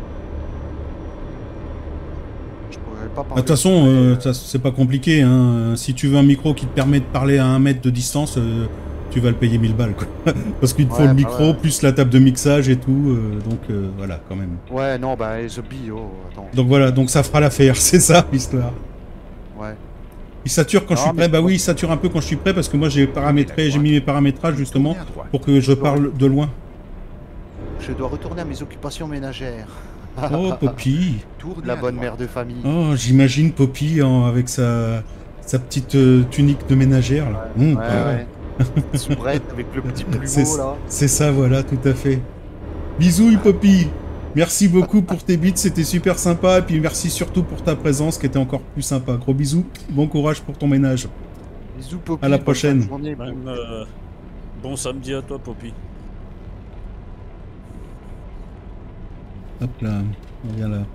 G: Je pourrais pas
A: De
G: parler.
A: toute façon,
G: aussi près,
A: euh,
G: euh,
A: ça, c'est pas compliqué. Hein. Si tu veux un micro qui te permet de parler à un mètre de distance, euh, tu vas le payer mille balles. Quoi. Parce qu'il te faut
G: Ouais,
A: le
G: bah
A: micro,
G: ouais.
A: plus la table de mixage et tout. euh, donc euh, voilà, quand même.
G: Ouais, non, bah, The Bee, oh, attends.
A: Donc voilà, donc ça fera l'affaire, c'est ça l'histoire.
G: Ouais.
A: Il sature quand je
G: Non,
A: suis
G: mais
A: prêt.
G: je
A: Bah
G: pense-
A: oui, il sature un peu quand je suis prêt parce que moi j'ai paramétré, j'ai mis mes paramétrages justement
B: Tournez à droite.
A: pour que je parle de loin.
G: Je dois retourner à mes occupations ménagères.
A: Oh Poppy.
B: Tournez
G: La
B: à
G: bonne
B: droite.
G: mère de famille.
A: Oh, j'imagine Poppy en- avec sa, sa petite euh, tunique de ménagère. Là. Mmh,
G: Ouais,
A: ah
G: ouais. Soubrette avec le petit
A: C'est
G: plumeau, là.
A: c'est ça, voilà, tout à fait. Bisous, Poppy. Merci beaucoup pour tes bits, c'était super sympa. Et puis merci surtout pour ta présence qui était encore plus sympa. Gros bisous, bon courage pour ton ménage.
G: Bisous, Poppy.
A: À la
G: bonne
A: prochaine.
G: fin de journée, bon-
E: Même, euh, bon samedi à toi Poppy.
A: Hop là, on vient là.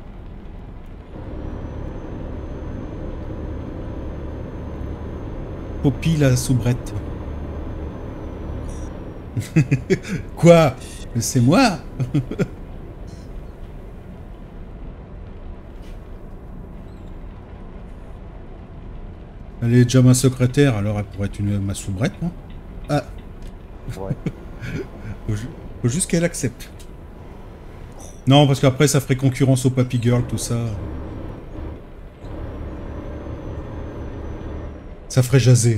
A: Poppy la soubrette. Quoi? C'est moi? Elle est déjà ma secrétaire, alors elle pourrait être une, ma soubrette, non? Ah,
G: Ouais.
A: faut, ju- faut juste qu'elle accepte. Non, parce qu'après ça ferait concurrence au Papy Girl, tout ça. Ça ferait jaser.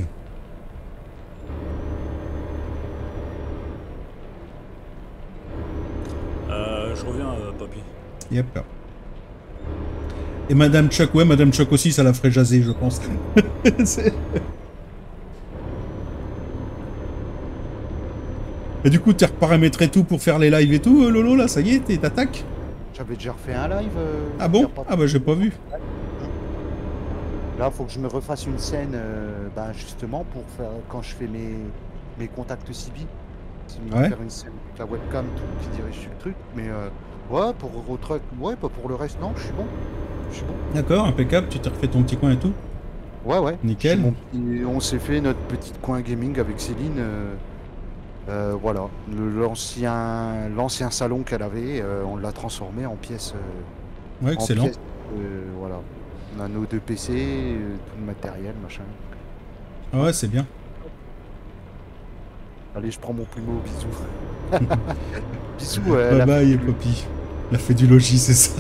E: Euh, je reviens euh, Poppy.
A: Yep. Et Madame Chuck, ouais, Madame Chuck aussi, ça la ferait jaser, je pense. C'est- Et du coup, t'as reparamétré tout pour faire les lives et tout, euh, Lolo, là, ça y est, t'es- t'attaques?
G: J'avais déjà refait un live. euh,
A: Ah
G: il y
A: bon?
G: a pas-
A: Ah bah j'ai pas vu.
G: Là, faut que je me refasse une scène, euh, ben, justement, pour faire quand je fais mes, mes contacts C B. C'est de me
A: Ouais.
G: faire une scène avec la webcam tout, qui dirige sur le truc. Mais euh, ouais, pour Eurotruck, ouais, pas pour le reste, non, je suis bon. Je suis bon.
A: D'accord, impeccable, tu t'es refait ton petit coin et tout.
G: Ouais, ouais.
A: Nickel.
G: J'ai mon petit- on s'est fait notre petit coin gaming avec Céline. euh, euh, voilà, Le- l'ancien l'ancien salon qu'elle avait, euh, on l'a transformé en pièce. euh,
A: Ouais,
G: en
A: excellent.
G: pièce, euh, voilà. On a nos deux P C, euh, tout le matériel, machin.
A: Ah ouais, c'est bien.
G: Allez, je prends mon plumeau, bisous. Bisous. euh,
A: Bye
G: la
A: bye,
G: fille du-
A: Poppy. Elle a fait du logis, c'est ça.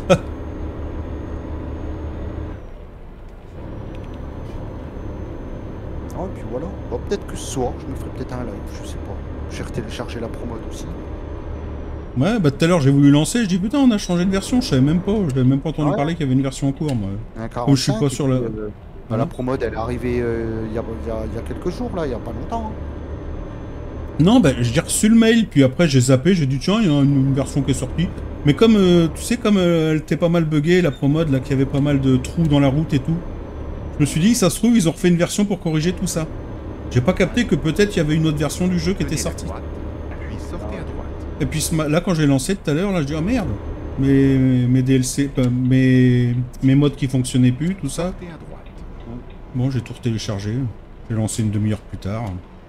G: Ah, et puis voilà. Bon, peut-être que ce soir, je me ferai peut-être un live, je sais pas. J'ai téléchargé la promode aussi.
A: Ouais, bah tout à l'heure j'ai voulu lancer, je dis putain, on a changé de version, je savais même pas, je n'avais même pas entendu
G: Ouais.
A: parler qu'il y avait une version en cours, moi.
G: Un
A: Comme je suis
G: quarante-cinq,
A: pas
G: et
A: sur
G: puis,
A: le-
G: euh, bah,
A: Voilà.
G: la promode, elle est arrivée euh, il y, a, il y a- il y a quelques jours, là, il y a pas longtemps. hein.
A: Non, bah j'ai reçu le mail, puis après j'ai zappé, j'ai dit tiens, il y a une, une version qui est sortie. Mais comme, euh, tu sais, comme euh, elle était pas mal buggée, la promode, là, qu'il y avait pas mal de trous dans la route et tout, je me suis dit, ça se trouve, ils ont refait une version pour corriger tout ça. J'ai pas capté que peut-être il y avait une autre version du jeu qui
B: Tenez
A: était
B: la
A: sortie.
B: droite, puis sortez à droite.
A: Et puis ce ma- là, quand j'ai lancé tout à l'heure, là, je dis ah merde, mes, mes D L C, euh, mes, mes modes qui fonctionnaient plus, tout ça.
B: Sortez à droite.
A: Bon, j'ai tout téléchargé. J'ai lancé une demi-heure plus tard.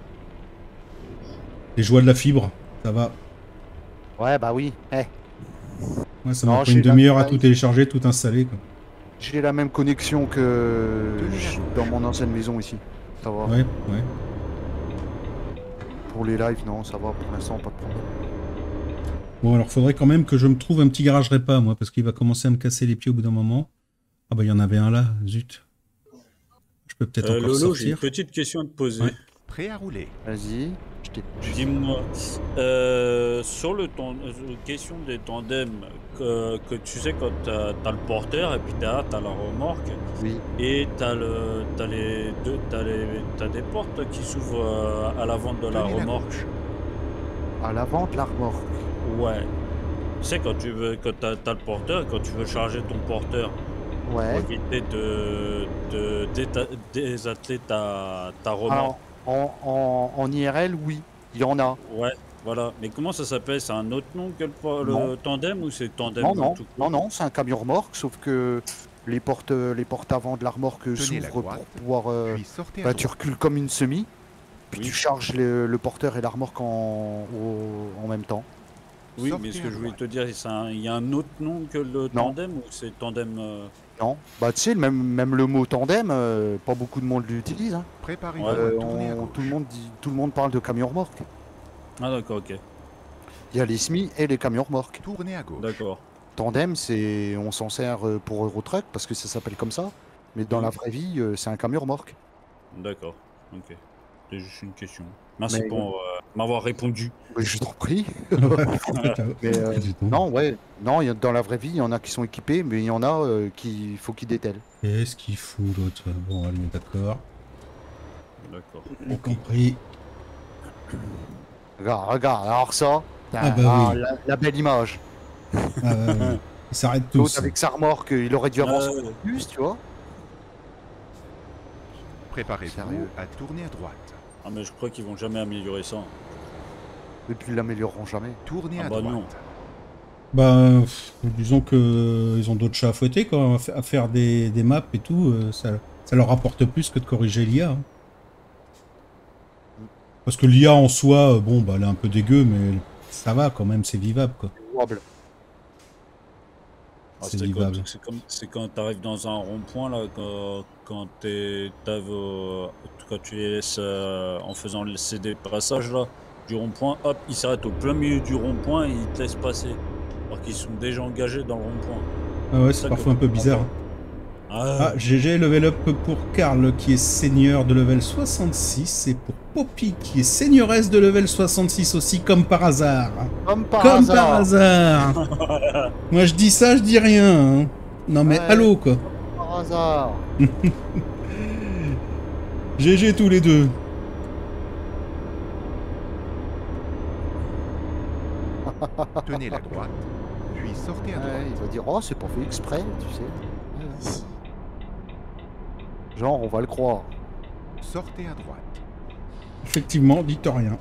A: Les joies de la fibre, ça va.
G: Ouais, bah oui. Eh,
A: Ouais, ça
G: Non,
A: m'a pris une
G: j'ai la-
A: demi-heure à tout télécharger, tout installer, quoi.
G: j'ai la même connexion que
B: Tenez la
G: j-
B: gauche.
G: dans mon ancienne maison ici. Ça va.
A: Ouais, ouais.
G: Pour les lives, non, ça va. Pour l'instant, pas de problème.
A: Bon, alors faudrait quand même que je me trouve un petit garage repas, moi, parce qu'il va commencer à me casser les pieds au bout d'un moment. Ah bah il y en avait un là, zut. Je peux peut-être
E: Euh,
A: encore
E: Lolo, j'ai une
A: sortir.
E: petite question à te poser.
A: Ouais.
B: Prêt à rouler.
G: Vas-y. Je t'ai-
E: Dis-moi, euh, sur le ton, euh, question des tandems, que, que tu sais quand t'as as le porteur et puis derrière t'as la remorque
G: Oui.
E: et t'as le t'as les deux t'as les t'as des portes qui s'ouvrent euh, à l'avant de la
B: Tenez la
E: remorque.
B: gauche.
G: À l'avant de la remorque.
E: Ouais. Tu sais quand tu veux quand t'as as le porteur, quand tu veux charger ton porteur pour
G: Ouais.
E: éviter de, de déta- désatteler ta, ta remorque.
G: Alors, en, en, en I R L, oui. Il y en a.
E: Ouais, voilà. Mais comment ça s'appelle? C'est un autre nom que le, po- le
G: Non.
E: tandem ou c'est tandem
G: Non, non,
E: tout court?
G: non, non, c'est un camion remorque, sauf que les portes, les portes avant de la remorque
B: Tenez la
G: s'ouvrent pour
B: droite,
G: pouvoir. euh,
B: Puis sortez à
G: bah, tu
B: droite.
G: recules comme une semi, puis
E: Oui.
G: tu charges le, le porteur et la remorque en, au- en même temps.
E: Oui,
B: Sortez
E: mais ce
B: à
E: que je voulais
B: droite.
E: te dire, c'est un- il y a un autre nom que le
G: Non.
E: tandem ou c'est tandem euh,
G: Non, bah tu sais, même, même le mot tandem, euh, pas beaucoup de monde l'utilise. Hein.
B: Préparez-vous
E: Ouais.
B: à
G: Euh,
B: tourner à
G: on-
B: gauche.
G: tout, le monde dit, tout le monde parle de camion remorque.
E: Ah d'accord, ok.
G: Il y a les S M I et les camions remorques.
B: Tournez à gauche.
E: D'accord.
G: Tandem, c'est, on s'en sert euh, pour Eurotruck parce que ça s'appelle comme ça. Mais dans
E: Oui.
G: la vraie vie, euh, c'est un camion remorque.
E: D'accord. Ok. C'est juste une question. Merci
G: Mais-
E: pour euh, m'avoir répondu.
G: Mais je t'en prie.
A: Ciao.
G: Mais, euh,
A: Dis donc.
G: non, ouais, non, il y a- dans la vraie vie, il y en a qui sont équipés, mais il y en a euh, qui faut qu'ils détellent.
A: Qu'est-ce qu'il fout l'autre? Bon, allez, d'accord.
E: D'accord.
A: J'ai compris.
G: Regarde, regarde, alors ça,
A: Ah bah oui.
G: la, la belle image.
A: Ah, ouais, ouais. Ils s'arrêtent tous.
G: L'autre avec sa remorque, il aurait dû avancer
E: Euh,
G: un peu plus, tu vois.
B: Préparez-vous
G: Sérieux.
B: à tourner à droite.
E: Ah mais je crois qu'ils vont jamais améliorer ça.
G: Et puis ils l'amélioreront jamais.
B: Tournez
E: Ah
B: à
E: bah
B: droite.
E: non.
A: Bah, pff, disons que euh, ils ont d'autres chats à fouetter, quoi, à fa- à faire des, des maps et tout, euh, ça, ça leur rapporte plus que de corriger l'I A. hein. Parce que l'I A en soi, euh, bon, bah, elle est un peu dégueu, mais ça va quand même, c'est vivable, quoi.
G: Jouable.
E: Ah,
A: C'est
E: c'est
A: vivable.
E: comme- c'est comme c'est quand tu arrives dans un rond-point là, quand, quand t'es- t'arrives au- quand tu les laisses euh, en faisant le C D passage là du rond-point, hop, ils s'arrêtent au plein milieu du rond-point et ils te laissent passer. Alors qu'ils sont déjà engagés dans le rond-point.
A: Ah ouais,
E: Ça
A: c'est
E: que
A: parfois un peu
E: je comprends
A: bizarre.
E: Ah,
A: Ah, G G, level up pour Karl, qui est seigneur de level soixante-six, et pour Poppy, qui est seigneuresse de level soixante-six aussi, comme par hasard.
G: Comme par
A: Comme
G: hasard.
A: par hasard. Moi, je dis ça, je dis rien. hein. Non mais
G: Ouais.
A: allô, quoi.
G: Par hasard.
A: G G tous les deux.
B: Tenez la droite, puis sortez à droite.
G: Ouais, il va dire, oh, c'est pas fait exprès, tu sais. Genre, on va le croire.
B: Sortez à droite.
A: Effectivement, dites rien.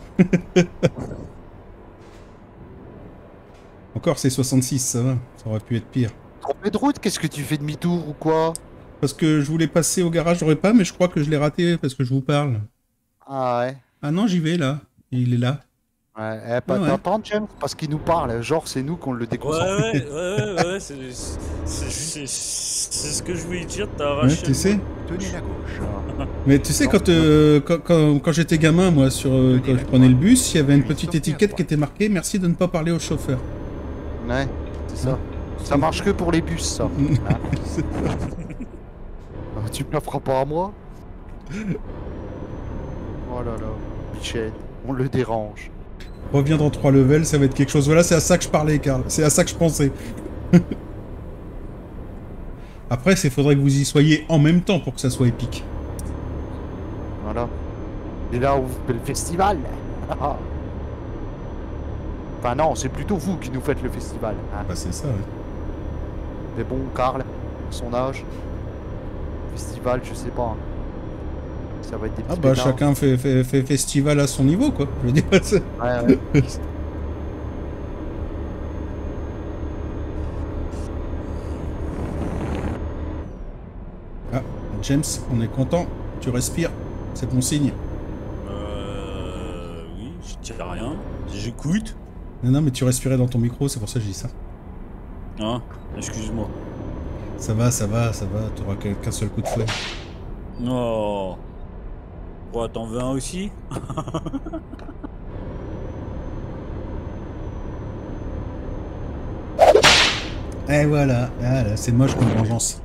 A: Encore c'est soixante-six, ça va. Ça aurait pu être pire.
G: Trompé de route, qu'est-ce que tu fais demi-tour ou quoi?
A: Parce que je voulais passer au garage, j'aurais pas, mais je crois que je l'ai raté parce que je vous parle.
G: Ah ouais.
A: Ah non, j'y vais là. Il est là.
G: Ouais, eh, pas
A: Ah ouais.
G: t'entends, James, parce qu'il nous parle. Genre, c'est nous qu'on le
E: Ouais,
G: déconcentre.
E: ouais, ouais, ouais, ouais, c'est c'est- c'est- c'est ce que je voulais dire, t'as
A: Ouais,
E: arraché.
A: tu sais.
B: Tenez la gauche.
A: Mais tu sais, quand, euh, quand, quand, quand j'étais gamin, moi, sur, euh, quand je prenais le bus, il y avait une petite étiquette qui était marquée « Merci de ne pas parler au chauffeur
G: Ouais, c'est ça. Ça marche que pour les bus, ça. » Hein. Ah, tu me la feras pas à moi? Oh là là, Michel, on le dérange.
A: Reviens dans trois levels, ça va être quelque chose. Voilà, c'est à ça que je parlais, Karl. C'est à ça que je pensais. Après, il faudrait que vous y soyez en même temps pour que ça soit épique.
G: Voilà. Et là où vous faites le festival. Enfin non, c'est plutôt vous qui nous faites le festival. Hein.
A: Bah, c'est ça, ouais.
G: Mais bon, Karl, son âge, festival, je sais pas. Hein. Ça va être des petits
A: Ah bah,
G: pétards.
A: chacun fait, fait, fait festival à son niveau, quoi. Je veux dire, c'est-
G: Ouais, ouais.
A: Ah, James, on est content. Tu respires. C'est bon signe.
E: Euh. Oui, je dis rien. J'écoute.
A: Non, non, mais tu respirais dans ton micro, c'est pour ça que je dis ça.
E: Hein, excuse-moi.
A: Ça va, ça va, ça va. T'auras qu'un qu'un seul coup de fouet.
E: Non. Quoi, t'en veux un aussi?
A: Et voilà. Ah, là, c'est moche comme vengeance.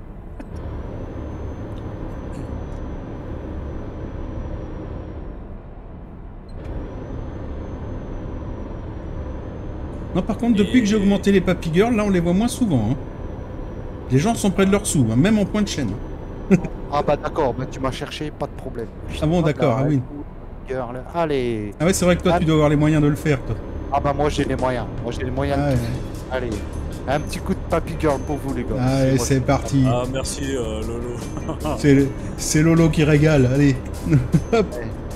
A: Non, par contre, depuis
E: Et-
A: que j'ai augmenté les Papy Girls, là, on les voit moins souvent. Hein. Les gens sont près de leur sous, hein, même en point de chaîne.
G: Ah bah d'accord, bah tu m'as cherché, pas de problème.
A: Ah bon,
G: Hop là,
A: d'accord, ah oui.
G: girl. Allez.
A: Ah ouais, c'est vrai que toi,
G: Ah.
A: tu dois avoir les moyens de le faire, toi.
G: Ah bah moi j'ai les moyens. Moi j'ai les moyens
A: Ah
G: de
A: ouais.
G: tout. Allez. Un petit coup de papy girl pour vous les gars.
A: Allez,
G: moi
A: c'est
G: qui-
A: parti.
E: Ah, merci, euh, Lolo.
A: C'est- C'est Lolo qui régale, allez. Hop.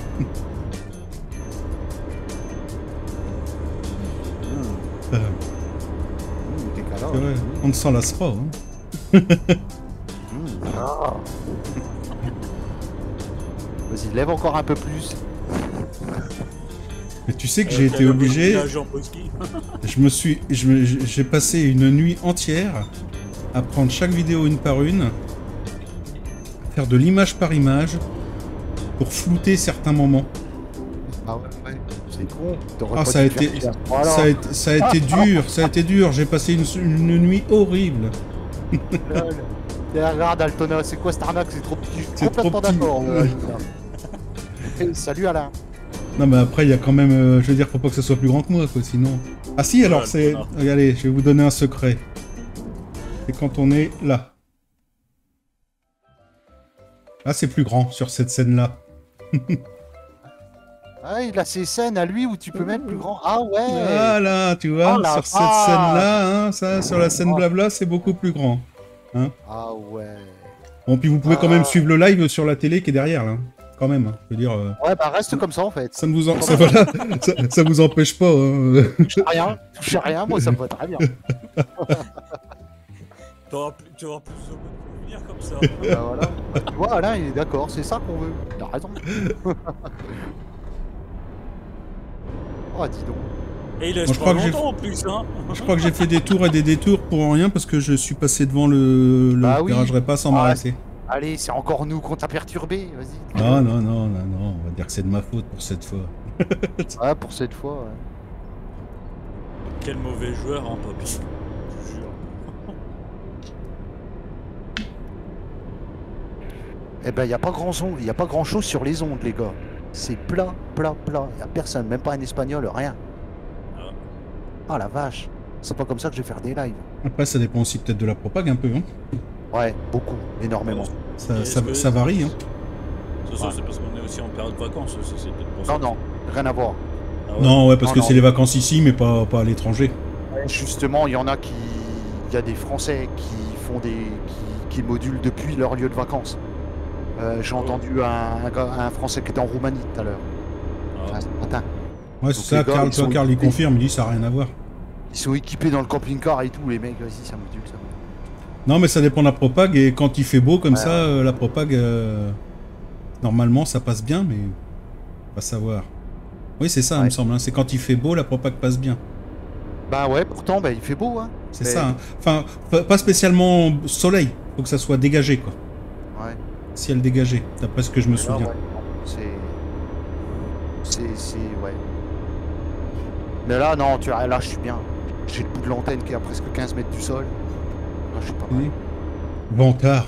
A: Euh,
G: Mmh, t'es calme.
A: c'est vrai, on ne s'en lasse pas. Hein.
G: Mmh. Ah. Vas-y, lève encore un peu plus.
A: Mais tu sais que
E: Euh,
A: j'ai
E: t'as
A: été
E: le
A: obligé.
E: village en Polski.
A: Je me suis, je me- j'ai passé une nuit entière à prendre chaque vidéo une par une, faire de l'image par image pour flouter certains moments.
G: Ah ouais, ouais. C'est con. T'aurais
A: Ah,
G: pas
A: ça a
G: dû faire
A: été,
G: ça. Voilà.
A: ça a été, ça a été dur, ça a été dur. J'ai passé une, une nuit horrible.
G: Lol. Et regarde Altona, c'est quoi cette arnaque? C'est trop petit. Je suis
A: C'est trop
G: complètement
A: petit.
G: d'accord.
A: Ouais.
G: Eh, Salut Alain.
A: Non, mais après, il y a quand même, euh, je veux dire, faut pas que ce soit plus grand que moi, quoi, sinon. Ah si, alors
E: Ouais,
A: c'est,
E: voilà.
A: regardez, je vais vous donner un secret. C'est quand on est là. Ah, c'est plus grand sur cette scène-là.
G: Ah, il a ses scènes à lui où tu peux mettre plus grand. Ah ouais.
A: Voilà, tu vois,
G: Oh la
A: sur cette
G: vache.
A: scène-là, hein, ça, sur la scène
G: Oh.
A: blabla, c'est beaucoup plus grand.
G: Ah ouais.
A: Bon, puis vous pouvez quand
G: Ah.
A: même suivre le live sur la télé qui est derrière, là. Quand même, hein. Je veux dire, euh,
G: Ouais, bah reste comme ça en fait.
A: ça ne vous, en... ça, voilà, ça, ça vous empêche pas. Hein.
G: Touche à rien, touche à rien, moi ça me va très bien.
E: T'auras plus, tu auras plus de souvenirs comme ça.
G: Bah voilà. Bah, tu vois, Alain, il est d'accord, c'est ça qu'on veut. Il a raison. Oh, dis donc.
E: Et il
A: Moi,
E: laisse
A: je
E: pas
A: crois que j'ai-
E: longtemps en plus, hein.
A: Je crois que j'ai fait des tours et des détours pour rien parce que je suis passé devant le, le
G: Bah oui.
A: garage repas sans
G: Ah,
A: m'arrêter.
G: Allez, c'est encore nous qu'on t'a perturbé, vas-y.
A: Non, non, non, non, non, on va dire que c'est de ma faute pour cette fois.
G: Ouais, pour cette fois, ouais.
E: Quel mauvais joueur, hein, papy. Je te jure.
G: Eh ben, y a pas grand son, y a pas grand chose sur les ondes, les gars. C'est plat, plat, plat. Y a personne, même pas un espagnol, rien.
E: Ah.
G: Ah la vache. C'est pas comme ça que je vais faire des lives.
A: Après, ça dépend aussi peut-être de la propague un peu. Hein.
G: Ouais, beaucoup, énormément.
A: Ça,
E: Et
A: ça,
E: est-ce que-
A: ça varie. Hein.
E: Ça, ça, c'est parce qu'on est aussi en période de vacances, ça, c'est peut-être pour ça.
G: Non, non, rien à voir.
E: Ah ouais.
A: Non, ouais, parce
G: Non,
A: que
G: non.
A: c'est les vacances ici, mais pas, pas à l'étranger.
G: Justement, il y en a qui. Il y a des Français qui font des. qui, qui modulent depuis leur lieu de vacances. Euh, J'ai entendu un, un, gars- un Français qui était en Roumanie tout à l'heure.
E: Ah.
G: Enfin, ce matin.
A: Ouais,
G: Donc
A: c'est ça,
G: les gars,
A: Karl,
G: ils
A: toi,
G: sont
A: Karl, il
G: équipés.
A: confirme, il dit ça n'a rien à voir.
G: Ils sont équipés dans le camping-car et tout, les mecs, vas-y, ça module, ça module.
A: Non, mais ça dépend de la propague, et quand il fait beau comme
G: Ouais,
A: ça,
G: ouais.
A: euh, la propague, euh, normalement, ça passe bien, mais on va savoir. Oui, c'est ça, il
G: Ouais.
A: me semble, hein, c'est quand il fait beau, la propague passe bien.
G: Bah ouais, pourtant, bah, il fait beau, hein.
A: C'est
G: Mais-
A: ça, hein. Enfin, pas- pas spécialement soleil, faut que ça soit dégagé, quoi.
G: Ouais.
A: Ciel dégagé, d'après ce que je me
G: Mais là,
A: souviens.
G: ouais, non, c'est. C'est. C'est. Ouais. Mais là, non, tu vois, là, je suis bien. J'ai le bout de l'antenne qui est à presque quinze mètres du sol. Là, je suis pas mal.
A: Oui. Vantard.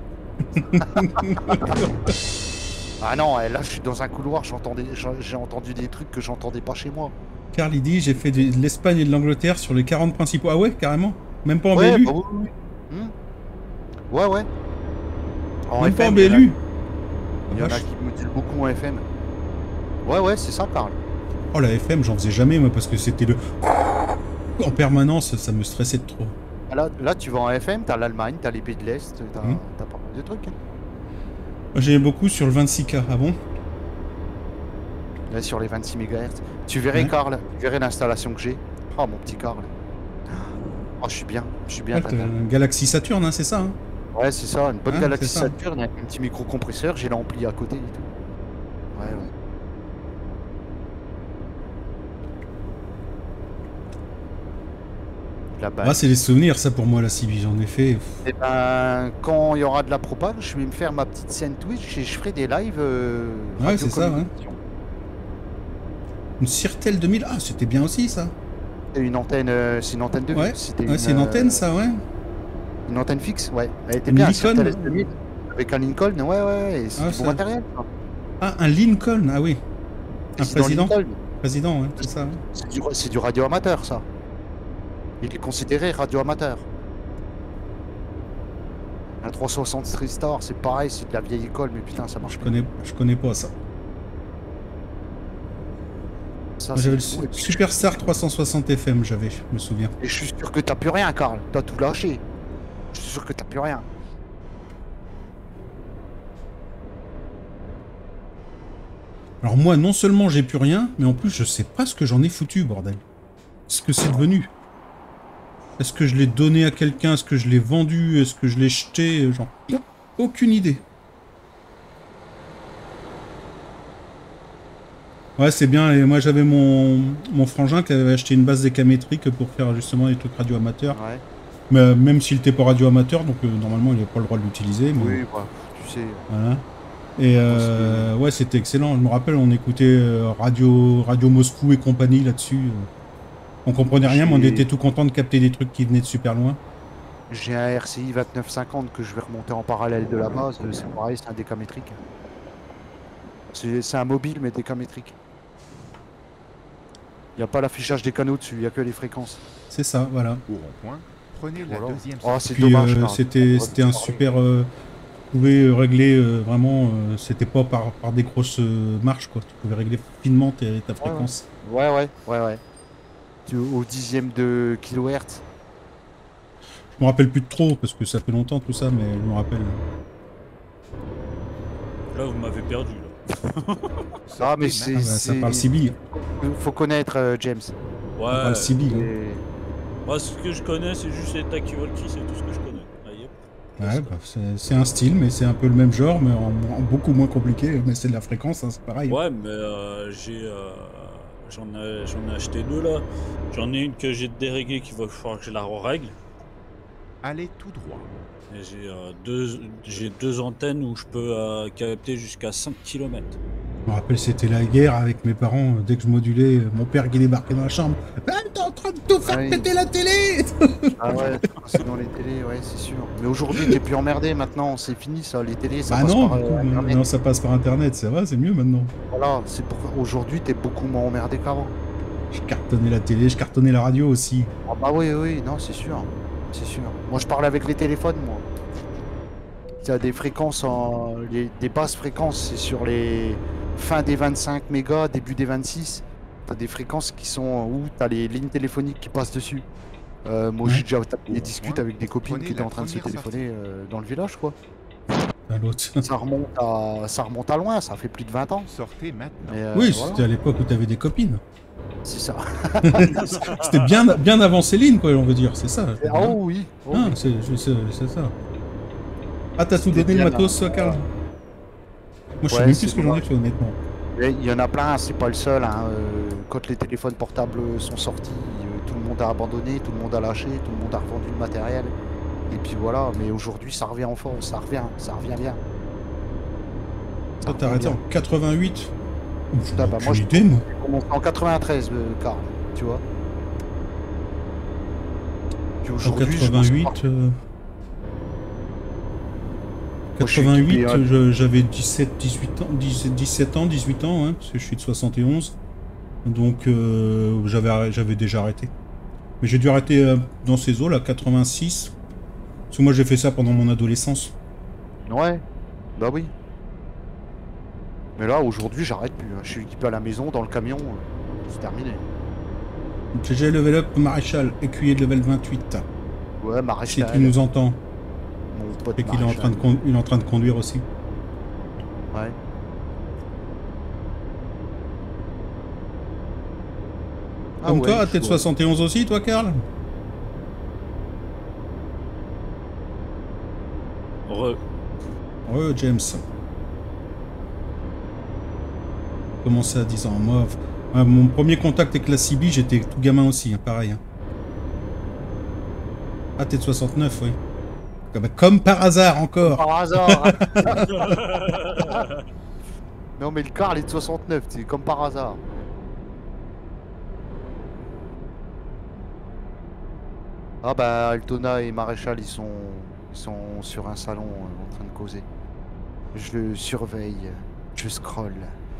G: Ah non, eh, là, je suis dans un couloir, j'entendais, j'ai j'ai entendu des trucs que j'entendais pas chez moi.
A: Karl, il dit, j'ai fait de l'Espagne et de l'Angleterre sur les quarante principaux. Ah ouais, carrément? Même pas en
G: Ouais,
A: Bélu?
G: bah oui, oui, oui. Hmm. Ouais, ouais. En
A: Même pas en
G: F M, il y en a-
A: Bélu?
G: il y en a
A: Vache.
G: qui modulent beaucoup en F M. Ouais, ouais, c'est ça, Karl.
A: Oh, la F M, j'en faisais jamais, moi, parce que c'était le... En permanence, ça me stressait de trop.
G: Là, là, tu vas en F M, t'as l'Allemagne, t'as les pays de l'Est, t'as
A: Hmm.
G: t'as pas mal de trucs. hein.
A: Moi, j'aimais beaucoup sur le vingt-six K. Ah bon?
G: Là, sur les vingt-six mégahertz. Tu verrais,
A: Ouais.
G: Karl, tu verrais l'installation que j'ai. Oh, mon petit Karl. Oh, je suis bien, je suis bien.
A: Ah,
G: tata.
A: t'as un Galaxy Saturn, hein, c'est ça, hein?
G: Ouais, c'est ça, une bonne
A: Ah,
G: Galaxy
A: c'est ça.
G: Saturn avec un petit micro-compresseur, j'ai l'ampli à côté et tout. Ouais, ouais. La balle.
A: Ah, c'est des souvenirs, ça, pour moi, la C B, j'en ai fait. Pff,
G: Et ben, quand il y aura de la propale, je vais me faire ma petite scène Twitch et je ferai des lives. Euh,
A: Ouais,
G: radio
A: c'est ça, ouais.
G: communication.
A: Une Sirtel deux mille. Ah, c'était bien aussi, ça.
G: C'est une antenne, euh, c'est une antenne de
A: Ouais,
G: C'était
A: Ouais, c'est une
G: euh,
A: antenne, ça, ouais.
G: Une antenne fixe, ouais. Elle était
A: Une
G: bien,
A: Lincoln
G: Sirtel S deux mille. Avec un Lincoln, ouais, ouais, et c'est
A: Ah,
G: du bon
A: ça.
G: matériel. ça.
A: Ah, un Lincoln, ah oui. Un
G: Président
A: président
G: Lincoln.
A: Président, ouais, c'est ça. ouais.
G: C'est du, c'est du radio amateur, ça. Il est considéré radio amateur. Un trois cent soixante Street Star, c'est pareil, c'est de la vieille école, mais putain, ça marche
A: Je
G: pas.
A: connais, je connais pas ça.
G: Ça,
A: Moi,
G: c'est
A: j'avais le
G: fou.
A: Su-
G: Et puis,
A: Superstar trois cent soixante F M, j'avais, je me souviens.
G: Et je suis sûr que t'as plus rien, Karl. T'as tout lâché. Je suis sûr que t'as plus rien.
A: Alors moi, non seulement j'ai plus rien, mais en plus, je sais pas ce que j'en ai foutu, bordel. Ce que c'est devenu. Est-ce que je l'ai donné à quelqu'un? Est-ce que je l'ai vendu? Est-ce que je l'ai jeté? Genre, aucune idée. Ouais, c'est bien. Et moi, j'avais mon, mon frangin qui avait acheté une base décamétrique pour faire justement des trucs radio amateurs.
G: Ouais.
A: Mais euh, même s'il n'était pas radio amateur, donc euh, normalement, il n'avait pas le droit de l'utiliser. mais-
G: Oui, bah, tu sais.
A: Voilà. Et euh, ouais, c'était excellent. Je me rappelle, on écoutait euh, Radio, Radio Moscou et compagnie là-dessus. euh. On comprenait rien, mais on
G: J'ai-
A: était tout content de capter des trucs qui venaient de super loin.
G: J'ai un R C I vingt-neuf cinquante que je vais remonter en parallèle de la base. euh, C'est pareil, c'est un décamétrique. C'est c'est un mobile, mais décamétrique. Il n'y a pas l'affichage des canaux dessus, il n'y a que les fréquences.
A: C'est ça, voilà.
B: Au rond-point, prenez la
G: Voilà.
B: deuxième
G: Oh, c'est
A: Puis
G: dommage.
A: euh,
G: Karl.
A: c'était
G: On
A: c'était
G: va
A: un
G: parler.
A: super. Euh, tu pouvais euh, régler euh, vraiment. euh, c'était pas par, par des grosses euh, marches, quoi. Tu pouvais régler finement tes- ta fréquence.
G: Ouais, ouais, ouais, ouais. Tu- Au dixième de kilohertz.
A: Je me rappelle plus de trop, parce que ça fait longtemps tout ça, mais je me rappelle.
E: Là, vous m'avez perdu, là.
G: Ah, mais
B: Sortez
G: c'est.
A: Ah bah, ça
G: c'est-
A: parle C B.
G: Faut connaître euh, James.
A: Ça
E: Ouais.
A: parle C B. hein.
G: Et-
E: Moi, ce que je connais, c'est juste les Taki-Walkie, c'est tout ce que je connais. Ah, yep.
A: Ouais, bah, c'est c'est un style, mais c'est un peu le même genre, mais en, en beaucoup moins compliqué. Mais c'est de la fréquence, hein, c'est pareil.
E: Ouais, mais euh, j'ai. euh, J'en ai, j'en ai acheté deux là. J'en ai une que j'ai déréglée qu'il va falloir que je la règle.
B: Allez tout droit.
E: Et j'ai euh, deux, j'ai deux antennes où je peux euh, capter jusqu'à cinq kilomètres.
A: Je me rappelle, c'était la guerre avec mes parents. euh, Dès que je modulais, euh, mon père qui débarquait dans la chambre. Ah, t'es en train de tout faire
G: Ah oui.
A: péter la télé.
G: Ah ouais, c'est dans les télés, ouais, c'est sûr. Mais aujourd'hui, t'es plus emmerdé maintenant, c'est fini ça. Les télés, ça
A: Bah
G: passe
A: non,
G: par
A: du
G: euh,
A: coup,
G: Internet.
A: non, ça passe par internet, c'est vrai, c'est mieux maintenant.
G: Voilà, c'est pour aujourd'hui, t'es beaucoup moins emmerdé qu'avant.
A: Je cartonnais la télé, je cartonnais la radio aussi.
G: Ah bah oui, oui, non, c'est sûr. C'est sûr. Moi, je parle avec les téléphones, moi. Tu as des fréquences, en... les... des basses fréquences, c'est sur les fins des vingt-cinq mégas, début des vingt-six. t'as des fréquences qui sont où t'as les lignes téléphoniques qui passent dessus. Euh, moi
A: Ouais.
G: j'ai déjà tapé des disputes avec des copines
B: Prenez
G: qui étaient
B: la
G: en train de se
B: première
G: téléphoner euh, dans le village quoi.
A: À l'autre.
G: Ça remonte à ça remonte à loin, ça fait plus de vingt ans.
B: Sortez maintenant.
G: Mais, euh,
A: Oui,
G: voilà,
A: c'était à l'époque où t'avais des copines.
G: c'est ça.
A: C'était bien, bien avant Céline, quoi, on veut dire, c'est ça.
G: Ah oh oui. oh
A: Ah,
G: oui.
A: c'est c'est- c'est ça. Ah, t'as tout
G: C'était
A: donné le
G: bien,
A: matos,
G: hein.
A: Karl? Moi, je sais
G: Ouais,
A: même
G: c'est
A: plus ce que j'en ai
G: dommage.
A: fait, honnêtement.
G: Mais il y en a plein, c'est pas le seul. Hein. euh, Quand les téléphones portables sont sortis, euh, tout le monde a abandonné, tout le monde a lâché, tout le monde a revendu le matériel. Et puis voilà, mais aujourd'hui ça revient en force, ça revient, ça revient bien. Ça
A: Toi, t'as
G: revient
A: arrêté
G: bien.
A: en quatre-vingt-huit? J'ai
G: Ah bah,
A: aucune
G: moi, je-
A: idée, moi.
G: J'ai commencé en quatre-vingt-treize, euh, Karl, tu vois. Puis
A: En
G: aujourd'hui, je pense
A: quatre-vingt-huit...
G: pas.
A: euh,
G: Moi, je suis
A: quatre-vingt-huit,
G: équipé, hein.
A: je- j'avais dix-sept, dix-huit ans, dix-sept, dix-sept ans, dix-huit ans, hein, parce que je suis de soixante et onze. Donc, euh, j'avais arrê- j'avais déjà arrêté. Mais j'ai dû arrêter euh, dans ces eaux, là, quatre-vingt-six. Parce que moi, j'ai fait ça pendant mon adolescence.
G: Ouais, bah oui. Mais là, aujourd'hui, j'arrête plus. hein. Je suis équipé à la maison, dans le camion, euh, c'est terminé.
A: G G level up, maréchal, écuyer de level vingt-huit.
G: Ouais,
A: Si
G: maréchal,
A: tu nous entends,
G: mon pote
A: et qu'il est en train de,
G: maréchal.
A: con- il est en train de conduire aussi.
G: Ouais. Ah
A: Comme
G: ouais,
A: toi,
G: je
A: t'es de
G: vois.
A: soixante et onze aussi, toi, Karl?
E: Re.
A: Ouais, James. Commencé à dix ans. Moi, euh, mon premier contact avec la C B, j'étais tout gamin aussi, hein, pareil. hein. Ah, t'es de soixante-neuf, oui. Comme, comme par hasard, encore.
G: Par hasard. Non mais le Karl est de soixante-neuf, c'est comme par hasard. Ah bah Altona et Maréchal ils sont, ils sont sur un salon euh, en train de causer. Je le surveille, je scroll.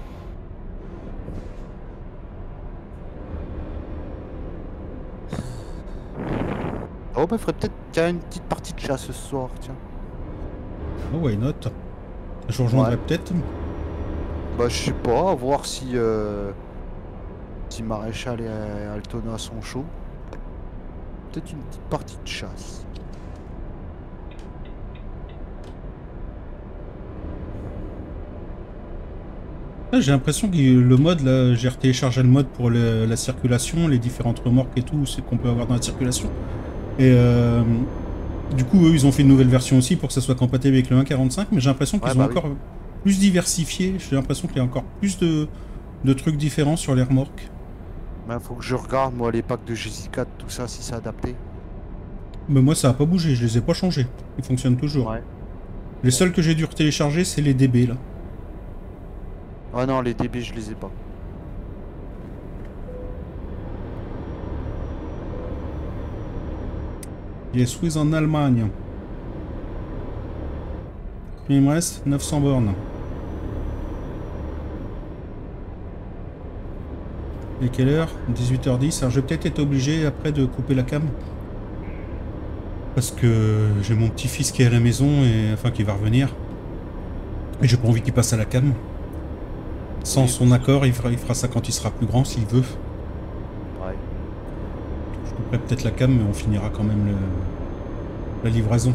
G: Oh bah faudrait peut-être qu'il y a une petite partie de chasse ce soir, tiens.
A: Oh, why not? Je vous rejoindrai
G: Ouais.
A: peut-être.
G: Bah je sais pas, à voir si euh, si Maréchal et euh, Altona sont chauds. Peut-être une petite partie de chasse.
A: Ah, j'ai l'impression que le mode, là, j'ai retéléchargé le mode pour le- la circulation, les différentes remorques et tout, c'est qu'on peut avoir dans la circulation. Et euh, du coup, eux, ils ont fait une nouvelle version aussi pour que ça soit compatible avec le un quarante-cinq, mais j'ai l'impression qu'ils
G: Ouais,
A: ont
G: bah oui.
A: encore plus diversifié. J'ai l'impression qu'il y a encore plus de, de trucs différents sur les remorques.
G: Ben, faut que je regarde moi les packs de G Z quatre, tout ça, si c'est adapté.
A: Mais moi, ça a pas bougé, je les ai pas changés. Ils fonctionnent toujours.
G: Ouais.
A: Les seuls que j'ai dû retélécharger, c'est les D B, là.
G: Ah non, les D B je les ai pas.
A: Il est Swiss en Allemagne. Puis il me reste neuf cents bornes. Et quelle heure? dix-huit heures dix. Alors je vais peut-être être obligé après de couper la cam. Parce que j'ai mon petit-fils qui est à la maison, et enfin qui va revenir. Et j'ai pas envie qu'il passe à la cam. Sans son accord, il fera, il fera ça quand il sera plus grand, s'il veut.
G: Ouais.
A: Je couperai peut-être la cam, mais on finira quand même le- la livraison.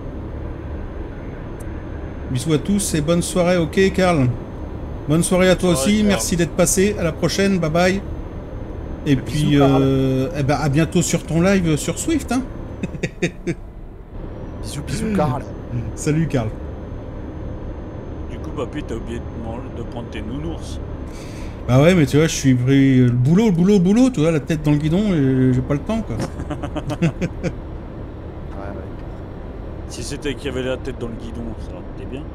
A: Bisous à tous et bonne soirée, ok Karl? Bonne soirée à toi
E: Bonne soirée,
A: aussi,
E: Karl.
A: merci d'être passé, à la prochaine, bye bye. Et puis,
G: bisous, Karl.
A: euh, eh ben, à bientôt sur ton live sur Swift, hein.
G: Bisous, bisous, Karl.
A: Salut Karl.
E: Du coup, papy, t'as oublié de, man- de prendre tes nounours.
A: Bah ouais, mais tu vois, je suis pris le boulot, le boulot, le boulot, tu vois, la tête dans le guidon, et j'ai pas le temps, quoi.
G: Ouais, ouais.
E: Si c'était qu'il y avait la tête dans le guidon, ça aurait été bien.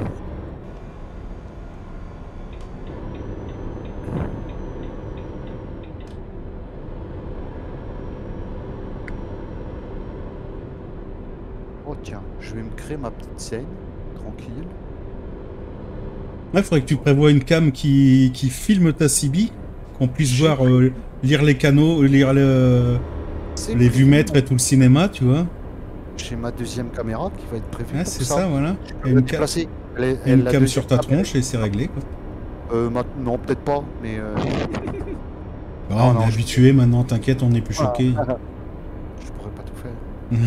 G: Oh tiens, je vais me créer ma petite scène, tranquille.
A: Ouais, faudrait que tu prévois une cam qui, qui filme ta C B, qu'on puisse
G: J'ai
A: voir, euh, lire les canaux, lire le,
G: C'est
A: les
G: prévu,
A: vumètres et tout le cinéma, tu vois.
G: J'ai ma deuxième caméra qui va être prévue
A: Ouais,
G: pour
A: c'est
G: ça.
A: ça, voilà.
G: Je
A: Et
G: peux
A: une,
G: la
A: ca-
G: déplacer. Elle est-
A: et
G: elle,
A: une
G: la
A: cam
G: deuxième
A: sur ta
G: caméra-
A: tronche et c'est réglé, quoi.
G: Euh, ma- non, peut-être pas, mais euh,
A: Oh,
G: Non,
A: on
G: non,
A: est
G: je-
A: habitué maintenant, t'inquiète, on n'est plus choqué.
G: Je pourrais pas tout faire.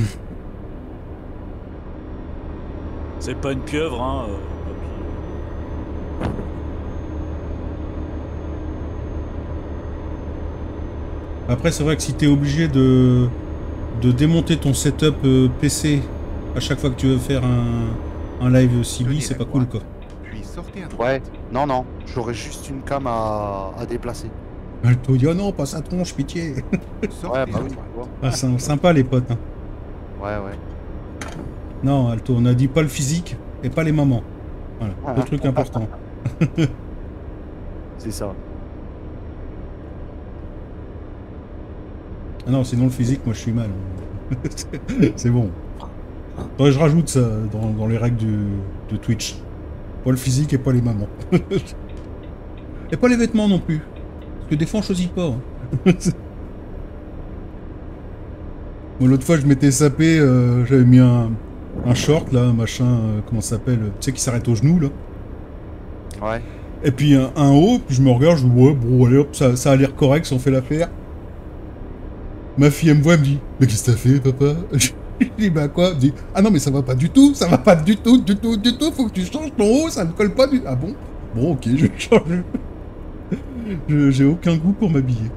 E: C'est pas une pieuvre, hein. euh, papy.
A: Après, c'est vrai que si t'es obligé de, de démonter ton setup euh, P C à chaque fois que tu veux faire un, un live C B,
B: Tenez
A: c'est
B: la
A: pas cool,
B: droite,
A: quoi.
B: Puis sortez à droite.
G: Ouais, non, non, j'aurais juste une cam à, à déplacer.
A: Alto dit, oh non, pas sa tronche, pitié.
B: Sortez
G: Ouais, bah
B: à
G: oui,
B: droite.
G: tu vois.
A: Ah, c'est sympa, les potes. Hein.
G: Ouais, ouais.
A: Non, Alto, on a dit pas le physique et pas les mamans. Voilà,
G: Ah.
A: deux trucs importants.
G: C'est ça.
A: Ah non, sinon le physique, moi je suis mal. C'est bon. Faudrait que je rajoute ça dans, dans les règles du, de Twitch. Pas le physique et pas les mamans. Et pas les vêtements non plus. Parce que des fois on choisit pas. Hein. Bon, l'autre fois je m'étais sapé, euh, j'avais mis un, un short là, machin, euh, comment ça s'appelle, tu sais qui s'arrête au genou là.
G: Ouais.
A: Et puis un, un haut, puis je me regarde, je dis ouais, bon allez hop, ça, ça a l'air correct si on fait l'affaire. Ma fille elle me voit, elle me dit mais qu'est-ce que t'as fait papa? Je dis bah quoi? Elle me dit ah non mais ça va pas du tout, ça va pas du tout, du tout, du tout, faut que tu changes ton haut, ça ne colle pas du... Ah bon? Bon ok, je change. Je- J'ai aucun goût pour m'habiller.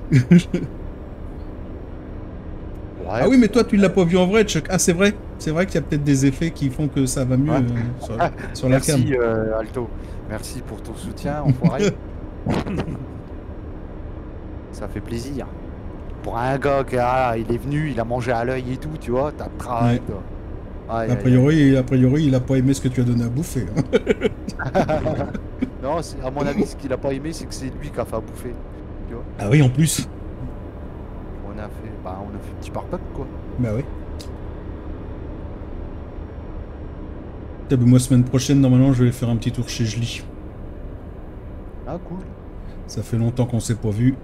G: Ouais.
A: Ah oui mais toi tu l'as pas vu en vrai, Chuck. Ah c'est vrai, c'est vrai qu'il y a peut-être des effets qui font que ça va mieux
G: Ouais.
A: euh, sur, sur la cam.
G: Merci euh, Alto. Merci pour ton soutien, enfoiré. Ça fait plaisir. Pour un gars qui ah, il est venu, il a mangé à l'œil et tout, tu vois, t'as de travail,
A: Ouais.
G: toi. Aïe,
A: A
G: aïe,
A: priori, a priori, il a pas aimé ce que tu as donné à bouffer. Hein.
G: aïe. Non, c'est- à mon avis, ce qu'il a pas aimé, c'est que c'est lui qui a fait à bouffer.
A: Ah oui en plus.
G: On a fait, bah, on a fait petit par petit, quoi.
A: Bah ouais. Putain, mais moi semaine prochaine normalement je vais faire un petit tour chez Jli.
G: Ah, cool.
A: Ça fait longtemps qu'on s'est pas vu.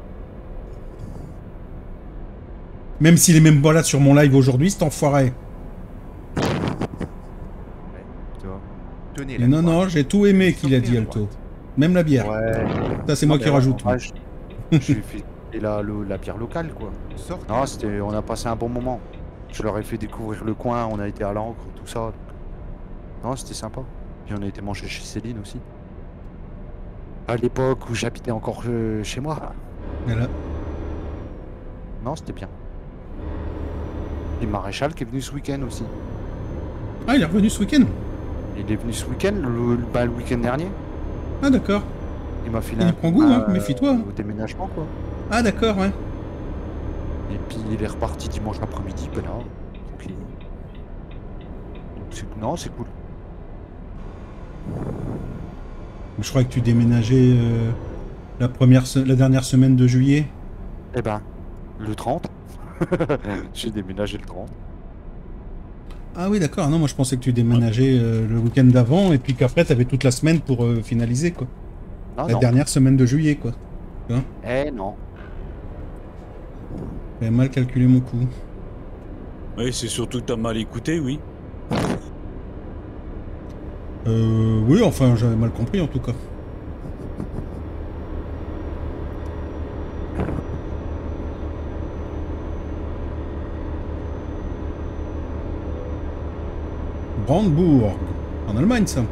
A: Même s'il est même pas là sur mon live aujourd'hui, cet enfoiré.
G: Ouais, tu vois.
B: Tenez
A: Mais
B: la
A: non,
B: droite.
A: non, j'ai tout aimé qu'il a
B: Sortez
A: dit
B: à
A: Alto.
B: droite.
A: Même la bière.
G: Ouais.
A: Ça c'est moi
G: Non,
A: qui
G: mais
A: rajoute.
G: ouais,
A: moi.
G: je- J'ai fait et la, le- la bière locale, quoi.
B: Sortez
G: Non,
B: à
G: c'était, on a passé un bon moment. Je leur ai fait découvrir le coin, on a été à l'encre, tout ça. Non, c'était sympa. Puis on a été manger chez Céline aussi. À l'époque où j'habitais encore euh, chez moi.
A: Voilà.
G: Non, c'était bien. Et Maréchal qui est venu ce week-end aussi.
A: Ah, il est revenu ce week-end.
G: Il est venu ce week-end, le, le- bah, le week-end dernier.
A: Ah d'accord.
G: Il m'a filé
A: Il
G: un
A: prend
G: coup
A: goût,
G: de
A: hein,
G: main,
A: méfie-toi.
G: euh, Au déménagement, quoi.
A: Ah d'accord, ouais.
G: Et puis il est reparti dimanche après-midi, ben là. Ok. Donc, c'est- non, c'est cool.
A: Je crois que tu déménageais euh, la première, se- la dernière semaine de juillet.
G: Eh ben, le trente. J'ai déménagé le trente.
A: Ah oui, d'accord. Non, moi je pensais que tu déménageais euh, le week-end d'avant et puis qu'après tu avais toute la semaine pour euh, finaliser quoi.
G: Non,
A: La
G: non.
A: dernière semaine de juillet quoi.
G: Eh non.
A: J'avais mal calculé mon coup.
E: Oui, c'est surtout que t'as mal écouté, oui.
A: Euh, oui, enfin j'avais mal compris en tout cas. Brandebourg. En Allemagne ça.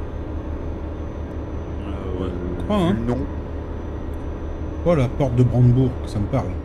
E: Euh, ouais.
A: Je crois, hein.
G: Non.
A: Oh la porte de Brandebourg, ça me parle.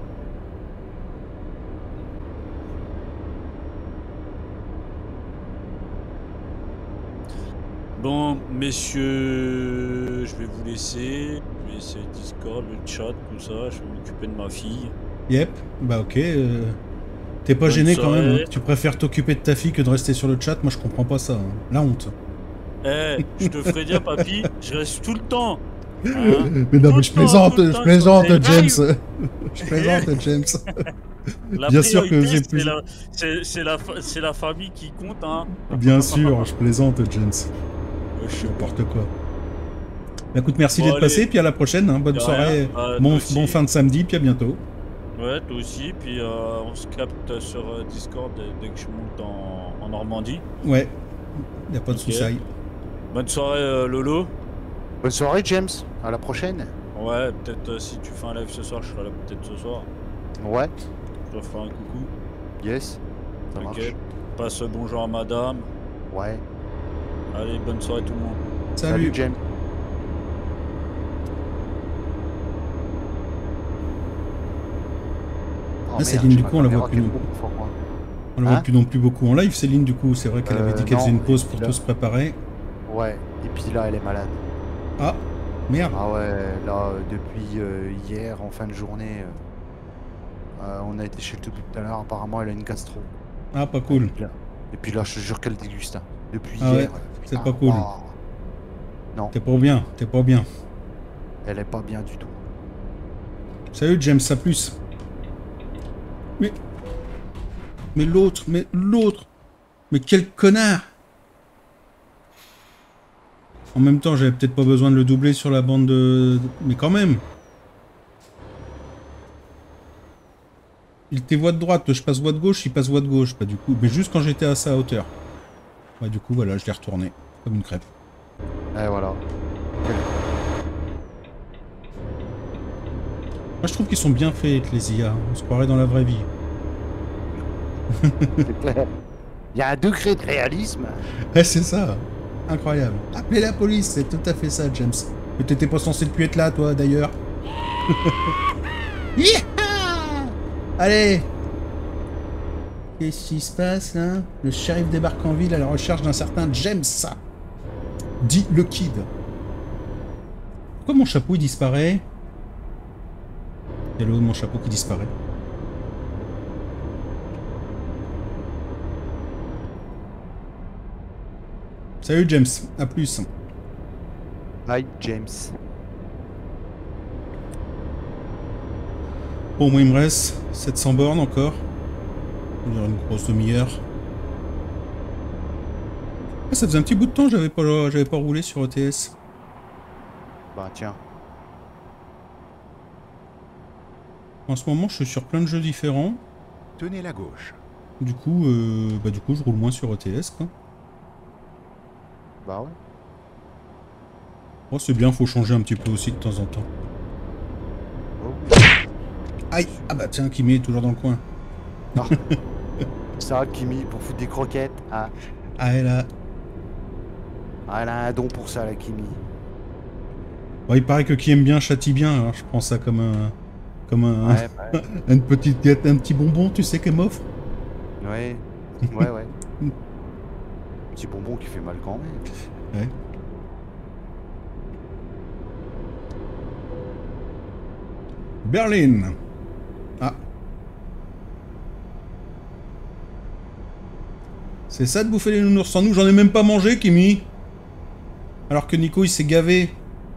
E: Bon, messieurs, je vais vous laisser. Je vais essayer Discord, le chat, tout ça. Je vais m'occuper de ma fille.
A: Yep, bah ok. euh, T'es pas
E: Bonne
A: gêné quand même,
E: soirée.
A: hein. Tu préfères t'occuper de ta fille que de rester sur le chat, moi je comprends pas ça. Hein. La honte.
E: Eh, je te ferai dire, papy, je reste tout le temps. Hein.
A: Mais non,
E: Tout
A: mais
E: le
A: je
E: temps,
A: plaisante,
E: tout le
A: je
E: temps,
A: plaisante,
E: sur tes
A: James.
E: lives.
A: Je plaisante, James.
E: La
A: Bien sûr que
E: priorité,
A: j'ai plus-
E: c'est la- C'est c'est la, fa- c'est la famille qui compte, hein.
A: Bien sûr, je plaisante, James.
E: Euh, je sais pas.
A: N'importe quoi. Bah, écoute, merci
E: Bon,
A: d'être
E: allez.
A: passé, puis à la prochaine. Hein. Bonne
E: De
A: soirée,
E: rien. Euh,
A: bon,
E: toi aussi.
A: bon fin de samedi, puis à bientôt.
E: Ouais, toi aussi. Puis euh, on se capte sur euh, Discord dès, dès que je monte en, en Normandie.
A: Ouais, y a pas de
E: Ok.
A: soucis.
E: Bonne soirée, euh, Lolo.
G: Bonne soirée, James. À la prochaine.
E: Ouais, peut-être euh, si tu fais un live ce soir, je serai là peut-être ce soir.
G: Ouais,
E: Je te ferai un coucou.
G: yes. Ça
E: Ok.
G: marche.
E: Passe bonjour à madame.
G: Ouais.
E: Allez, bonne soirée tout le monde.
A: Salut.
G: Salut, James. Oh,
A: Là, Céline,
G: j'ai
A: du
G: ma
A: coup, on la voit
G: caméra
A: plus
G: qui est
A: non
G: beaucoup fort, moi.
A: On la voit
G: Hein
A: plus non plus beaucoup en live, Céline, du coup. C'est vrai qu'elle avait
G: Euh,
A: dit qu'elle faisait
G: non,
A: une pause
G: et
A: pour
G: puis là-
A: tout se préparer.
G: Ouais, et puis là, elle est malade.
A: Ah, merde.
G: Ah ouais, là, euh, depuis euh, hier, en fin de journée, euh, euh, on a été chez le toubib tout à l'heure, apparemment, elle a une gastro.
A: Ah, pas cool.
G: Et puis là, et puis là, je te jure qu'elle déguste. Hein. Depuis
A: Ah
G: hier.
A: ouais,
G: euh,
A: c'est
G: putain,
A: pas cool.
G: waouh. Non,
A: T'es pas bien, t'es pas bien.
G: elle est pas bien du tout.
A: Salut, James, à plus. Mais... Mais l'autre, mais l'autre. Mais quel connard. En même temps, j'avais peut-être pas besoin de le doubler sur la bande de... Mais quand même. Il était voie de droite, je passe voie de gauche, il passe voie de gauche. Pas du coup, mais juste quand j'étais à sa hauteur. Ouais, du coup, voilà, je l'ai retourné. Comme une crêpe.
G: Et voilà.
A: Moi, je trouve qu'ils sont bien faits, les I A. On se croirait dans la vraie vie.
G: C'est clair. Il y a un degré de réalisme.
A: Ouais, c'est ça. Incroyable. Appelez la police, c'est tout à fait ça, James. Mais t'étais pas censé plus être là, toi, d'ailleurs. Yeeha. Allez. Qu'est-ce qui se passe, là? Le shérif débarque en ville à la recherche d'un certain James. Dit le Kid. Pourquoi mon chapeau, il disparaît? Il y a le haut de mon chapeau qui disparaît. Salut James, à plus.
G: Hi, James.
A: Bon, moi il me reste sept cents bornes encore. On dirait une grosse demi-heure. Ah, ça faisait un petit bout de temps que j'avais pas, j'avais pas roulé sur E T S.
G: Bah tiens.
A: En ce moment, je suis sur plein de jeux différents.
B: Tenez la gauche.
A: Du coup, euh, bah du coup, je roule moins sur E T S, quoi.
G: Bah ouais.
A: Oh, c'est bien, faut changer un petit peu aussi de temps en temps.
G: Oh.
A: Aïe! Ah bah tiens, Kimi est toujours dans le coin.
G: Ah. Ça, Kimi, pour foutre des croquettes. Ah.
A: Ah, elle a...
G: Ah, elle a un don pour ça, la Kimi.
A: Bon, il paraît que qui aime bien châtie bien, alors je prends ça comme un... Comme un...
G: Ouais, bah,
A: une petite gâte, un petit bonbon, tu sais, qu'elle m'offre.
G: ouais. Ouais, ouais. Petit bonbon qui fait mal quand même.
A: Ouais. Berlin. Ah. C'est ça de bouffer les nounours sans nous? J'en ai même pas mangé, Kimi. Alors que Nico, il s'est gavé.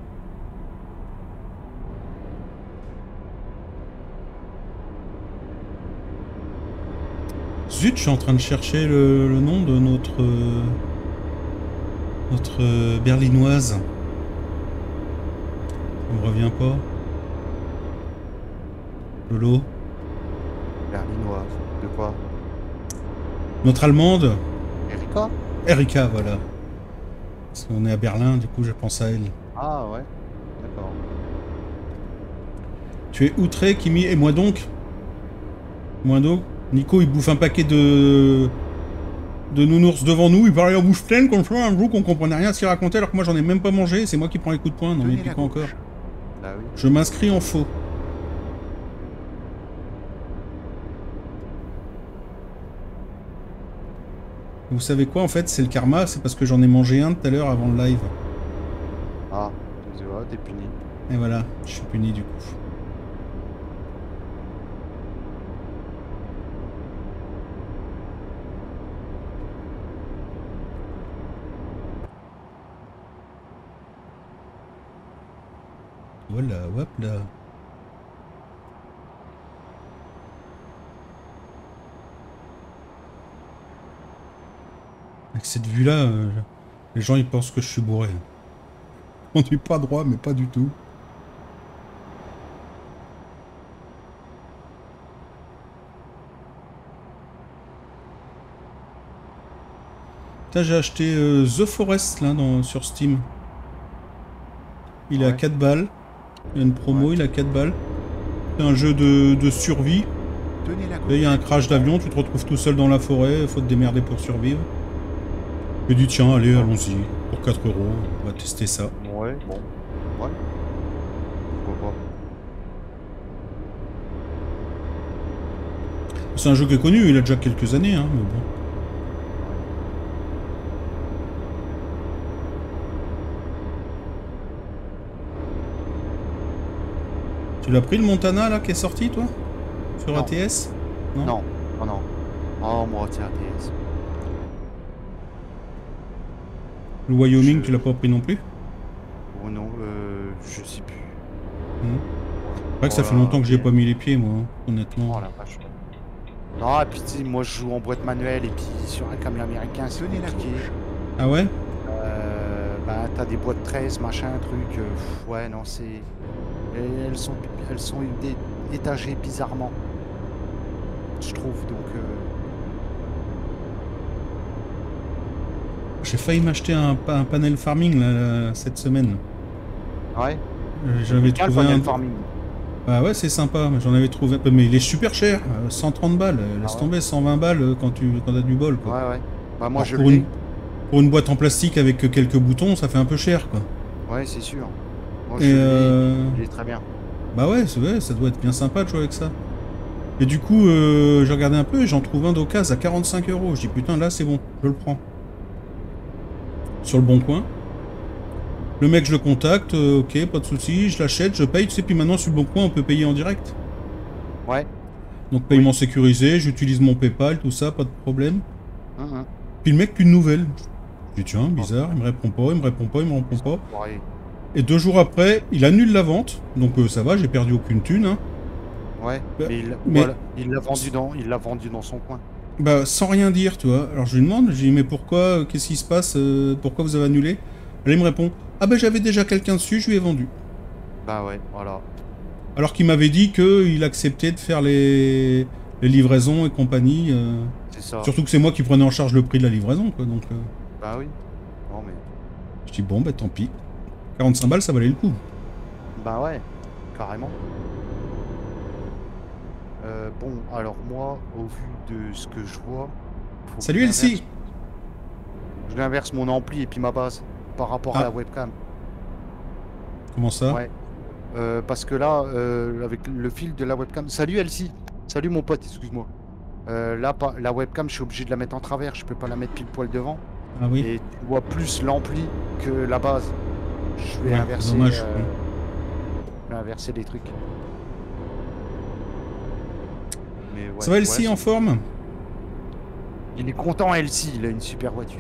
A: Zut, je suis en train de chercher le, le nom de notre... euh, notre euh, berlinoise. Ça me revient pas. Lolo.
G: Berlinoise. De quoi?
A: Notre allemande.
G: Erika?
A: Erika, voilà. Parce qu'on est à Berlin, du coup, je pense à elle.
G: Ah ouais. D'accord.
A: Tu es outré, Kimi, et moi donc? Moi donc? Nico, il bouffe un paquet de... de nounours devant nous, il parlait en bouche pleine comme ça, un jour qu'on comprenait rien à ce qu'il racontait, alors que moi j'en ai même pas mangé, c'est moi qui prends les coups de poing. Non mais
B: Tenez
A: puis
B: la
A: quoi
B: gauche.
A: encore?
G: Bah oui.
A: Je m'inscris en faux. Vous savez quoi, en fait, c'est le karma, c'est parce que j'en ai mangé un tout à l'heure avant le live.
G: Ah, tu vois, t'es puni.
A: Et voilà, je suis puni du coup. Voilà, hop là. Avec cette vue-là, euh, les gens ils pensent que je suis bourré. On dit pas droit, mais pas du tout. Putain, j'ai acheté euh, The Forest là dans, sur Steam. Il est à
G: Ouais.
A: quatre balles. Il y a une promo, il a quatre balles. C'est un jeu de, de survie.
B: Tenez la
A: Là, il y a un crash d'avion, tu te retrouves tout seul dans la forêt, faut te démerder pour survivre. Et dis tiens, allez, allons-y. Pour quatre euros, on va tester ça.
G: Ouais, bon. Ouais. Pourquoi pas.
A: C'est un jeu qui est connu, il a déjà quelques années, hein, mais bon. Tu l'as pris le Montana là qui est sorti toi? Sur
G: Non.
A: A T S? Non.
G: Non, non, non. Oh, moi, tiens, A T S.
A: Le Wyoming,
G: Je-
A: tu l'as pas pris non plus?
G: Oh non, euh, je sais plus.
A: Mhm. C'est vrai que ça fait
G: Voilà,
A: longtemps que j'y ai
G: ok.
A: pas mis les pieds moi, hein, honnêtement.
G: Oh la vache. Non, et puis tu sais, moi je joue en boîte manuelle et puis sur un camion américain, c'est
B: Tenez la
G: compliqué.
B: gauche.
A: Ah ouais?
G: Euh, bah t'as des boîtes treize, machin, truc. euh, pff, ouais, non, c'est. et Elles sont, elles sont dé- étagées bizarrement. Je trouve, donc. euh,
A: J'ai failli m'acheter un, pa- un panel farming là, là, cette semaine.
G: Ouais.
A: Euh, J'avais
G: Bien le
A: trouvé
G: panel
A: un.
G: farming.
A: Bah ouais, c'est sympa, mais j'en avais trouvé. Mais il est super cher, euh, cent trente balles. euh, Laisse
G: ouais.
A: tomber, cent vingt balles euh, quand tu quand t'as du bol quoi.
G: Ouais, ouais. Bah moi
A: Alors,
G: je
A: pour,
G: l'ai.
A: une, pour une boîte en plastique avec que quelques boutons, ça fait un peu cher quoi.
G: Ouais, c'est sûr. Moi je
A: Et
G: l'ai.
A: euh...
G: Il est très bien.
A: Bah ouais, c'est vrai, ça doit être bien sympa de jouer avec ça. Et du coup, euh, j'ai regardé un peu et j'en trouve un d'occasion à quarante-cinq euros. Je dis putain, là c'est bon, je le prends. Sur le bon coin. Le mec, je le contacte, euh, ok, pas de soucis, je l'achète, je paye, tu sais, puis maintenant sur le bon coin, on peut payer en direct.
G: Ouais.
A: Donc paiement sécurisé, j'utilise mon PayPal, tout ça, pas de problème.
G: Hum, hum.
A: Puis le mec, plus de nouvelles. Je dis tiens, bizarre, il me répond pas, il me répond pas, il me répond pas.
G: Ouais.
A: Et deux jours après, il annule la vente, donc euh, ça va, j'ai perdu aucune thune, hein.
G: Ouais.
A: Bah,
G: Mais il
A: mais-
G: voilà, il l'a vendu dans, il l'a vendu dans son coin.
A: Bah, sans rien dire, tu vois. Alors je lui demande, je lui dis, mais pourquoi, euh, qu'est-ce qui se passe, euh, pourquoi vous avez annulé? Elle il me répond, ah ben j'avais déjà quelqu'un dessus, je lui ai vendu.
G: Bah ouais, voilà.
A: Alors qu'il m'avait dit qu'il acceptait de faire les, les livraisons et compagnie. euh,
G: C'est ça.
A: Surtout que c'est moi qui prenais en charge le prix de la livraison, quoi. Donc euh,
G: Bah oui. Non mais.
A: je dis, bon, bah tant pis. quarante-cinq balles, ça valait le coup.
G: Bah ouais, carrément. Euh, bon, alors moi, au vu de ce que je vois... faut que
A: Salut
G: je
A: Elsie!
G: l'inverse- Je l'inverse mon ampli et puis ma base par rapport
A: Ah.
G: à la webcam.
A: Comment ça?
G: Ouais. Euh, parce que là, euh, avec le fil de la webcam... Salut Elsie! Salut mon pote, excuse-moi. Euh, là, pas- la webcam, je suis obligé de la mettre en travers, je peux pas la mettre pile poil devant.
A: Ah oui.
G: Et tu vois plus l'ampli que la base. Je vais
A: Ouais,
G: inverser,
A: dommage.
G: euh, je vais inverser les trucs. Mais ouais,
A: Ça va Elsie,
G: ouais,
A: en forme?
G: il est content Elsie, il a une super voiture.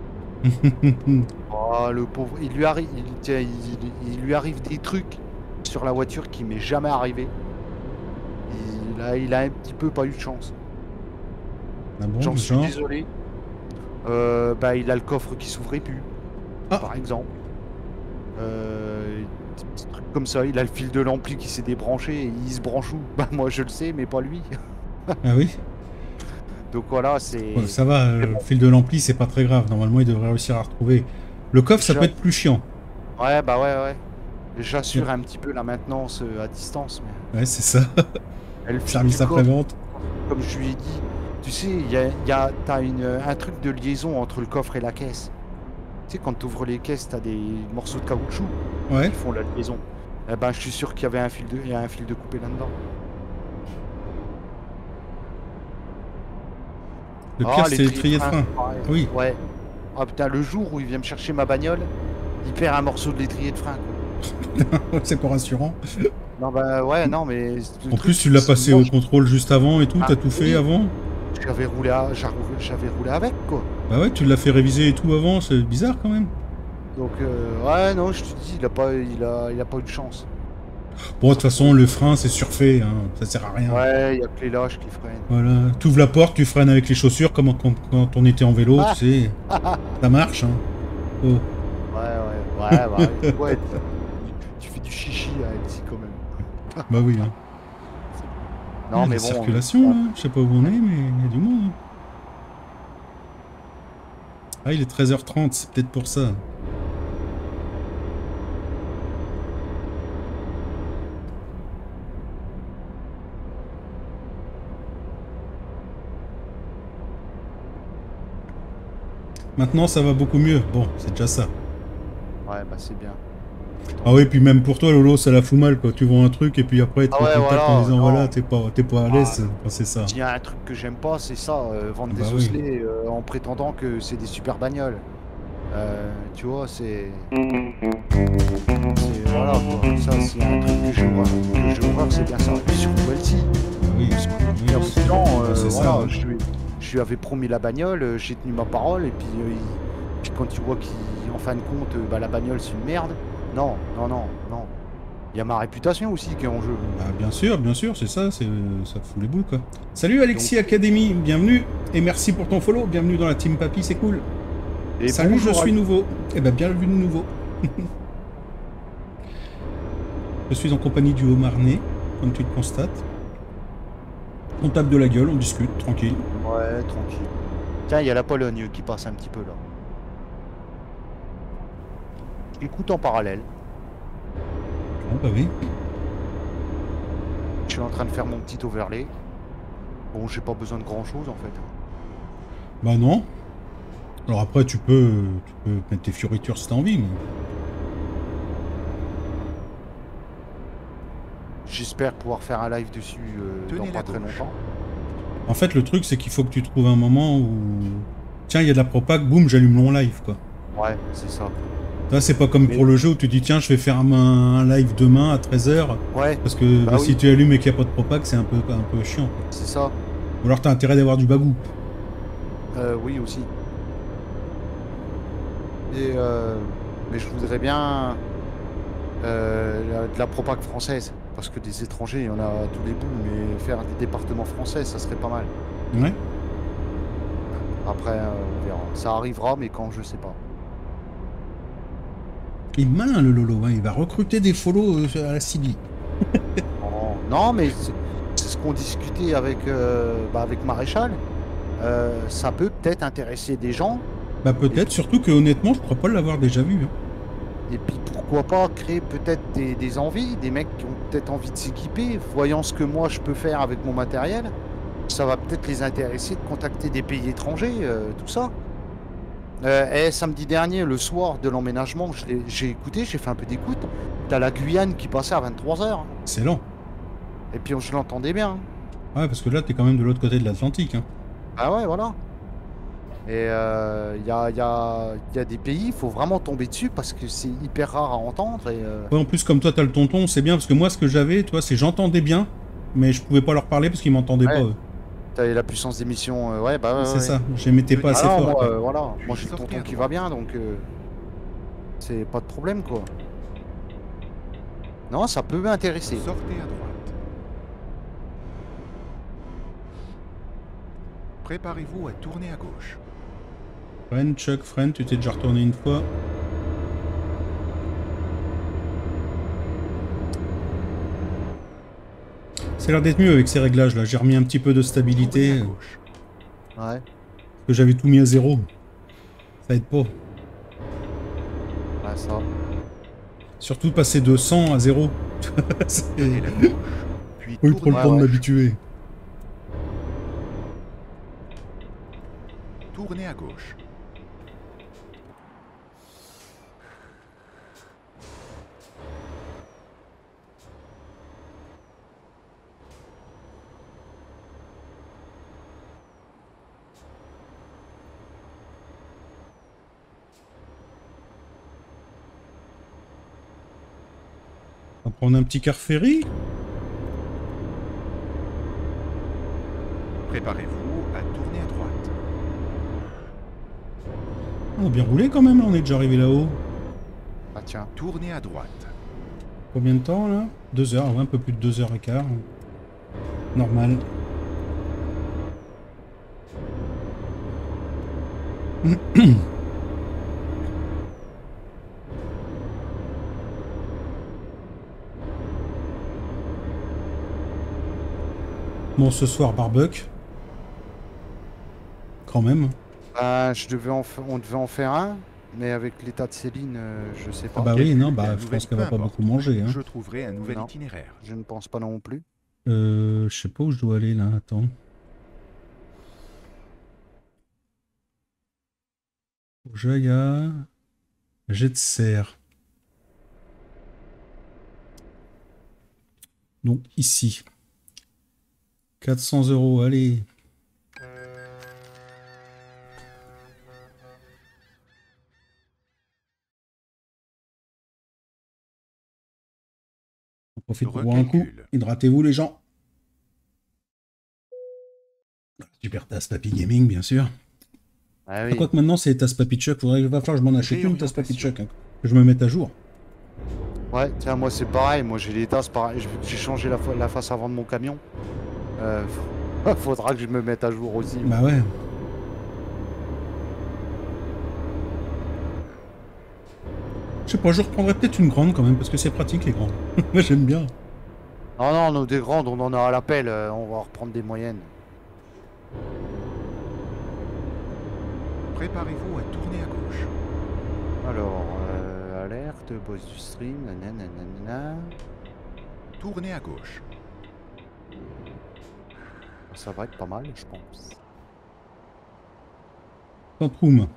G: Oh le pauvre, il lui arrive, il, tiens, il- il lui arrive des trucs sur la voiture qui m'est jamais arrivé. Il a, il a un petit peu pas eu de chance.
A: Ah bon,
G: J'en suis
A: genre?
G: désolé. Euh, bah il a le coffre qui s'ouvrait plus,
A: Ah.
G: par exemple. Euh, des petits trucs comme ça, il a le fil de l'ampli qui s'est débranché et il se branche où? Bah moi je le sais, mais pas lui.
A: Ah oui?
G: Donc voilà, c'est.
A: Ouais, ça va, euh, le fil de l'ampli, c'est pas très grave. Normalement, il devrait réussir à retrouver. Le coffre, ça
G: Je-
A: peut être plus chiant.
G: Ouais, bah ouais, ouais. J'assure un petit peu la maintenance euh, à distance, mais
A: Ouais, c'est ça.
G: elle le fil
A: Service
G: du coffre,
A: après-vente.
G: comme je lui ai dit, tu sais, il y a, il y a- t'as une, un truc de liaison entre le coffre et la caisse. Tu sais, quand tu ouvres les caisses, t'as des morceaux de caoutchouc
A: Ouais.
G: qui font la liaison. Eh ben, je suis sûr qu'il y avait un fil de, il y a un fil de coupé là-dedans.
A: Le
G: Ah,
A: pire, c'est
G: l'étrier
A: l'étrier de frein.
G: pareil.
A: Oui.
G: Ouais. Ah putain, le jour où il vient me chercher ma bagnole, il perd un morceau de l'étrier de frein, quoi.
A: C'est pas rassurant.
G: Non, bah ouais, non, mais. le
A: En
G: truc,
A: plus, tu l'as
G: c'est-
A: passé
G: moi,
A: au contrôle juste avant et tout.
G: Ah,
A: T'as tout fait
G: oui.
A: avant?
G: J'avais roulé, à- j'avais j'avais roulé avec, quoi.
A: Bah ouais, tu l'as fait réviser et tout avant. C'est bizarre quand même.
G: Donc, euh, ouais, non, je te dis, il a pas, il a, il a pas eu de chance.
A: Bon, de toute façon, le frein, c'est surfait. Hein. Ça sert à rien.
G: Ouais, il y a que les lâches qui freinent.
A: Voilà. Tu ouvres la porte, tu freines avec les chaussures comme quand, quand on était en vélo,
G: Ah.
A: tu sais. Ça marche. Hein. Oh.
G: Ouais, ouais, ouais, ouais. ouais tu, tu fais du chichi à Elsie quand même.
A: Bah oui. Hein.
G: Non,
A: Ah,
G: mais
A: la
G: bon.
A: circulation,
G: on-
A: là. Je sais pas où on est, mais il y a du monde. hein. Ah, il est treize heures trente, c'est peut-être pour ça. Maintenant, ça va beaucoup mieux. Bon, c'est déjà ça.
G: Ouais, bah c'est bien.
A: Ah oui, puis même pour toi, Lolo, ça la fout mal, quoi. Tu vois un truc et puis après, tu
G: Ah
A: te
G: ouais,
A: contactes
G: voilà,
A: en disant,
G: non.
A: voilà, t'es pas, t'es pas à l'aise.
G: Ah.
A: Enfin, c'est ça.
G: S'il y a un truc que j'aime pas, c'est ça, euh, vendre
A: Bah
G: des
A: oui.
G: osselets euh, en prétendant que c'est des super bagnoles. Euh, tu vois, c'est... c'est- Voilà, quoi. Ça, c'est un truc que j'ai horreur. Que j'ai horreur, c'est bien ça. Et puis surtout Elsie.
A: Oui,
G: Parce qu'il y a
A: oui,
G: beaucoup de temps, euh,
A: c'est
G: voilà,
A: ça. hein.
G: je, lui, je lui avais promis la bagnole, euh, j'ai tenu ma parole, et puis, euh, il- puis quand tu vois qu'en fin de compte, euh, bah, la bagnole c'est une merde, non, non, non, non. Il y a ma réputation aussi qui est en jeu.
A: Bah, bien sûr, bien sûr, c'est ça, c'est ça te fout les boules, quoi. Salut Alexis Academy, bienvenue, et merci pour ton follow, bienvenue dans la team Papy, c'est cool.
G: Et
A: Salut,
G: bonjour
A: je suis
G: à-
A: nouveau. Eh ben, bienvenue de nouveau. Je suis en compagnie du Haut-Marnais, comme tu le constates. On tape de la gueule, on discute, tranquille.
G: Ouais, tranquille. Tiens, il y a la Pologne qui passe un petit peu là. Écoute en parallèle.
A: Ah bah oui.
G: Je suis en train de faire mon petit overlay. Bon, j'ai pas besoin de grand chose en fait.
A: Bah non. Alors après, tu peux, tu peux mettre tes fioritures si t'as envie, mais...
G: J'espère pouvoir faire un live dessus euh, dans
B: Tenez
G: pas
B: la
G: très
B: gauche.
G: longtemps.
A: En fait, le truc, c'est qu'il faut que tu trouves un moment où... Tiens, il y a de la propag, boum, j'allume mon live, quoi.
G: Ouais, c'est ça.
A: Là, c'est pas comme
G: Mais-
A: pour le jeu où tu dis, tiens, je vais faire un, un live demain à treize heures,
G: Ouais,
A: parce que
G: Bah
A: bah,
G: oui.
A: si tu allumes et qu'il n'y a pas de propag, c'est un peu, un peu chiant, quoi.
G: c'est ça.
A: Ou alors t'as intérêt d'avoir du bagou.
G: Euh, oui aussi. Et euh, mais je voudrais bien euh, la- de la propag française. Parce que des étrangers, il y en a à tous les bouts, mais faire des départements français, ça serait pas mal.
A: Ouais.
G: Après, euh, on verra. Ça arrivera, mais quand, je sais pas.
A: Il est malin, le Lolo, hein. Il va recruter des follow euh, à la Sibli.
G: Non, non, mais c'est c'est ce qu'on discutait avec, euh, bah, avec Maréchal. Euh, ça peut peut-être intéresser des gens.
A: Bah peut-être, surtout que honnêtement, je crois pas l'avoir déjà vu. hein.
G: Et puis pourquoi pas créer peut-être des, des envies, des mecs qui ont peut-être envie de s'équiper, voyant ce que moi je peux faire avec mon matériel, ça va peut-être les intéresser de contacter des pays étrangers, euh, tout ça. Euh, et samedi dernier, le soir de l'emménagement, je l'ai- j'ai écouté, j'ai fait un peu d'écoute. T'as la Guyane qui passait à vingt-trois heures.
A: C'est lent.
G: Et puis je l'entendais bien.
A: Ouais, parce que là, t'es quand même de l'autre côté de l'Atlantique. Hein.
G: Ah ouais, voilà. Et il euh, y, a, y, a, y a des pays, il faut vraiment tomber dessus parce que c'est hyper rare à entendre. Et, euh,
A: Ouais, en plus, comme toi, t'as le tonton, c'est bien, parce que moi, ce que j'avais, toi, c'est j'entendais bien, mais je pouvais pas leur parler parce qu'ils m'entendaient
G: Ouais.
A: pas, eux.
G: t'as la puissance d'émission, euh, ouais, bah ouais.
A: c'est
G: ouais.
A: ça, je les mettais pas
G: Ah
A: assez
G: non,
A: fort.
G: moi,
A: quoi.
G: euh, voilà.
B: Puis
G: Moi j'ai le
B: sortez
G: tonton
B: à
G: qui
B: droite.
G: va bien, donc euh, c'est pas de problème quoi. Non, ça peut m'intéresser.
B: Sortez à droite. Préparez-vous à tourner à gauche.
A: Friend, Chuck, friend, tu t'es déjà retourné une fois. C'est l'air d'être mieux avec ces réglages là, j'ai remis un petit peu de
B: Tournez
A: stabilité,
B: à
A: euh,
B: gauche.
G: Ouais,
A: que j'avais tout mis à zéro. Ça aide pas.
G: ouais, ça.
A: Surtout passer de cent à zéro. C'est...
B: Tenez la gauche. Puis
A: Oui, trop le
B: tournez,
A: temps de
G: ouais.
A: m'habituer.
B: tournez à gauche.
A: On va prendre un petit car ferry.
B: Préparez-vous à tourner à droite.
A: On a bien roulé quand même, là, on est déjà arrivé là-haut.
G: Ah tiens.
B: Tournez à droite.
A: Combien de temps là? Deux heures, ouais, un peu plus de deux heures et quart. Normal. Bon, ce soir, barbecue. Quand même.
G: Bah, je devais en fa- on devait en faire un, mais avec l'état de Céline, euh, je sais pas.
A: Ah bah oui,
B: Calcul
A: non,
B: de
A: bah
B: la
A: je
B: nouvelle,
A: pense qu'elle va
B: peu
A: pas
B: importe.
A: beaucoup manger. Hein.
B: Je trouverai un nouvel
G: Non.
B: itinéraire.
G: Je ne pense pas non plus.
A: Euh, je sais pas où je dois aller là, attends. que j'aille à jet de serre. Donc ici. quatre cents euros, allez. On profite pour boire un coup.
B: Recalcule.
A: Hydratez-vous les gens. Super tasse Papy Gaming, bien sûr.
G: Ah oui.
A: Quoique maintenant c'est les tasses Papy Chuck. Faudrait que va falloir que je m'en achète une tasse Papy
B: Réorientation.
A: Chuck. Hein, que je me mette à jour.
G: Ouais, tiens, moi c'est pareil. Moi j'ai les tasses pareil. Je- J'ai changé la, fa- la face avant de mon camion. Euh, faudra que je me mette à jour aussi.
A: Bah ouais. Je sais pas, je reprendrai peut-être une grande quand même, parce que c'est pratique les grandes. Moi j'aime bien.
G: Non, non, nos des grandes, on en a à l'appel. euh, on va reprendre des moyennes.
B: Préparez-vous à tourner à gauche.
G: Alors, euh, alerte, boss du stream, nanana.
B: Tournez à gauche.
G: Ça va être pas mal, je pense.
A: Tantroom.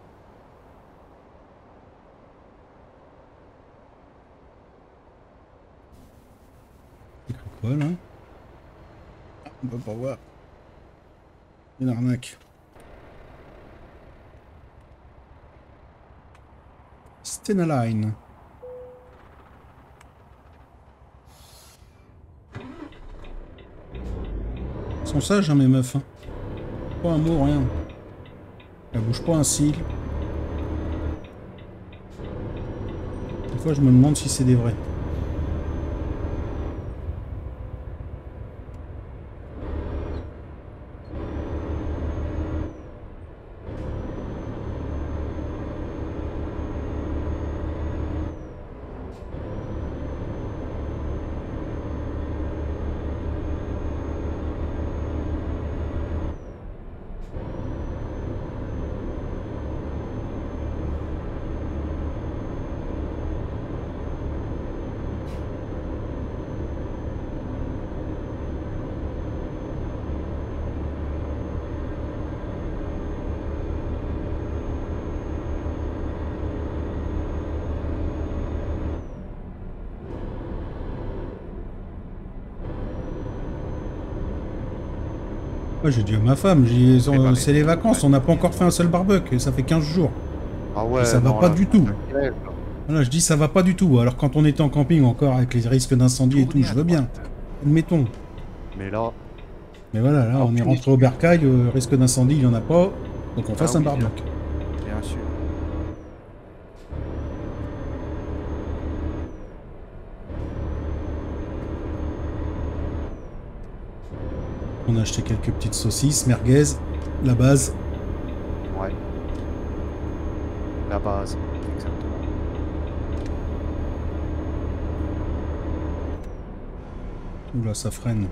A: C'est quoi là? Ah, on peut pas voir. Une arnaque. Stenaline. Ils sont sages, hein, mes meufs. Hein. Pas un mot, rien. Elle bouge pas un cil. Des fois, je me demande si c'est des vrais. Moi, j'ai dit à ma femme, j'ai dit,
B: Préparez-vous
A: c'est les vacances,
B: à
A: on n'a pas
B: tourner
A: encore
B: à
A: fait un seul barbecue, et ça fait quinze jours.
G: Ah ouais,
A: ça va
G: non,
A: pas
G: là,
A: du tout.
G: t'inquiète, là.
A: Voilà, je dis ça va pas du tout. Alors quand on était en camping encore avec les risques d'incendie et tout,
B: Tournez
A: je
B: à
A: veux bien.
B: droite.
A: Admettons.
G: Mais là,
A: Mais voilà, là,
G: Alors,
A: on est
G: tu-
A: rentré au bercail, euh, risque d'incendie, il y en a pas. Donc on fasse
G: Ah
A: un
G: oui,
A: barbecue.
G: bien sûr.
A: On a acheté quelques petites saucisses, merguez, la base.
G: Ouais. La base, exactement.
A: Oula, ça freine.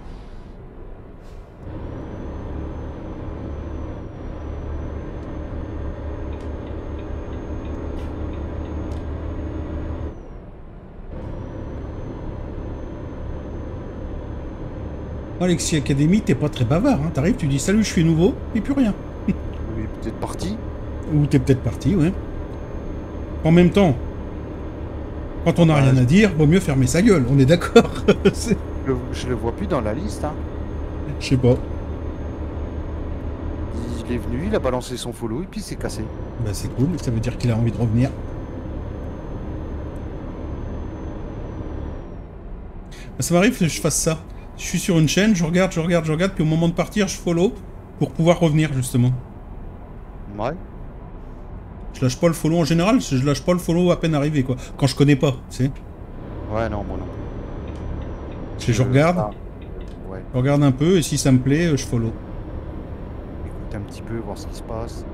A: Alexis Academy, t'es pas très bavard, hein. T'arrives, tu dis salut, je suis nouveau, et plus rien.
G: Oui, peut-être parti.
A: Ou t'es peut-être parti, ouais. En même temps, quand on n'a
G: Ouais,
A: rien
G: je-
A: à dire, vaut mieux fermer sa gueule, on est d'accord. C'est-
G: Je, le- je le vois plus dans la liste. Hein.
A: Je sais pas.
G: Il est venu, il a balancé son follow et puis il s'est cassé.
A: Bah c'est cool, ça veut dire qu'il a envie de revenir. Bah, ça m'arrive que je fasse ça. Je suis sur une chaîne, je regarde, je regarde, je regarde, puis au moment de partir, je follow pour pouvoir revenir justement.
G: Ouais.
A: Je lâche pas le follow en général, je lâche pas le follow à peine arrivé quoi. Quand je connais pas, tu sais.
G: Ouais, non, moi non.
A: Je, je regarde,
G: Ah, ouais.
A: je regarde un peu et si ça me plaît, je follow.
G: Écoute un petit peu, voir ce qui se passe.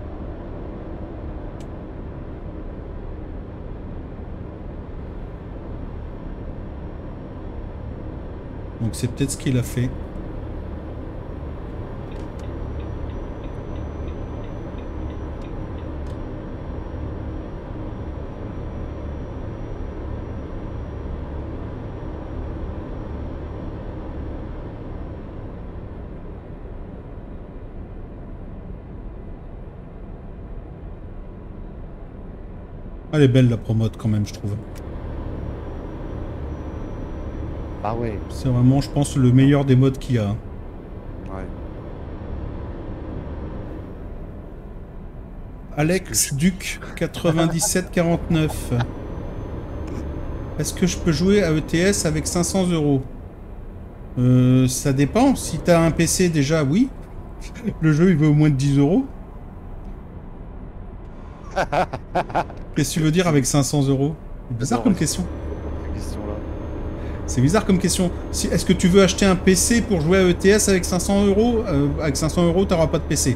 A: Donc c'est peut-être ce qu'il a fait. Elle est belle la promote quand même, je trouve.
G: Bah ouais.
A: C'est vraiment, je pense, le meilleur des modes qu'il y a.
G: Ouais.
A: Alex Duc quatre-vingt-dix-sept quarante-neuf. Est-ce que je peux jouer à E T S avec cinq cents euros? Euh, ça dépend. Si t'as un P C déjà, oui. Le jeu, il veut au moins de dix euros. Qu'est-ce que tu veux dire avec cinq cents euros? C'est bizarre comme question. C'est bizarre comme question. Si, est-ce que tu veux acheter un P C pour jouer à E T S avec cinq cents euros? euh, Avec cinq cents euros, t'auras pas de P C.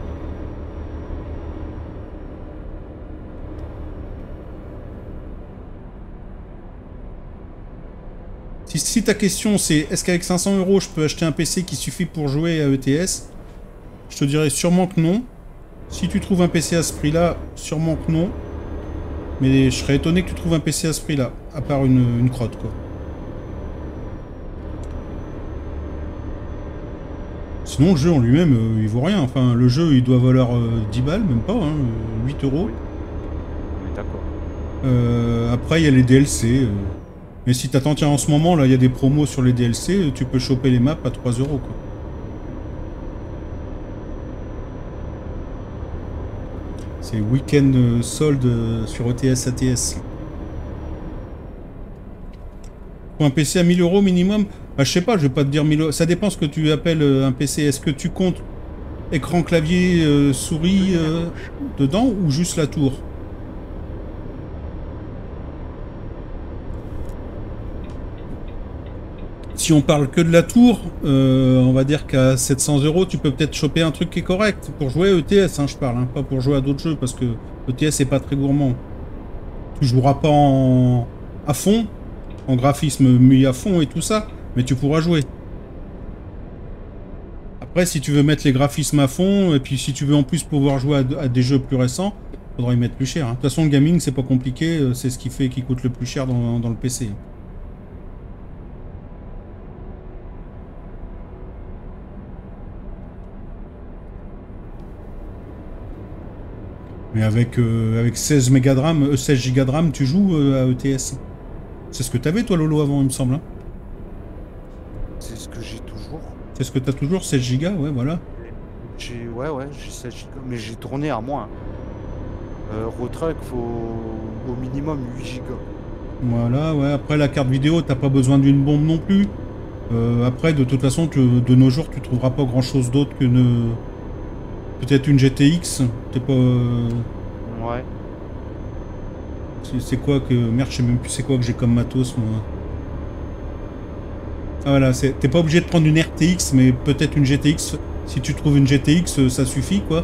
A: Si, si ta question c'est est-ce qu'avec cinq cents euros je peux acheter un P C qui suffit pour jouer à E T S, je te dirais sûrement que non. Si tu trouves un P C à ce prix-là, sûrement que non. Mais je serais étonné que tu trouves un P C à ce prix-là, à part une, une crotte, quoi. Sinon, le jeu en lui-même, euh, il vaut rien. Enfin, le jeu, il doit valoir euh, dix balles, même pas, hein, huit euros.
G: Oui. On est d'accord.
A: Euh, après, il y a les D L C. Euh. Mais si t'attends, tiens, en ce moment, là, il y a des promos sur les D L C, tu peux choper les maps à trois euros, quoi. C'est week-end euh, solde euh, sur E T S A T S. Pour un P C à mille euros minimum, bah, je sais pas, je vais pas te dire mille euros. Ça dépend ce que tu appelles euh, un P C. Est-ce que tu comptes écran, clavier, euh, souris euh, dedans ou juste la tour? Si on parle que de la tour, euh, on va dire qu'à sept cents euros, tu peux peut-être choper un truc qui est correct. Pour jouer à E T S, hein, je parle, hein, pas pour jouer à d'autres jeux, parce que E T S c'est pas très gourmand. Tu joueras pas en... à fond, en graphisme mis à fond et tout ça, mais tu pourras jouer. Après, si tu veux mettre les graphismes à fond, et puis si tu veux en plus pouvoir jouer à, à des jeux plus récents, faudra y mettre plus cher. Hein. De toute façon, le gaming, c'est pas compliqué, c'est ce qui fait qui coûte le plus cher dans, dans le P C. Mais avec, euh, avec seize mégas de RAM, euh, seize gigas de RAM, tu joues euh, à E T S. C'est ce que t'avais toi Lolo avant, il me semble. Hein.
G: C'est ce que j'ai toujours.
A: C'est ce que t'as toujours, seize gigas, ouais, voilà.
G: J'ai, ouais, ouais, j'ai seize gigas, mais j'ai tourné à moins. Euh, Rotruck, faut au minimum huit gigas.
A: Voilà, ouais, après la carte vidéo, t'as pas besoin d'une bombe non plus. Euh, après, de toute façon, tu, de nos jours, tu trouveras pas grand chose d'autre que une... Peut-être une G T X, t'es pas... Euh...
G: Ouais.
A: C'est quoi que... Merde, je sais même plus c'est quoi que j'ai comme matos, moi. Ah voilà, t'es pas obligé de prendre une R T X, mais peut-être une G T X. Si tu trouves une G T X, ça suffit, quoi.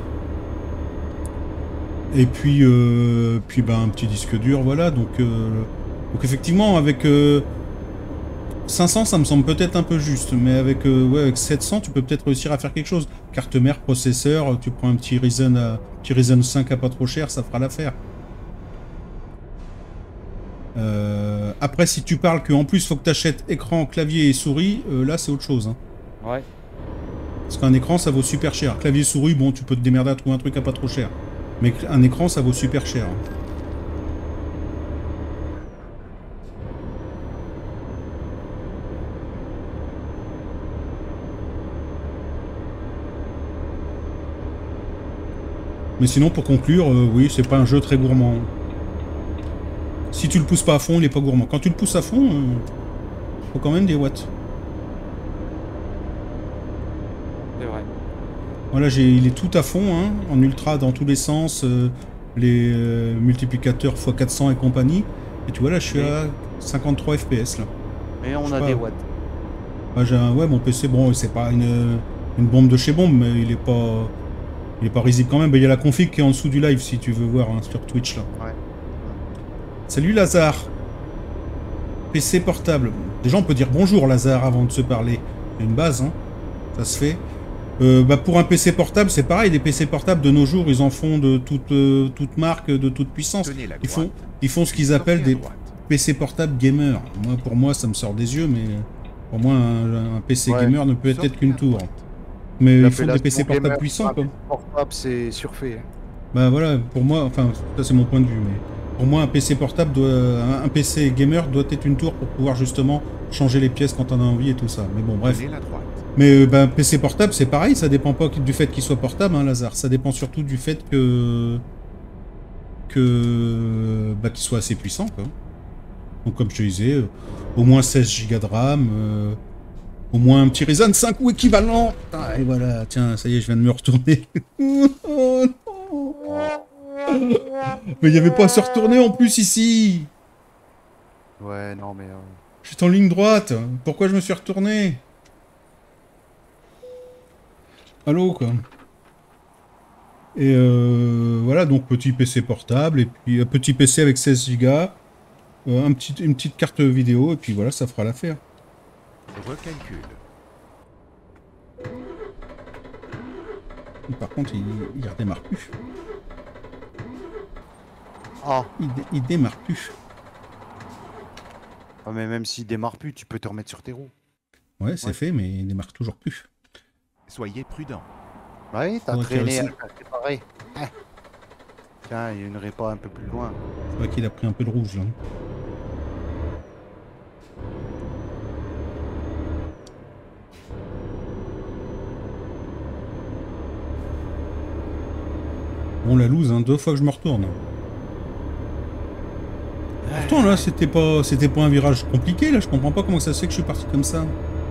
A: Et puis, euh... puis bah, un petit disque dur, voilà. Donc, euh... donc effectivement, avec... Euh... cinq cents, ça me semble peut-être un peu juste, mais avec, euh, ouais, avec sept cents, tu peux peut-être réussir à faire quelque chose. Carte mère, processeur, tu prends un petit Ryzen, à, petit Ryzen cinq à pas trop cher, ça fera l'affaire. Euh, après, si tu parles qu'en plus, il faut que tu achètes écran, clavier et souris, euh, là, c'est autre chose. Hein.
G: Ouais.
A: Parce qu'un écran, ça vaut super cher. Clavier, souris, bon, tu peux te démerder à trouver un truc à pas trop cher. Mais un écran, ça vaut super cher. Hein. Mais sinon, pour conclure, euh, oui, c'est pas un jeu très gourmand. Si tu le pousses pas à fond, il est pas gourmand. Quand tu le pousses à fond, euh, faut quand même des watts.
G: C'est vrai.
A: Voilà, il est tout à fond, hein, en ultra dans tous les sens, euh, les euh, multiplicateurs fois quatre cents et compagnie. Et tu vois, là, je suis à cinquante-trois F P S, là.
G: Et on
A: je
G: a
A: pas...
G: des watts.
A: Bah, j'ai un... Ouais, mon P C, bon, c'est pas une... une bombe de chez bombe, mais il est pas... Il est pas risible quand même, il y a la config qui est en dessous du live si tu veux voir hein, sur Twitch là.
G: Ouais.
A: Salut Lazare. P C portable. Déjà on peut dire bonjour Lazare avant de se parler. Il y a une base, hein. Ça se fait. Euh, bah, pour un P C portable, c'est pareil, les P C portables de nos jours, ils en font de toute, euh, toute marque, de toute puissance. Ils font, ils font ce qu'ils appellent des P C portables gamer. Moi, pour moi, ça me sort des yeux, mais pour moi, un, un P C ouais. gamer ne peut être qu'une tour. Mais ils font des P C portables gamer, puissants, quoi.
G: Portable, c'est surfait.
A: Bah voilà, pour moi, enfin, ça c'est mon point de vue, mais Pour moi, un P C portable, doit, un, un P C gamer doit être une tour pour pouvoir justement changer les pièces quand on a envie et tout ça. Mais bon, bref.
B: Prenez la droite.
A: Mais euh, ben, P C portable, c'est pareil, ça dépend pas du fait qu'il soit portable, hein, Lazare. Ça dépend surtout du fait que... que... bah, qu'il soit assez puissant, quoi. Donc comme je te disais, euh, au moins seize gigas de RAM, euh, au moins un petit Ryzen cinq ou équivalent. Ah, et voilà, tiens, ça y est, je viens de me retourner. Oh, non. Mais il n'y avait pas à se retourner en plus ici.
G: Ouais, non, mais... Euh...
A: Je suis en ligne droite. Pourquoi je me suis retourné? Allô, quoi. Et euh, voilà, donc petit P C portable, et puis un petit P C avec seize gigas, euh, un petit, une petite carte vidéo, et puis voilà, ça fera l'affaire.
B: Recalcule.
A: Par contre, il, il redémarre plus.
G: Ah.
A: Il, dé, il démarre plus.
G: Ah, mais même s'il démarre plus, tu peux te remettre sur tes roues.
A: Ouais, c'est ouais. fait, mais il démarre toujours plus.
B: Soyez prudent.
G: Ouais, t'as traîné, c'est pareil. Ah. Tiens, il y a une répa un peu plus loin.
A: C'est vrai qu'il a pris un peu de rouge, là. Bon, la loose, hein, deux fois que je me retourne. Pourtant, là, c'était pas, c'était pas un virage compliqué, là. Je comprends pas comment ça se fait que je suis parti comme ça.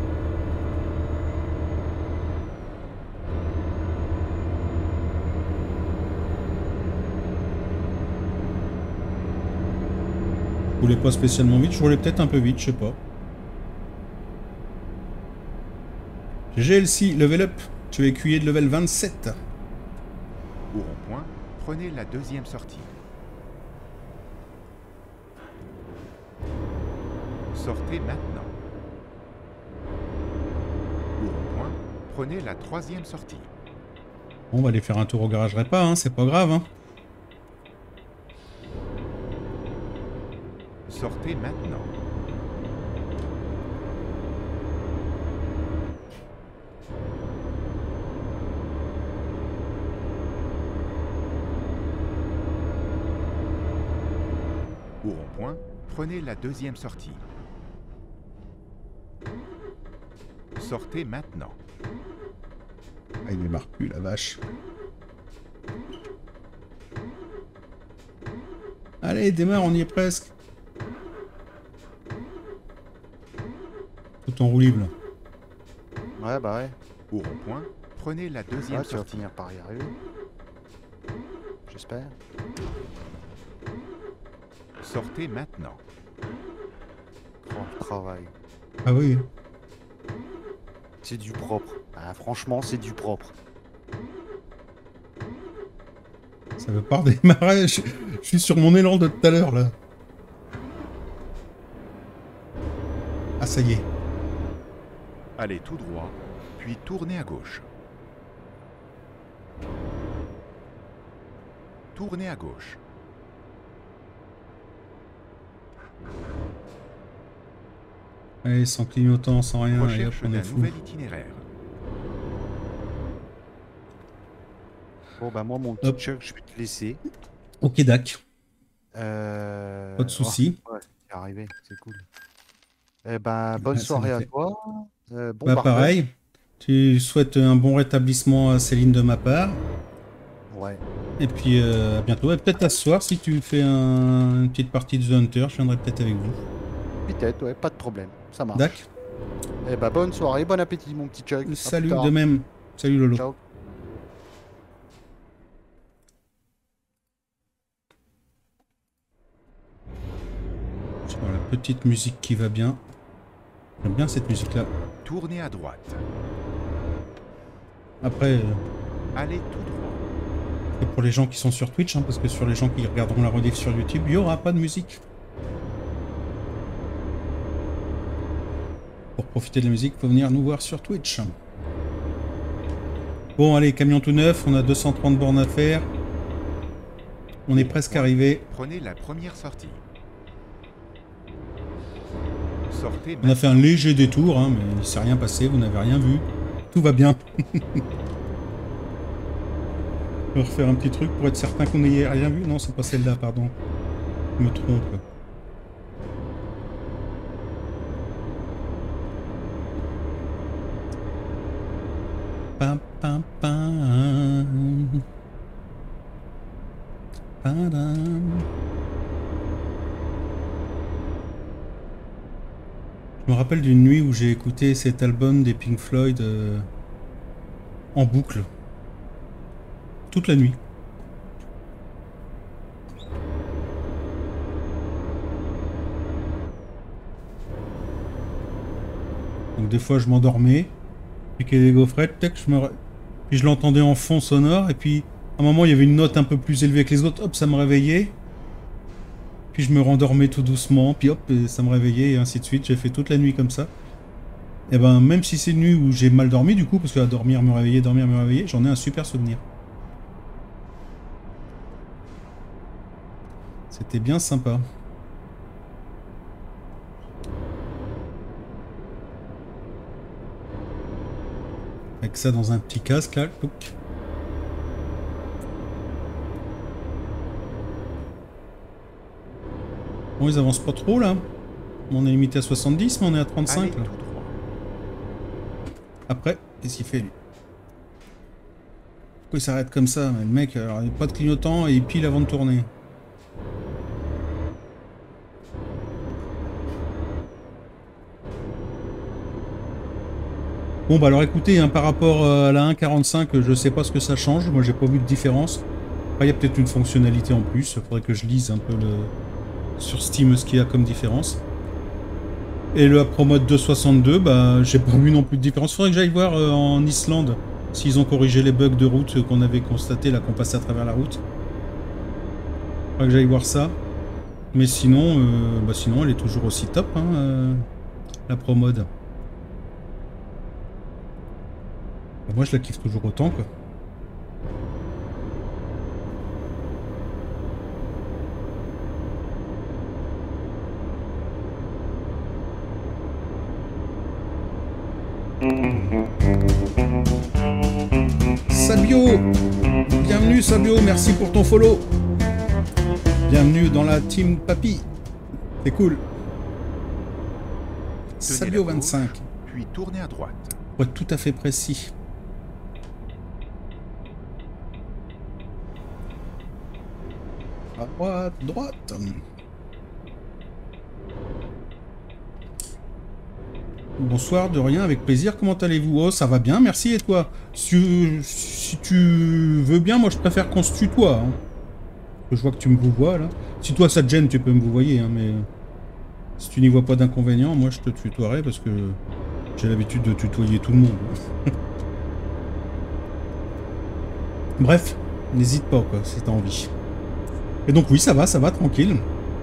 A: Je roulais pas spécialement vite, je roulais peut-être un peu vite, je sais pas. G L C, level up. Tu es écuyer de level vingt-sept.
B: Au rond-point, prenez la deuxième sortie. Sortez maintenant. Au rond-point, prenez la troisième sortie.
A: Bon, on va aller faire un tour au garage Répa, hein, c'est pas grave. Hein.
B: Sortez maintenant. Au rond-point, prenez la deuxième sortie. Sortez maintenant.
A: Ah, il démarre plus, la vache. Allez, démarre, on y est presque. Tout en roue libre.
G: Ouais, bah ouais.
B: Au rond-point, prenez la deuxième
G: ah, tu vas
B: sortie.
G: finir par y arriver. J'espère.
B: Sortez maintenant.
G: Oh, le travail.
A: Ah oui.
G: C'est du propre. Ah, franchement, c'est du propre.
A: Ça veut pas redémarrer. Je, je suis sur mon élan de tout à l'heure, là. Ah, ça y est.
B: Allez tout droit, puis tournez à gauche. Tournez à gauche.
A: Allez, sans clignotant, sans rien, et hop,
B: Recherche
A: on est
B: d'un
A: fou.
B: nouvel itinéraire.
G: Bon, bah moi, mon petit
A: Hop.
G: Chuck, je vais te laisser.
A: Ok, Dac.
G: Euh...
A: Pas de soucis.
G: Oh, ouais, c'est arrivé, c'est cool. Eh ben, bonne
A: Ah, ça
G: soirée
A: m'a
G: à
A: fait.
G: toi. Euh, bon
A: Bah,
G: partage.
A: pareil. Tu souhaites un bon rétablissement à Céline de ma part.
G: Ouais.
A: Et puis, euh, à bientôt. Et peut-être à ce soir, si tu fais un- une petite partie de The Hunter, je viendrai peut-être avec vous.
G: Peut-être, ouais, pas de problème. Ça marche.
A: Dac.
G: Eh ben, bonne soirée, bon appétit, mon petit Chuck. À plus
A: Salut,
G: tard.
A: de même. Salut, Lolo.
G: Ciao.
A: Sur la petite musique qui va bien. J'aime bien cette musique-là.
B: Tournez à droite.
A: Après, euh,
B: Allez tout droit.
A: c'est pour les gens qui sont sur Twitch, hein, parce que sur les gens qui regarderont la rediff sur YouTube, il n'y aura pas de musique. Pour profiter de la musique, il faut venir nous voir sur Twitch. Bon, allez, camion tout neuf, on a deux cent trente bornes à faire. On est presque arrivé.
B: Prenez la première sortie. Sortez
A: On a fait un léger détour, hein, mais il ne s'est rien passé, vous n'avez rien vu. Tout va bien. On va refaire un petit truc pour être certain qu'on n'ait rien vu. Non, c'est pas celle-là, pardon. Je me trompe. Pam, pam, pam. Padam. Je me rappelle d'une nuit où j'ai écouté cet album des Pink Floyd euh, en boucle. Toute la nuit. Donc des fois je m'endormais, puis qu'il y avait des gaufrettes, tac, je me... puis je l'entendais en fond sonore, et puis à un moment il y avait une note un peu plus élevée que les autres, hop, ça me réveillait. Puis je me rendormais tout doucement, puis hop, et ça me réveillait, et ainsi de suite. J'ai fait toute la nuit comme ça. Et ben même si c'est une nuit où j'ai mal dormi du coup, parce que à dormir, me réveiller, dormir, me réveiller, j'en ai un super souvenir. C'était bien sympa. Avec ça dans un petit casque là, touc. Bon, ils avancent pas trop là. On est limité à soixante-dix, mais on est à trente-cinq
B: Allez
A: là.
B: tout droit.
A: Après, qu'est-ce qu'il fait lui? Pourquoi il s'arrête comme ça? Le mec, alors, il n'a pas de clignotant et il pile avant de tourner. Bon bah alors écoutez, hein, par rapport à la un quarante-cinq, je sais pas ce que ça change, moi j'ai pas vu de différence. Après il y a peut-être une fonctionnalité en plus, il faudrait que je lise un peu le... sur Steam ce qu'il y a comme différence. Et le Pro Mode deux soixante-deux, bah j'ai pas vu non plus de différence. Faudrait que j'aille voir euh, en Islande s'ils ont corrigé les bugs de route qu'on avait constaté là qu'on passait à travers la route. Faudrait que j'aille voir ça. Mais sinon, euh, bah sinon elle est toujours aussi top, hein, euh, la Pro Mode. Bah, moi je la kiffe toujours autant quoi. Sabio, bienvenue Sabio, merci pour ton follow. Bienvenue dans la team Papy. C'est cool.
B: Tenez
A: Sabio
B: la gauche,
A: vingt-cinq.
B: puis tournez à droite.
A: Pour être tout à fait précis. À droite, droite. Bonsoir, de rien, avec plaisir. Comment allez-vous? Oh, ça va bien, merci. Et toi? Si, si tu veux bien, moi je préfère qu'on se tutoie. Hein. Je vois que tu me vois là. Si toi ça te gêne, tu peux me vouvoyer, hein, mais si tu n'y vois pas d'inconvénient, moi je te tutoierai parce que j'ai l'habitude de tutoyer tout le monde. Bref, n'hésite pas quoi, si t'as envie. Et donc oui, ça va, ça va, tranquille.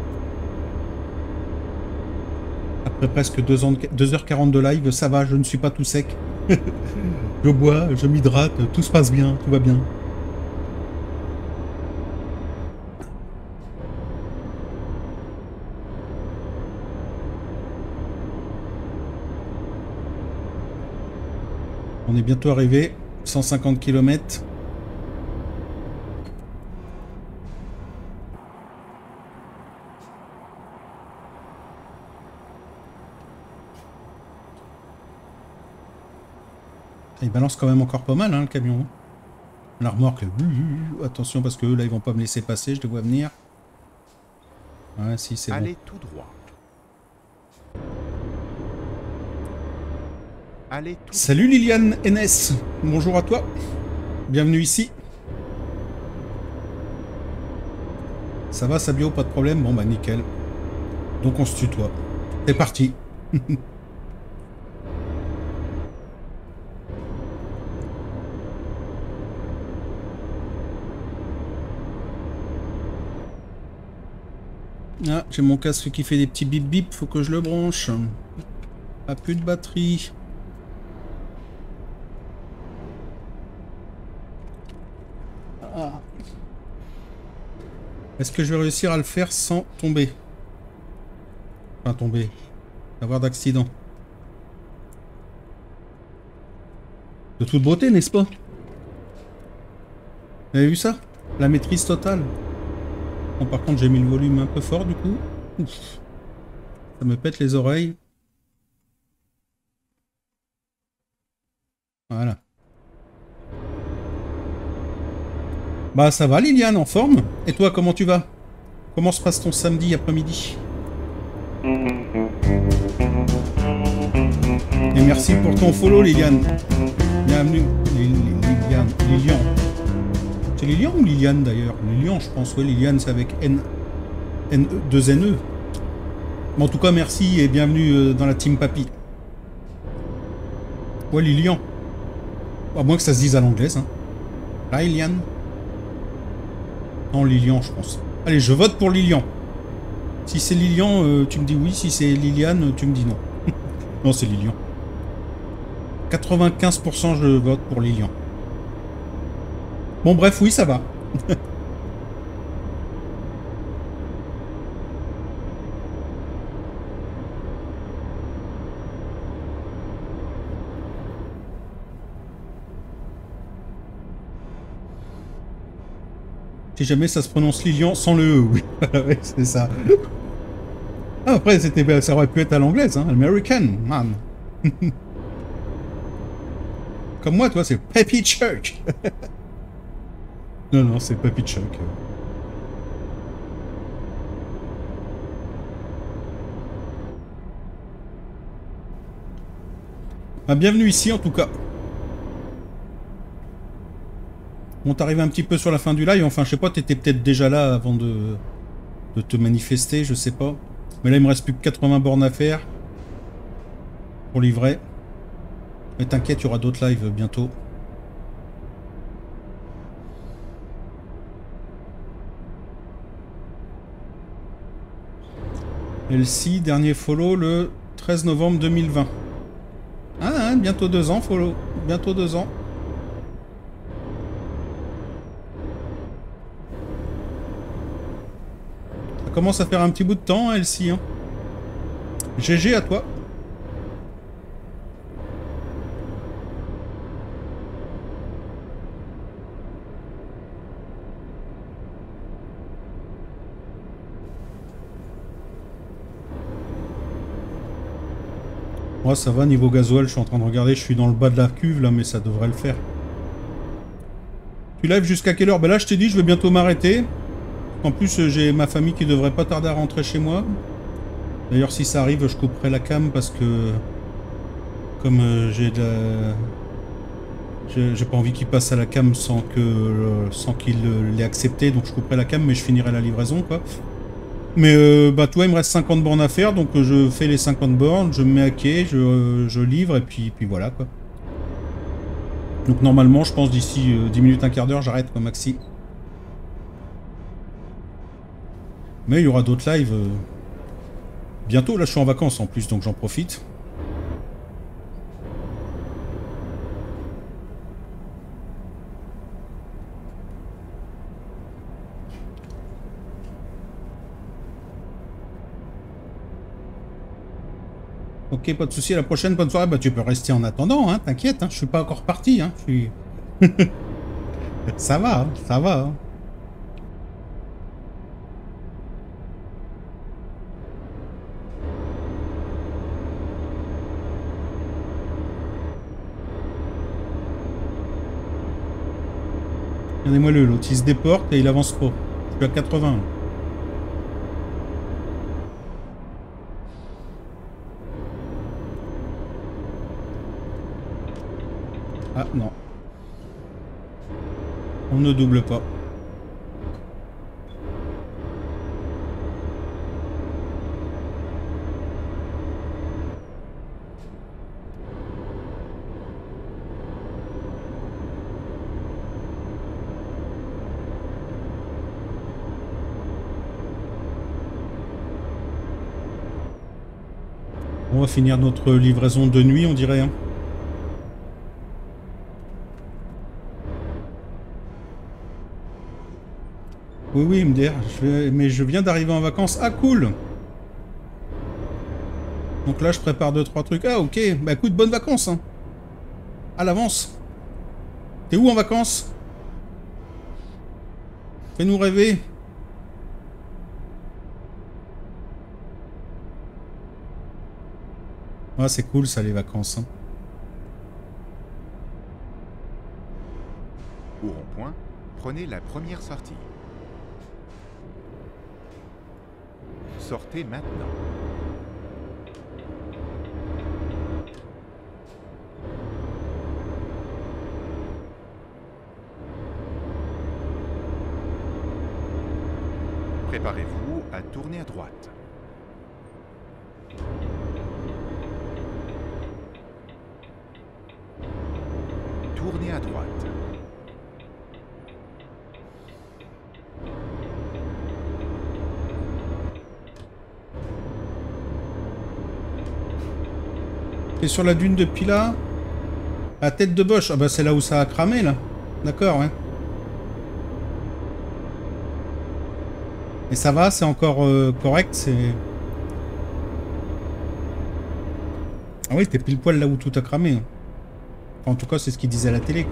A: Après presque deux heures quarante de live, ça va, je ne suis pas tout sec. Je bois, je m'hydrate, tout se passe bien, tout va bien. On est bientôt arrivé, cent cinquante kilomètres. Il balance quand même encore pas mal, hein, le camion. La remorque, attention parce que là ils vont pas me laisser passer, je les vois venir. Ouais, si, c'est bon.
B: Allez tout droit. Allez tout
A: Salut Liliane N S, bonjour à toi. Bienvenue ici. Ça va Sabio, pas de problème? Bon bah nickel. Donc on se tutoie. C'est parti. Ah, j'ai mon casque qui fait des petits bip bip, faut que je le branche. Pas plus de batterie. Ah. Est-ce que je vais réussir à le faire sans tomber? Enfin tomber. Avoir d'accident. De toute beauté, n'est-ce pas? Vous avez vu ça? La maîtrise totale. Bon, par contre, j'ai mis le volume un peu fort du coup. Ouf. Ça me pète les oreilles. Voilà. Bah ça va Liliane, en forme? Et toi, comment tu vas? Comment se passe ton samedi après-midi? Et merci pour ton follow Liliane. Bienvenue Liliane. Lilian. C'est Lilian ou Liliane d'ailleurs? Lilian je pense, ouais Liliane c'est avec N. N E, deux N E. Bon, en tout cas merci et bienvenue dans la team Papy. Ouais Lilian. À moins que ça se dise à l'anglaise. Hein. Là Liliane. Non, Lilian, je pense. Allez, je vote pour Lilian. Si c'est Lilian, euh, tu me dis oui. Si c'est Liliane, tu me dis non. Non, c'est Lilian. quatre-vingt-quinze pour cent, je vote pour Lilian. Bon, bref, oui, ça va. Si jamais ça se prononce Lilian sans le E, oui. Ouais, c'est ça. Ah, après, c'était, ça aurait pu être à l'anglaise, hein. American, man. Comme moi, toi, c'est Papy Chuck. Non, non, c'est Papy Chuck. Ah, bienvenue ici, en tout cas. Bon, t'arrives un petit peu sur la fin du live, enfin, je sais pas, t'étais peut-être déjà là avant de, de te manifester, je sais pas. Mais là, il me reste plus que quatre-vingts bornes à faire pour livrer. Mais t'inquiète, il y aura d'autres lives bientôt. Elsie, dernier follow le treize novembre deux mille vingt. Ah, hein, bientôt deux ans, follow. Bientôt deux ans. Ça commence à faire un petit bout de temps, hein, Elsie. Hein. G G à toi. Moi, ça va, niveau gasoil, je suis en train de regarder, je suis dans le bas de la cuve, là, mais ça devrait le faire. Tu live jusqu'à quelle heure? Ben là, je t'ai dit, je vais bientôt m'arrêter. En plus, j'ai ma famille qui devrait pas tarder à rentrer chez moi. D'ailleurs, si ça arrive, je couperai la cam parce que... Comme euh, j'ai de la... J'ai pas envie qu'il passe à la cam sans que euh, sans qu'il euh, l'ait accepté, donc je couperai la cam, mais je finirai la livraison, quoi. Mais euh, bah toi, il me reste cinquante bornes à faire, donc euh, je fais les cinquante bornes, je me mets à quai, je, euh, je livre, et puis, puis voilà, quoi. Donc normalement, je pense d'ici euh, dix minutes, un quart d'heure, j'arrête, quoi, maxi. Mais il y aura d'autres lives. Euh... Bientôt, là, je suis en vacances en plus, donc j'en profite. Ok, pas de souci. À la prochaine, bonne soirée. Bah, tu peux rester en attendant, hein. T'inquiète, hein. Je suis pas encore parti, hein. Je suis... ça va, hein. Ça va. Hein. Regardez-moi le, l'autre, il se déporte et il avance pas. Je suis à quatre-vingts. Ah non. On ne double pas. On va finir notre livraison de nuit, on dirait. Hein. Oui, oui, M D R, je vais... mais je viens d'arriver en vacances. Ah, cool. Donc là, je prépare deux, trois trucs. Ah, ok. Bah écoute, bonnes vacances. Hein. À l'avance. T'es où en vacances? Fais-nous rêver. Ah, c'est cool ça, les vacances. Hein.
B: Au rond-point, prenez la première sortie. Sortez maintenant. Préparez-vous à tourner à droite. Tournez à droite.
A: Et sur la dune de Pila, à tête de Bosch. Ah bah c'est là où ça a cramé là. D'accord, ouais. Et ça va, c'est encore euh, correct, c'est... Ah oui, t'es pile poil là où tout a cramé. Enfin, en tout cas, c'est ce qu'il disait à la télé.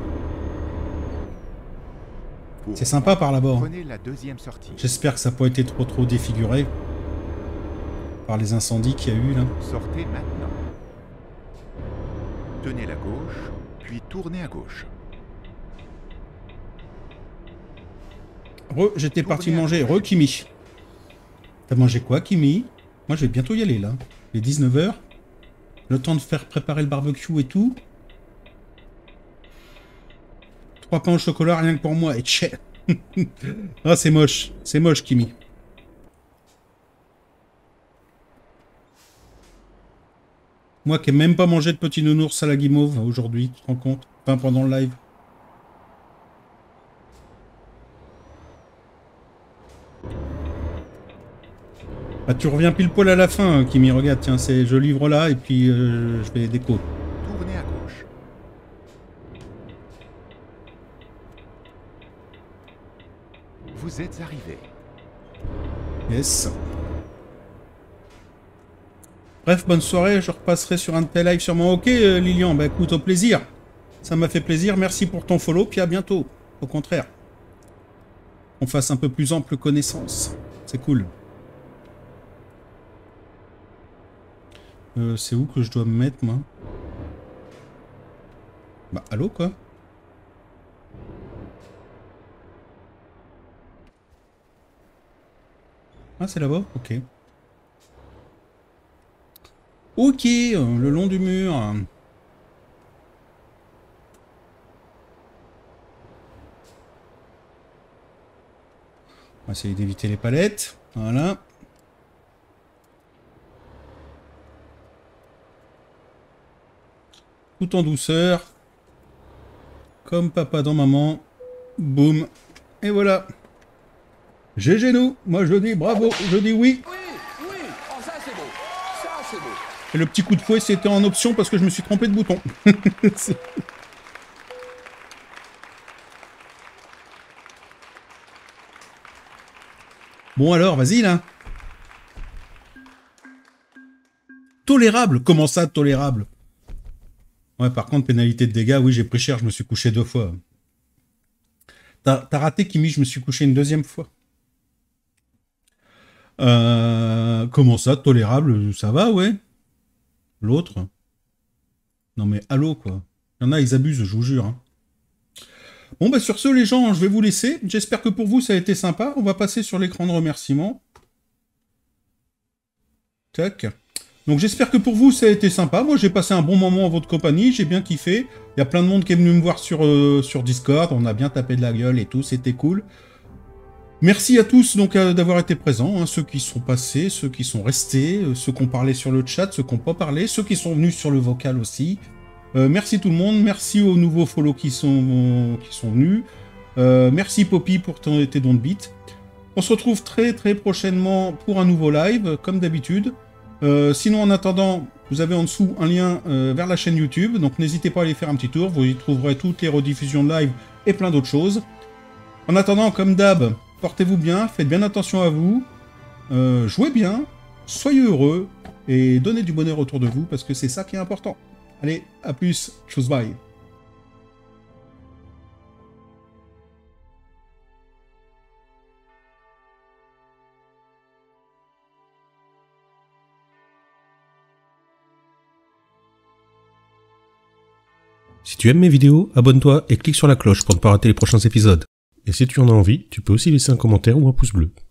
A: C'est sympa par là-bas.
B: Prenez la deuxième sortie.
A: J'espère que ça n'a pas été trop trop défiguré par les incendies qu'il y a eu là.
B: Sortez maintenant. Tenez la gauche, puis tournez à gauche.
A: Re, j'étais parti manger. Re, Kimi. T'as mangé quoi, Kimi? Moi, je vais bientôt y aller là. Il est dix-neuf heures. Le temps de faire préparer le barbecue et tout. Trois pains au chocolat, rien que pour moi. Et tchè. Ah, c'est moche. C'est moche, Kimi. Moi qui n'ai même pas mangé de petit nounours à la guimauve aujourd'hui, tu te rends compte? Enfin, pendant le live. Bah, tu reviens pile poil à la fin, Kimi. Regarde, tiens, c'est je livre là et puis euh, je vais déco.
B: Tournez à gauche. Vous êtes arrivé.
A: Yes. Bref, bonne soirée. Je repasserai sur un de tes lives sûrement. Ok, euh, Lilian. Bah écoute, au plaisir. Ça m'a fait plaisir. Merci pour ton follow. Puis à bientôt. Au contraire. On fasse un peu plus ample connaissance. C'est cool. Euh, c'est où que je dois me mettre, moi? Bah, allô, quoi? Ah, c'est là-bas? Ok. Ok, euh, le long du mur. On va essayer d'éviter les palettes. Voilà. Tout en douceur. Comme papa dans maman. Boum. Et voilà. G G nous. Moi je dis bravo. Je dis oui.
H: Oui, oui, oh, ça c'est beau, ça c'est beau.
A: Et le petit coup de fouet c'était en option parce que je me suis trompé de bouton. Bon alors, vas-y là. Tolérable. Comment ça, tolérable? Ouais, par contre, pénalité de dégâts, oui, j'ai pris cher, je me suis couché deux fois. T'as raté, Kimi, je me suis couché une deuxième fois. Euh, comment ça, tolérable? Ça va, ouais. L'autre? Non mais, allô, quoi. Il y en a, ils abusent, je vous jure. Hein. Bon, bah sur ce, les gens, je vais vous laisser. J'espère que pour vous, ça a été sympa. On va passer sur l'écran de remerciements. Tac. Donc j'espère que pour vous ça a été sympa, moi j'ai passé un bon moment en votre compagnie, j'ai bien kiffé, il y a plein de monde qui est venu me voir sur, euh, sur Discord, on a bien tapé de la gueule et tout, c'était cool. Merci à tous donc euh, d'avoir été présents, hein, ceux qui sont passés, ceux qui sont restés, euh, ceux qui ont parlé sur le chat, ceux qui n'ont pas parlé, ceux qui sont venus sur le vocal aussi. Euh, merci tout le monde, merci aux nouveaux follow qui sont, qui sont venus, euh, merci Poppy pour ton, tes dons de bits. On se retrouve très très prochainement pour un nouveau live, comme d'habitude. Euh, sinon, en attendant, vous avez en dessous un lien euh, vers la chaîne YouTube, donc n'hésitez pas à aller faire un petit tour, vous y trouverez toutes les rediffusions de live et plein d'autres choses. En attendant, comme d'hab, portez-vous bien, faites bien attention à vous, euh, jouez bien, soyez heureux, et donnez du bonheur autour de vous, parce que c'est ça qui est important. Allez, à plus, tchuss, bye.
I: Si tu aimes mes vidéos, abonne-toi et clique sur la cloche pour ne pas rater les prochains épisodes. Et si tu en as envie, tu peux aussi laisser un commentaire ou un pouce bleu.